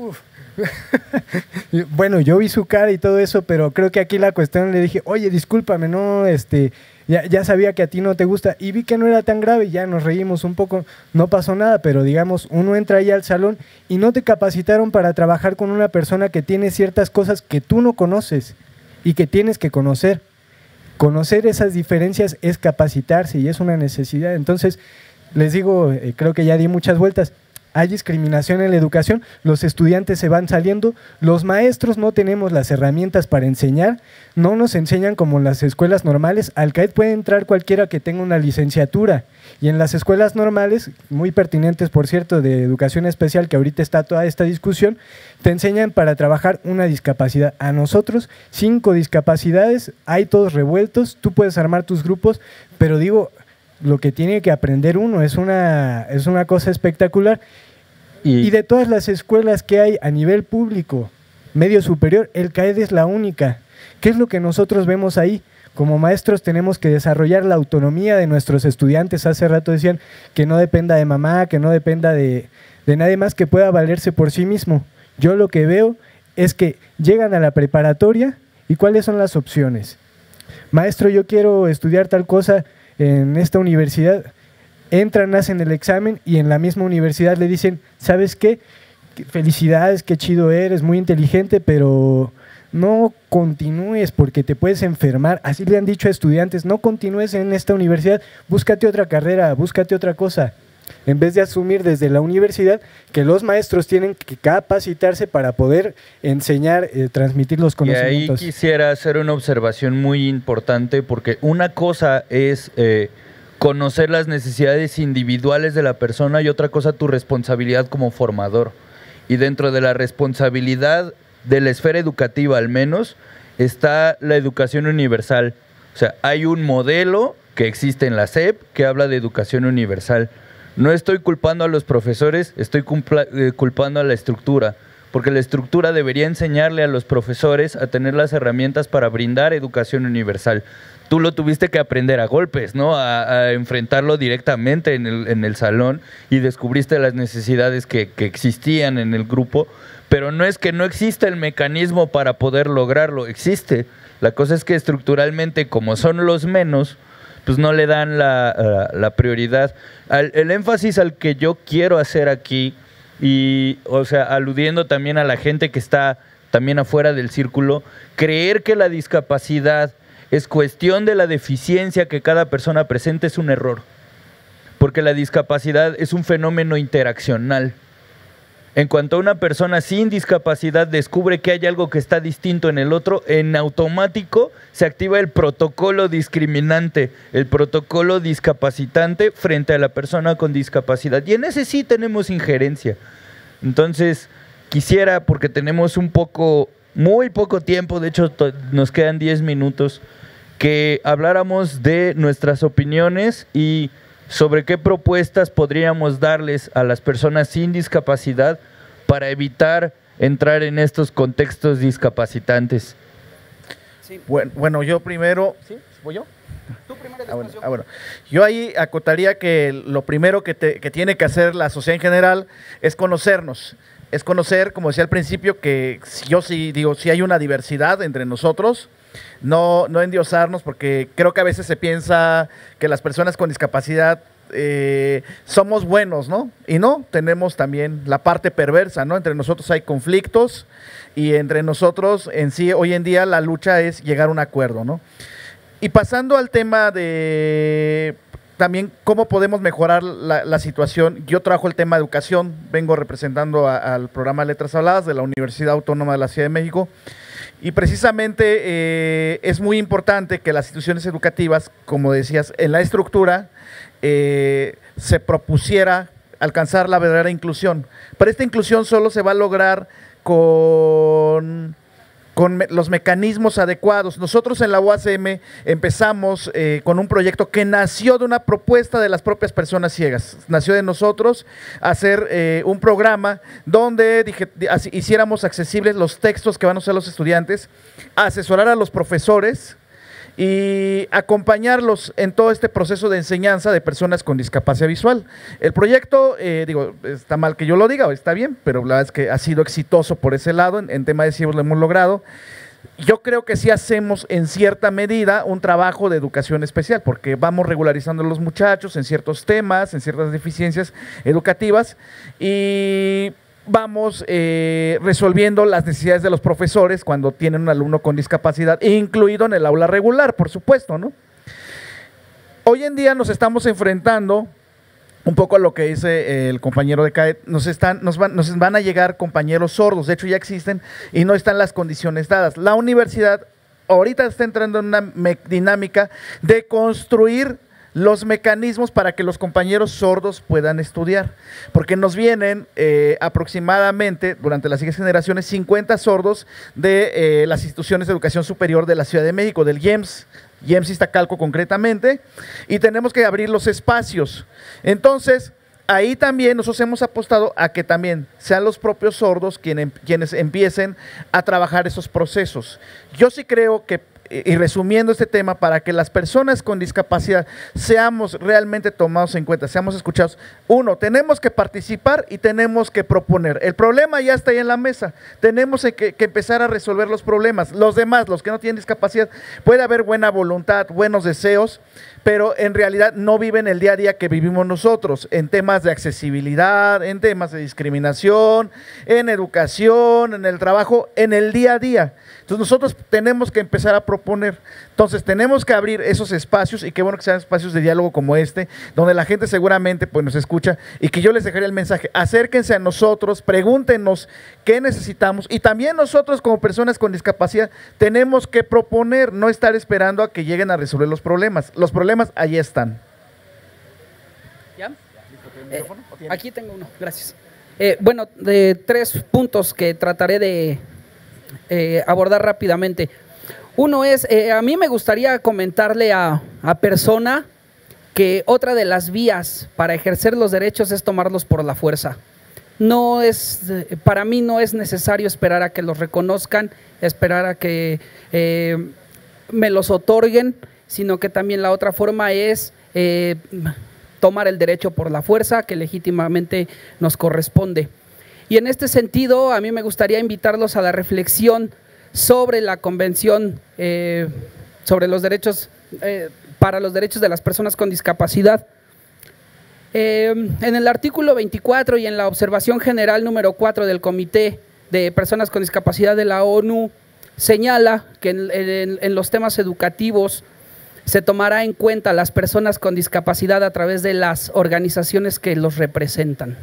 Bueno, yo vi su cara y todo eso, pero creo que aquí la cuestión, le dije, oye, discúlpame, no, ya sabía que a ti no te gusta y vi que no era tan grave, ya nos reímos un poco, no pasó nada, pero digamos, uno entra ahí al salón y no te capacitaron para trabajar con una persona que tiene ciertas cosas que tú no conoces y que tienes que conocer. Conocer esas diferencias es capacitarse y es una necesidad. Entonces, les digo, creo que ya di muchas vueltas. Hay discriminación en la educación, los estudiantes se van saliendo, los maestros no tenemos las herramientas para enseñar, no nos enseñan como en las escuelas normales. Al CAED puede entrar cualquiera que tenga una licenciatura y en las escuelas normales, muy pertinentes por cierto, de educación especial, que ahorita está toda esta discusión, te enseñan para trabajar una discapacidad. A nosotros 5 discapacidades, hay todos revueltos, tú puedes armar tus grupos, pero digo, lo que tiene que aprender uno es una cosa espectacular. Y de todas las escuelas que hay a nivel público, medio superior, el CAED es la única. ¿Qué es lo que nosotros vemos ahí? Como maestros tenemos que desarrollar la autonomía de nuestros estudiantes. Hace rato decían que no dependa de mamá, que no dependa de nadie más, que pueda valerse por sí mismo. Yo lo que veo es que llegan a la preparatoria y ¿cuáles son las opciones? Maestro, yo quiero estudiar tal cosa en esta universidad. Entran, hacen el examen y en la misma universidad le dicen, ¿sabes qué? Felicidades, qué chido eres, muy inteligente, pero no continúes porque te puedes enfermar. Así le han dicho a estudiantes, no continúes en esta universidad, búscate otra carrera, búscate otra cosa. En vez de asumir desde la universidad que los maestros tienen que capacitarse para poder enseñar, transmitir los conocimientos. Y ahí quisiera hacer una observación muy importante, porque una cosa es conocer las necesidades individuales de la persona y otra cosa tu responsabilidad como formador. Y dentro de la responsabilidad de la esfera educativa al menos, está la educación universal. O sea, hay un modelo que existe en la SEP que habla de educación universal. No estoy culpando a los profesores, estoy culpando a la estructura, porque la estructura debería enseñarle a los profesores a tener las herramientas para brindar educación universal. Tú lo tuviste que aprender a golpes, ¿no? A enfrentarlo directamente en el salón y descubriste las necesidades que existían en el grupo, pero no es que no exista el mecanismo para poder lograrlo, existe. La cosa es que estructuralmente, como son los menos, pues no le dan la prioridad. El énfasis al que yo quiero hacer aquí, y o sea, aludiendo también a la gente que está también afuera del círculo, creer que la discapacidad es cuestión de la deficiencia que cada persona presente es un error, porque la discapacidad es un fenómeno interaccional. En cuanto a una persona sin discapacidad descubre que hay algo que está distinto en el otro, en automático se activa el protocolo discriminante, el protocolo discapacitante frente a la persona con discapacidad. Y en ese sí tenemos injerencia. Entonces, quisiera, porque tenemos muy poco tiempo, de hecho nos quedan 10 minutos, que habláramos de nuestras opiniones y sobre qué propuestas podríamos darles a las personas sin discapacidad para evitar entrar en estos contextos discapacitantes. Sí. Bueno, yo primero... ¿Sí? ¿Voy yo? Tú primero. Bueno. Yo ahí acotaría que lo primero que tiene que hacer la sociedad en general es conocernos. Es conocer, como decía al principio, que yo sí digo, si hay una diversidad entre nosotros, no endiosarnos, porque creo que a veces se piensa que las personas con discapacidad somos buenos, ¿no? Y no, tenemos también la parte perversa, ¿no? Entre nosotros hay conflictos y entre nosotros en sí, hoy en día la lucha es llegar a un acuerdo, ¿no? Y pasando al tema de también cómo podemos mejorar la situación, yo trabajo el tema de educación, vengo representando al programa Letras Habladas de la Universidad Autónoma de la Ciudad de México. Y precisamente es muy importante que las instituciones educativas, como decías, en la estructura se propusiera alcanzar la verdadera inclusión. Pero esta inclusión solo se va a lograr con los mecanismos adecuados. Nosotros en la UACM empezamos con un proyecto que nació de una propuesta de las propias personas ciegas. Nació de nosotros hacer un programa donde hiciéramos accesibles los textos que van a usar los estudiantes, asesorar a los profesores y acompañarlos en todo este proceso de enseñanza de personas con discapacidad visual. El proyecto, está mal que yo lo diga, o está bien, pero la verdad es que ha sido exitoso por ese lado, en tema de ciegos lo hemos logrado. Yo creo que sí hacemos en cierta medida un trabajo de educación especial, porque vamos regularizando a los muchachos en ciertos temas, en ciertas deficiencias educativas, y vamos resolviendo las necesidades de los profesores cuando tienen un alumno con discapacidad, incluido en el aula regular, por supuesto, ¿no? Hoy en día nos estamos enfrentando un poco a lo que dice el compañero de CAET, nos van a llegar compañeros sordos, de hecho ya existen y no están las condiciones dadas. La universidad ahorita está entrando en una dinámica de construir los mecanismos para que los compañeros sordos puedan estudiar, porque nos vienen aproximadamente durante las siguientes generaciones 50 sordos de las instituciones de educación superior de la Ciudad de México, del IEMS Iztacalco concretamente, y tenemos que abrir los espacios. Entonces, ahí también nosotros hemos apostado a que también sean los propios sordos quienes empiecen a trabajar esos procesos. Yo sí creo que y resumiendo este tema, para que las personas con discapacidad seamos realmente tomados en cuenta, seamos escuchados. Uno, tenemos que participar y tenemos que proponer. El problema ya está ahí en la mesa, tenemos que empezar a resolver los problemas. Los demás, los que no tienen discapacidad, puede haber buena voluntad, buenos deseos, pero en realidad no viven el día a día que vivimos nosotros, en temas de accesibilidad, en temas de discriminación, en educación, en el trabajo, en el día a día. Entonces nosotros tenemos que empezar a proponer, entonces tenemos que abrir esos espacios, y qué bueno que sean espacios de diálogo como este, donde la gente seguramente pues nos escucha, y que yo les dejaré el mensaje: acérquense a nosotros, pregúntenos qué necesitamos, y también nosotros como personas con discapacidad tenemos que proponer, no estar esperando a que lleguen a resolver los problemas ahí están. ¿Ya? Aquí tengo uno, gracias. Bueno, de 3 puntos que trataré de abordar rápidamente. Uno es, a mí me gustaría comentarle a persona que otra de las vías para ejercer los derechos es tomarlos por la fuerza. No es, para mí no es necesario esperar a que los reconozcan, esperar a que me los otorguen, sino que también la otra forma es tomar el derecho por la fuerza que legítimamente nos corresponde. Y en este sentido, a mí me gustaría invitarlos a la reflexión sobre la Convención sobre los derechos, para los derechos de las personas con discapacidad. En el artículo 24 y en la observación general número 4 del Comité de Personas con Discapacidad de la ONU, señala que en los temas educativos se tomará en cuenta a las personas con discapacidad a través de las organizaciones que los representan.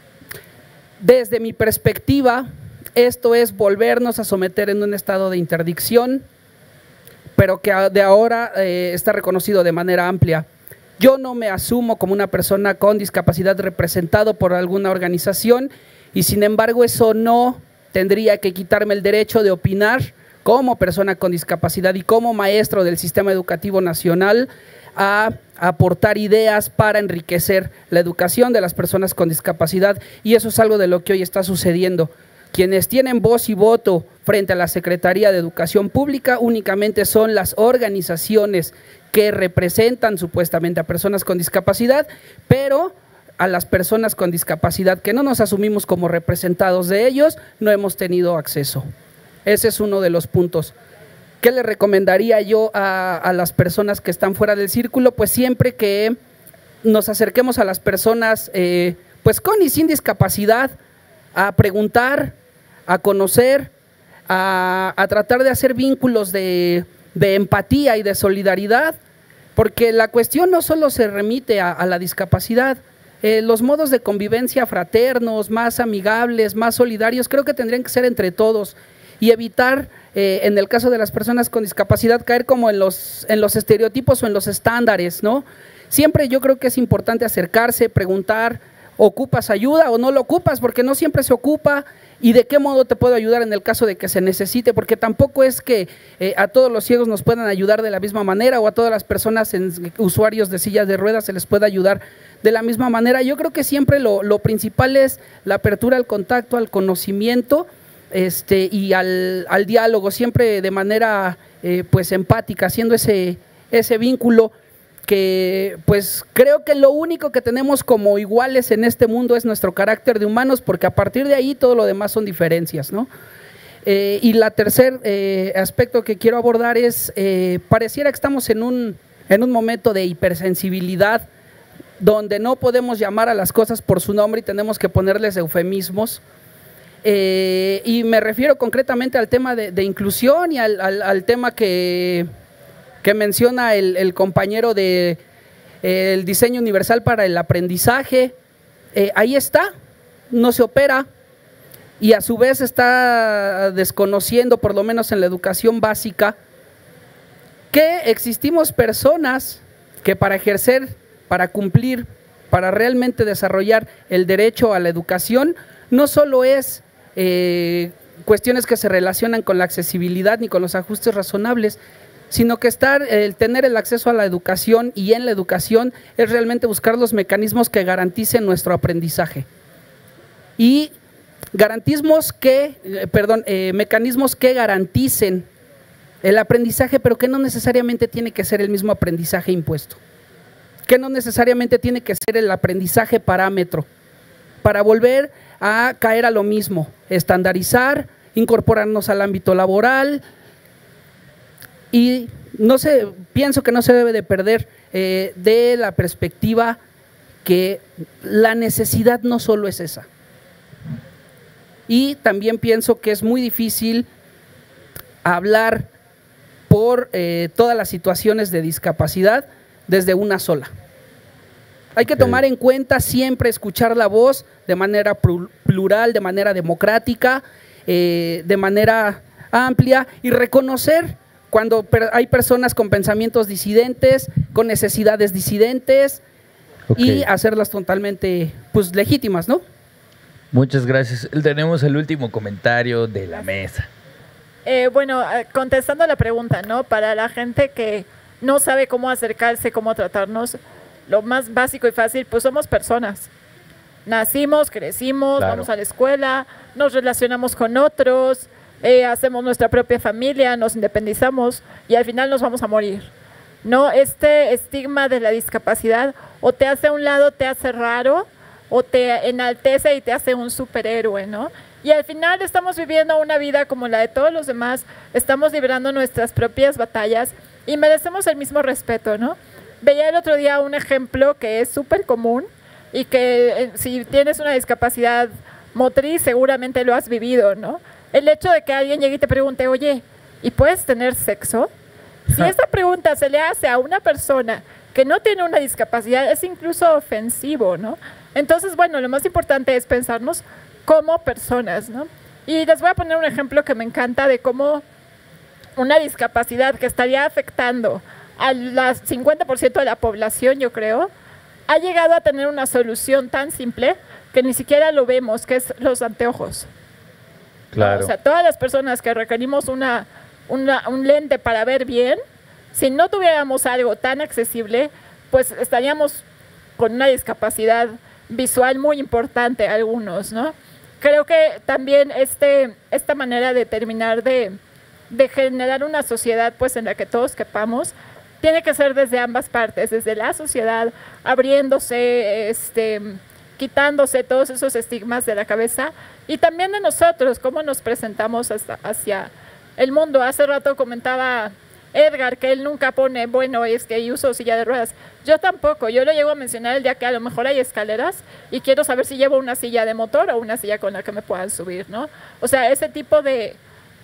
Desde mi perspectiva, esto es volvernos a someter en un estado de interdicción, pero que de ahora está reconocido de manera amplia. Yo no me asumo como una persona con discapacidad representado por alguna organización, y sin embargo eso no tendría que quitarme el derecho de opinar como persona con discapacidad y como maestro del sistema educativo nacional, a aportar ideas para enriquecer la educación de las personas con discapacidad, y eso es algo de lo que hoy está sucediendo. Quienes tienen voz y voto frente a la Secretaría de Educación Pública únicamente son las organizaciones que representan supuestamente a personas con discapacidad, pero a las personas con discapacidad que no nos asumimos como representados de ellos, no hemos tenido acceso. Ese es uno de los puntos. ¿Qué le recomendaría yo a las personas que están fuera del círculo? Pues siempre que nos acerquemos a las personas pues con y sin discapacidad, a preguntar, a conocer, a tratar de hacer vínculos de empatía y de solidaridad, porque la cuestión no solo se remite a la discapacidad. Los modos de convivencia fraternos, más amigables, más solidarios, creo que tendrían que ser entre todos, y evitar, en el caso de las personas con discapacidad, caer como en los estereotipos o en los estándares, ¿no? Siempre yo creo que es importante acercarse, preguntar: ¿ocupas ayuda o no lo ocupas? Porque no siempre se ocupa. ¿Y de qué modo te puedo ayudar en el caso de que se necesite? Porque tampoco es que a todos los ciegos nos puedan ayudar de la misma manera, o a todas las personas usuarios de sillas de ruedas se les pueda ayudar de la misma manera. Yo creo que siempre lo principal es la apertura al contacto, al conocimiento, y al diálogo, siempre de manera pues empática, haciendo ese vínculo, que pues creo que lo único que tenemos como iguales en este mundo es nuestro carácter de humanos, porque a partir de ahí todo lo demás son diferencias, ¿no? Y la tercer aspecto que quiero abordar es, pareciera que estamos en un momento de hipersensibilidad, donde no podemos llamar a las cosas por su nombre y tenemos que ponerles eufemismos. Y me refiero concretamente al tema de inclusión y al tema que menciona el compañero de el diseño universal para el aprendizaje. Ahí está, no se opera, y a su vez está desconociendo, por lo menos en la educación básica, que existimos personas que para ejercer, para cumplir, para realmente desarrollar el derecho a la educación, no solo es cuestiones que se relacionan con la accesibilidad ni con los ajustes razonables, sino que tener el acceso a la educación, y en la educación es realmente buscar los mecanismos que garanticen nuestro aprendizaje, y mecanismos que garanticen el aprendizaje, pero que no necesariamente tiene que ser el mismo aprendizaje impuesto, que no necesariamente tiene que ser el aprendizaje parámetro, para volver a caer a lo mismo, estandarizar, incorporarnos al ámbito laboral y no sé, pienso que no se debe de perder de la perspectiva que la necesidad no solo es esa. Y también pienso que es muy difícil hablar por todas las situaciones de discapacidad desde una sola. Hay que tomar en cuenta siempre escuchar la voz de manera plural, de manera democrática, de manera amplia y reconocer cuando hay personas con pensamientos disidentes, con necesidades disidentes y hacerlas totalmente pues legítimas, ¿no? Muchas gracias. Tenemos el último comentario de la mesa. Bueno, contestando la pregunta, ¿no? Para la gente que no sabe cómo acercarse, cómo tratarnos, lo más básico y fácil, pues somos personas. Nacimos, crecimos, Claro. vamos a la escuela, nos relacionamos con otros, hacemos nuestra propia familia, nos independizamos y al final nos vamos a morir. ¿No? Este estigma de la discapacidad o te hace a un lado, te hace raro, o te enaltece y te hace un superhéroe, ¿no? Y al final estamos viviendo una vida como la de todos los demás, estamos librando nuestras propias batallas y merecemos el mismo respeto, ¿no? Veía el otro día un ejemplo que es súper común y que si tienes una discapacidad motriz seguramente lo has vivido, ¿no? El hecho de que alguien llegue y te pregunte, oye, ¿y puedes tener sexo? Si esta pregunta se le hace a una persona que no tiene una discapacidad, es incluso ofensivo, ¿no? Entonces, bueno, lo más importante es pensarnos como personas, ¿no? Y les voy a poner un ejemplo que me encanta de cómo una discapacidad que estaría afectando al 50% de la población, yo creo, ha llegado a tener una solución tan simple que ni siquiera lo vemos, que es los anteojos. Claro. O sea, todas las personas que requerimos un lente para ver bien, si no tuviéramos algo tan accesible, pues estaríamos con una discapacidad visual muy importante algunos, ¿no? Creo que también esta manera de terminar de generar una sociedad pues en la que todos quepamos, tiene que ser desde ambas partes, desde la sociedad, abriéndose, quitándose todos esos estigmas de la cabeza y también de nosotros, cómo nos presentamos hacia el mundo. Hace rato comentaba Edgar que él nunca pone, bueno, es que uso silla de ruedas. Yo tampoco, yo lo llego a mencionar el día que a lo mejor hay escaleras y quiero saber si llevo una silla de motor o una silla con la que me puedan subir, ¿no? O sea, ese tipo de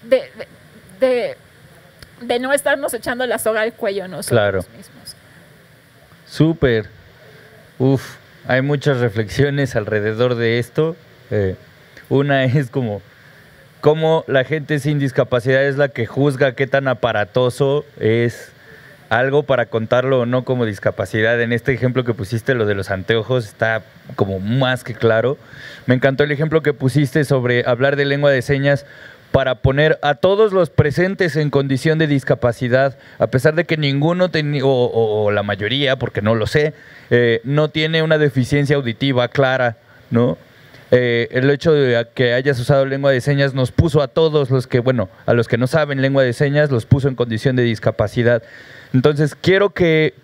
no estarnos echando la soga al cuello nosotros mismos. Súper. Uf, hay muchas reflexiones alrededor de esto. Una es cómo la gente sin discapacidad es la que juzga qué tan aparatoso es algo para contarlo o no como discapacidad. En este ejemplo que pusiste, lo de los anteojos, está como más que claro. Me encantó el ejemplo que pusiste sobre hablar de lengua de señas para poner a todos los presentes en condición de discapacidad, a pesar de que ninguno o la mayoría, porque no lo sé, no tiene una deficiencia auditiva clara, ¿no? El hecho de que hayas usado lengua de señas nos puso a todos los que, bueno, a los que no saben lengua de señas, los puso en condición de discapacidad. Entonces, quiero que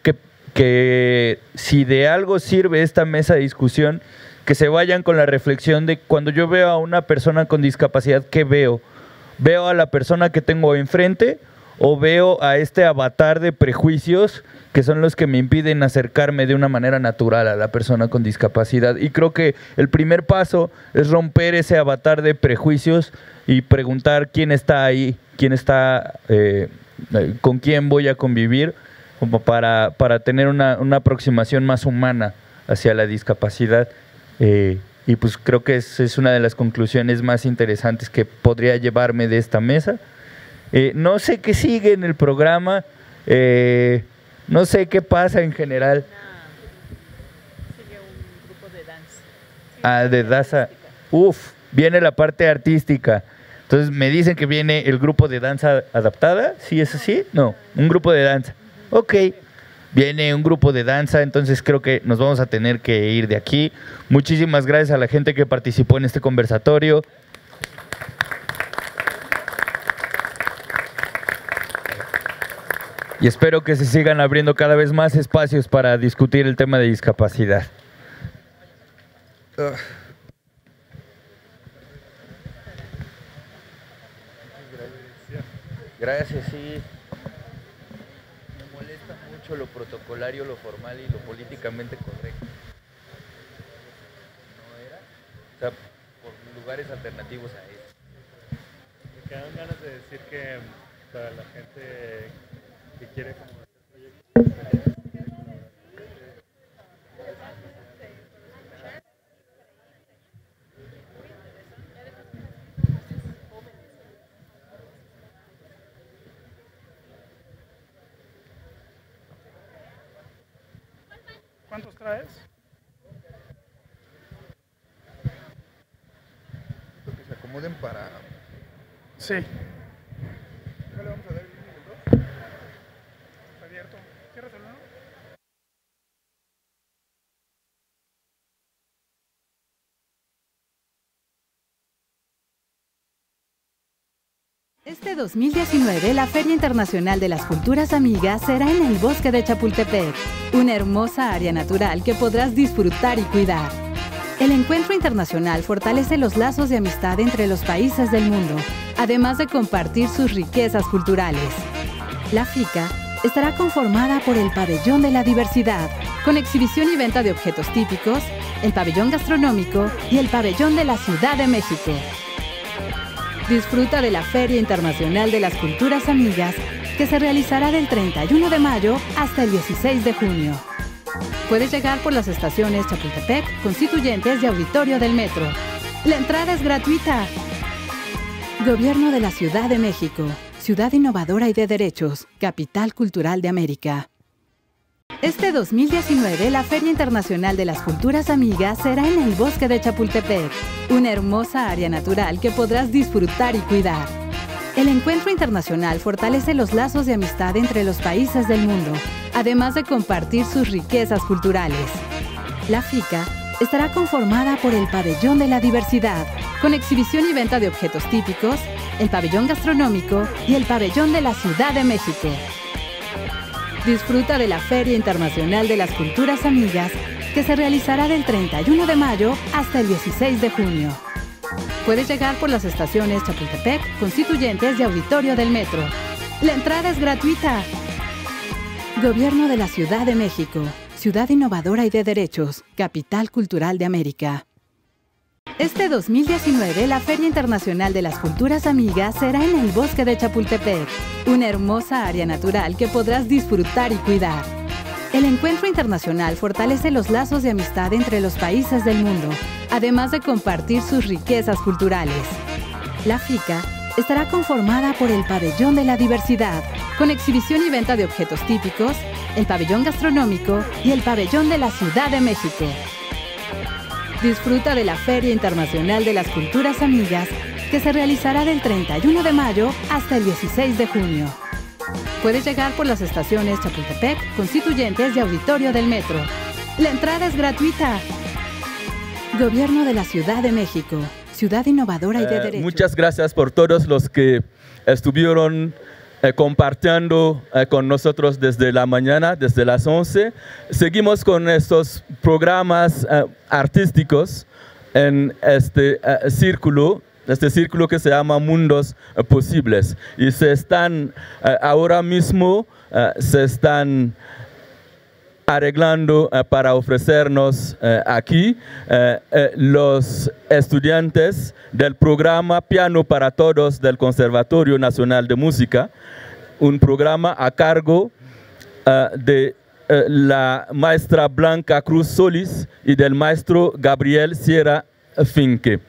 si de algo sirve esta mesa de discusión, que se vayan con la reflexión de cuando yo veo a una persona con discapacidad, ¿qué veo? ¿Veo a la persona que tengo enfrente o veo a este avatar de prejuicios que son los que me impiden acercarme de una manera natural a la persona con discapacidad? Y creo que el primer paso es romper ese avatar de prejuicios y preguntar quién está ahí, quién está, con quién voy a convivir, como para tener una aproximación más humana hacia la discapacidad. Y pues creo que es una de las conclusiones más interesantes que podría llevarme de esta mesa. No sé qué sigue en el programa, no sé qué pasa en general. Sigue un grupo de danza. Ah, de danza. Uf, viene la parte artística. Entonces me dicen que viene el grupo de danza adaptada. ¿Sí es así? No, un grupo de danza. Ok. Viene un grupo de danza, entonces creo que nos vamos a tener que ir de aquí. Muchísimas gracias a la gente que participó en este conversatorio. Y espero que se sigan abriendo cada vez más espacios para discutir el tema de discapacidad. Gracias, sí. Me molesta mucho lo protocolario, lo formal y lo políticamente correcto. ¿No era? O sea, por lugares alternativos a eso. Me quedan ganas de decir que para la gente que quiere como hacer proyectos, ¿cuántos traes? Que se acomoden para... Sí. ¿Cuál le vamos a dar el 1 y el 2? Está abierto. ¿Cierras el 1? Este 2019, la Feria Internacional de las Culturas Amigas será en el Bosque de Chapultepec, una hermosa área natural que podrás disfrutar y cuidar. El encuentro internacional fortalece los lazos de amistad entre los países del mundo, además de compartir sus riquezas culturales. La FICA estará conformada por el Pabellón de la Diversidad, con exhibición y venta de objetos típicos, el Pabellón Gastronómico y el Pabellón de la Ciudad de México. Disfruta de la Feria Internacional de las Culturas Amigas, que se realizará del 31 de mayo hasta el 16 de junio. Puedes llegar por las estaciones Chapultepec, Constituyentes y Auditorio del Metro. La entrada es gratuita. Gobierno de la Ciudad de México, ciudad innovadora y de derechos, capital cultural de América. Este 2019, la Feria Internacional de las Culturas Amigas será en el Bosque de Chapultepec, una hermosa área natural que podrás disfrutar y cuidar. El encuentro internacional fortalece los lazos de amistad entre los países del mundo, además de compartir sus riquezas culturales. La FICA estará conformada por el Pabellón de la Diversidad, con exhibición y venta de objetos típicos, el Pabellón Gastronómico y el Pabellón de la Ciudad de México. Disfruta de la Feria Internacional de las Culturas Amigas, que se realizará del 31 de mayo hasta el 16 de junio. Puedes llegar por las estaciones Chapultepec, Constituyentes y Auditorio del Metro. La entrada es gratuita. Gobierno de la Ciudad de México, ciudad innovadora y de derechos, capital cultural de América. Este 2019, la Feria Internacional de las Culturas Amigas será en el Bosque de Chapultepec, una hermosa área natural que podrás disfrutar y cuidar. El encuentro internacional fortalece los lazos de amistad entre los países del mundo, además de compartir sus riquezas culturales. La FICA estará conformada por el Pabellón de la Diversidad, con exhibición y venta de objetos típicos, el Pabellón Gastronómico y el Pabellón de la Ciudad de México. Disfruta de la Feria Internacional de las Culturas Amigas, que se realizará del 31 de mayo hasta el 16 de junio. Puedes llegar por las estaciones Chapultepec, Constituyentes y Auditorio del Metro. La entrada es gratuita. Gobierno de la Ciudad de México, ciudad innovadora y de derechos. Muchas gracias por todos los que estuvieron compartiendo con nosotros desde la mañana, desde las 11. Seguimos con estos programas artísticos en este círculo que se llama Mundos Posibles. Y se están, ahora mismo, se están arreglando para ofrecernos aquí los estudiantes del programa Piano para Todos del Conservatorio Nacional de Música, un programa a cargo de la maestra Blanca Cruz Solís y del maestro Gabriel Sierra Finque.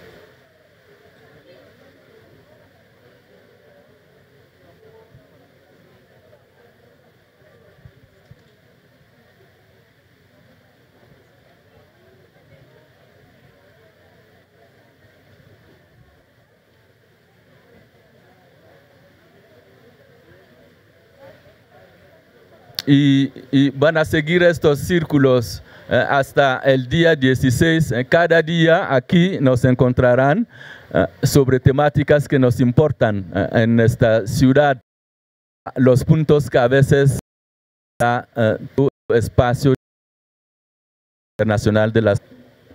Y van a seguir estos círculos hasta el día 16. Cada día aquí nos encontrarán sobre temáticas que nos importan en esta ciudad. los puntos que a veces da tu espacio internacional de las.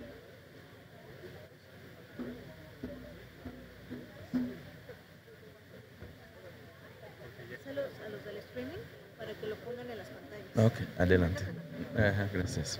A los del streaming para que lo pongan en las pantallas. Ok, adelante. Ajá, gracias.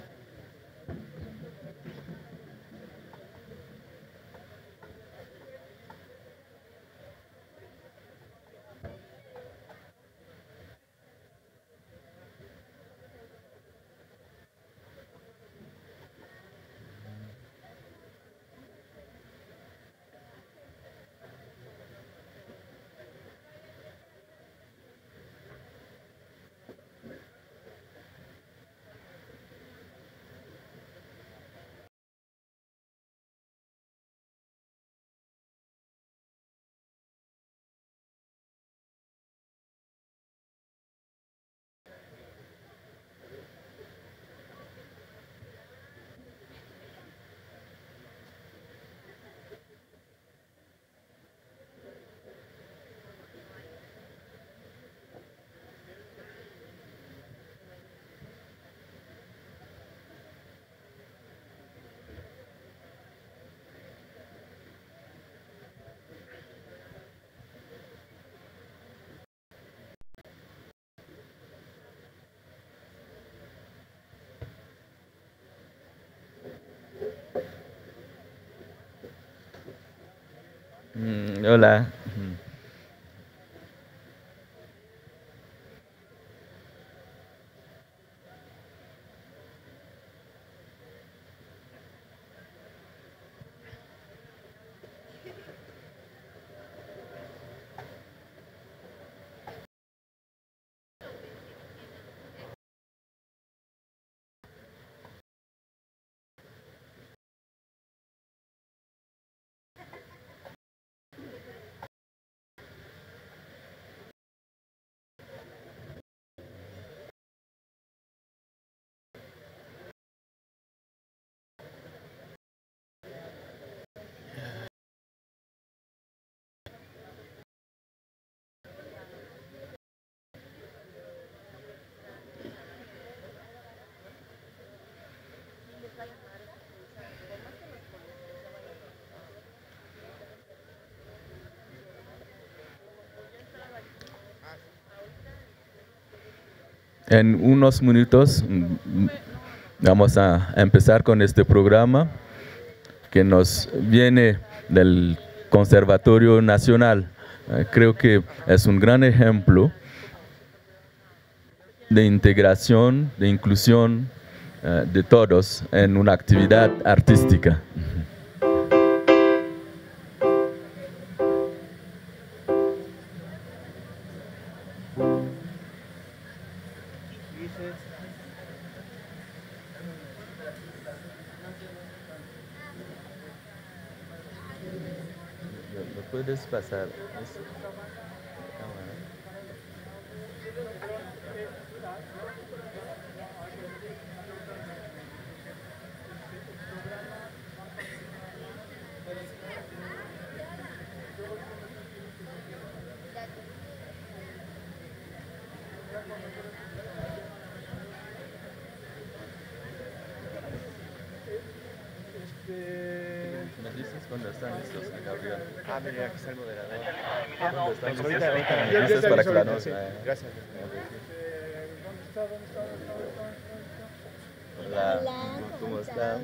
Hola. En unos minutos vamos a empezar con este programa que nos viene del Conservatorio Nacional. Creo que es un gran ejemplo de integración, de inclusión de todos en una actividad artística. ¿Lo puedes pasar? ¿Me dices cuando están listos, Gabriel? Ah, mira, aquí está el moderador. ¿Cuándo están listos? Ahorita. Me dices para que la Sí, gracias. Hola, ¿cómo están?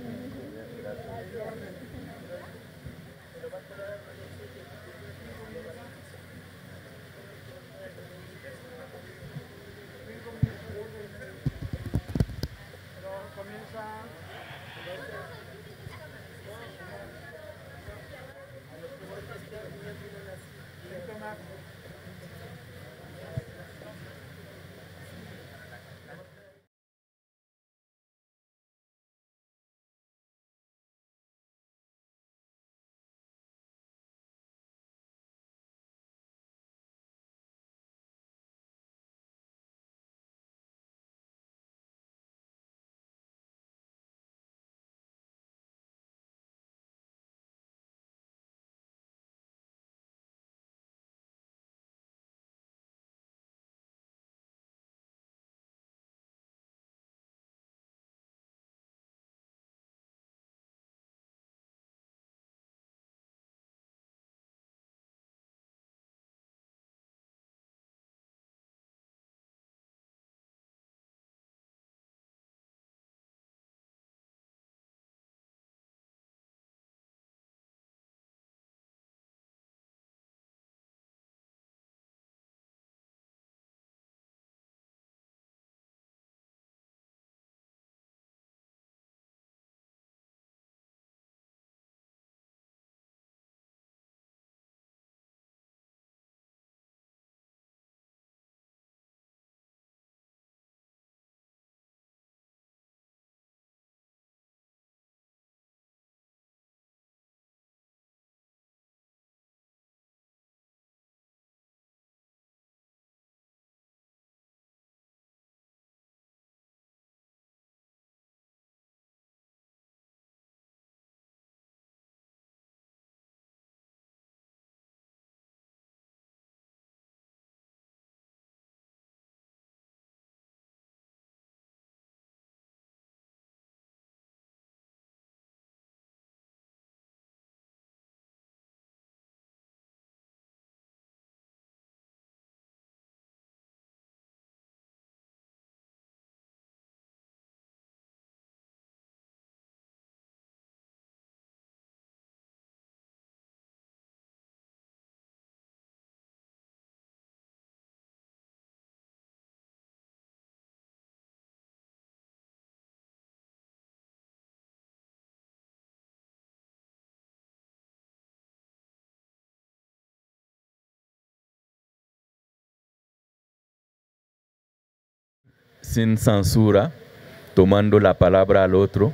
sin censura, tomando la palabra al otro,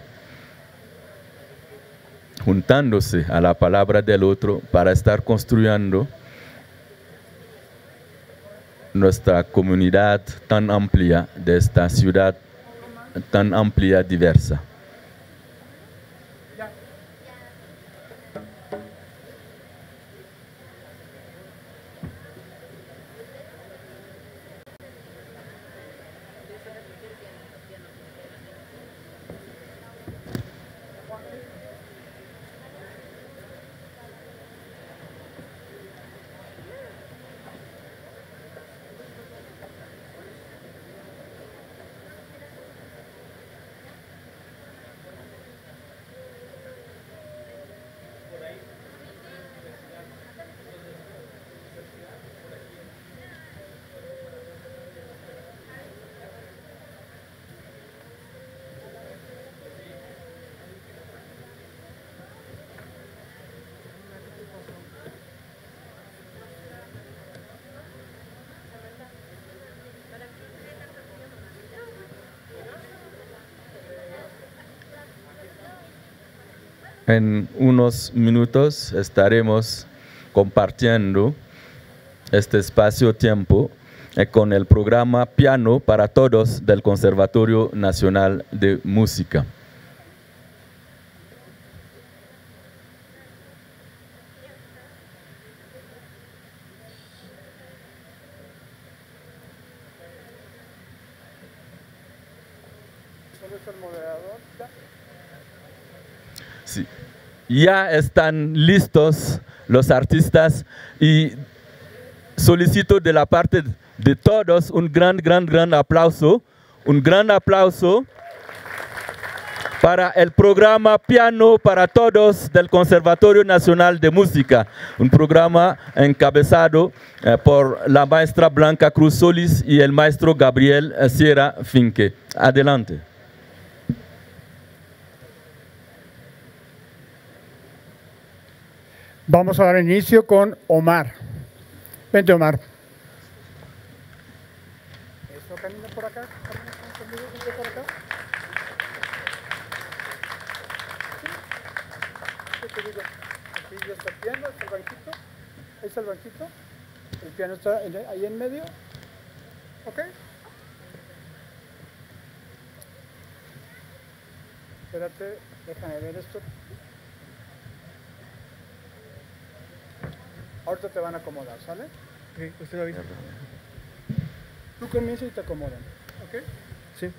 juntándose a la palabra del otro para estar construyendo nuestra comunidad tan amplia de esta ciudad tan amplia, diversa. En unos minutos estaremos compartiendo este espacio-tiempo con el programa Piano para Todos del Conservatorio Nacional de Música. Sí. Ya están listos los artistas y solicito de la parte de todos un gran aplauso, para el programa Piano para Todos del Conservatorio Nacional de Música, un programa encabezado por la maestra Blanca Cruz Solís y el maestro Gabriel Sierra Finque. Adelante. Vamos a dar inicio con Omar. Vente, Omar. Eso, camina por acá. Camina conmigo, vente por acá. ¿Qué te digo? Aquí ya está el piano, está el banquito. Ahí está el banquito. El piano está ahí en medio. ¿Ok? Espérate, déjame ver esto. Ahorita te van a acomodar, ¿sale? Sí, usted avisa. Tú comienzas y te acomodan, ¿ok? Sí.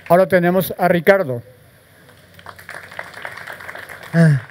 Ahora tenemos a Ricardo. Ah,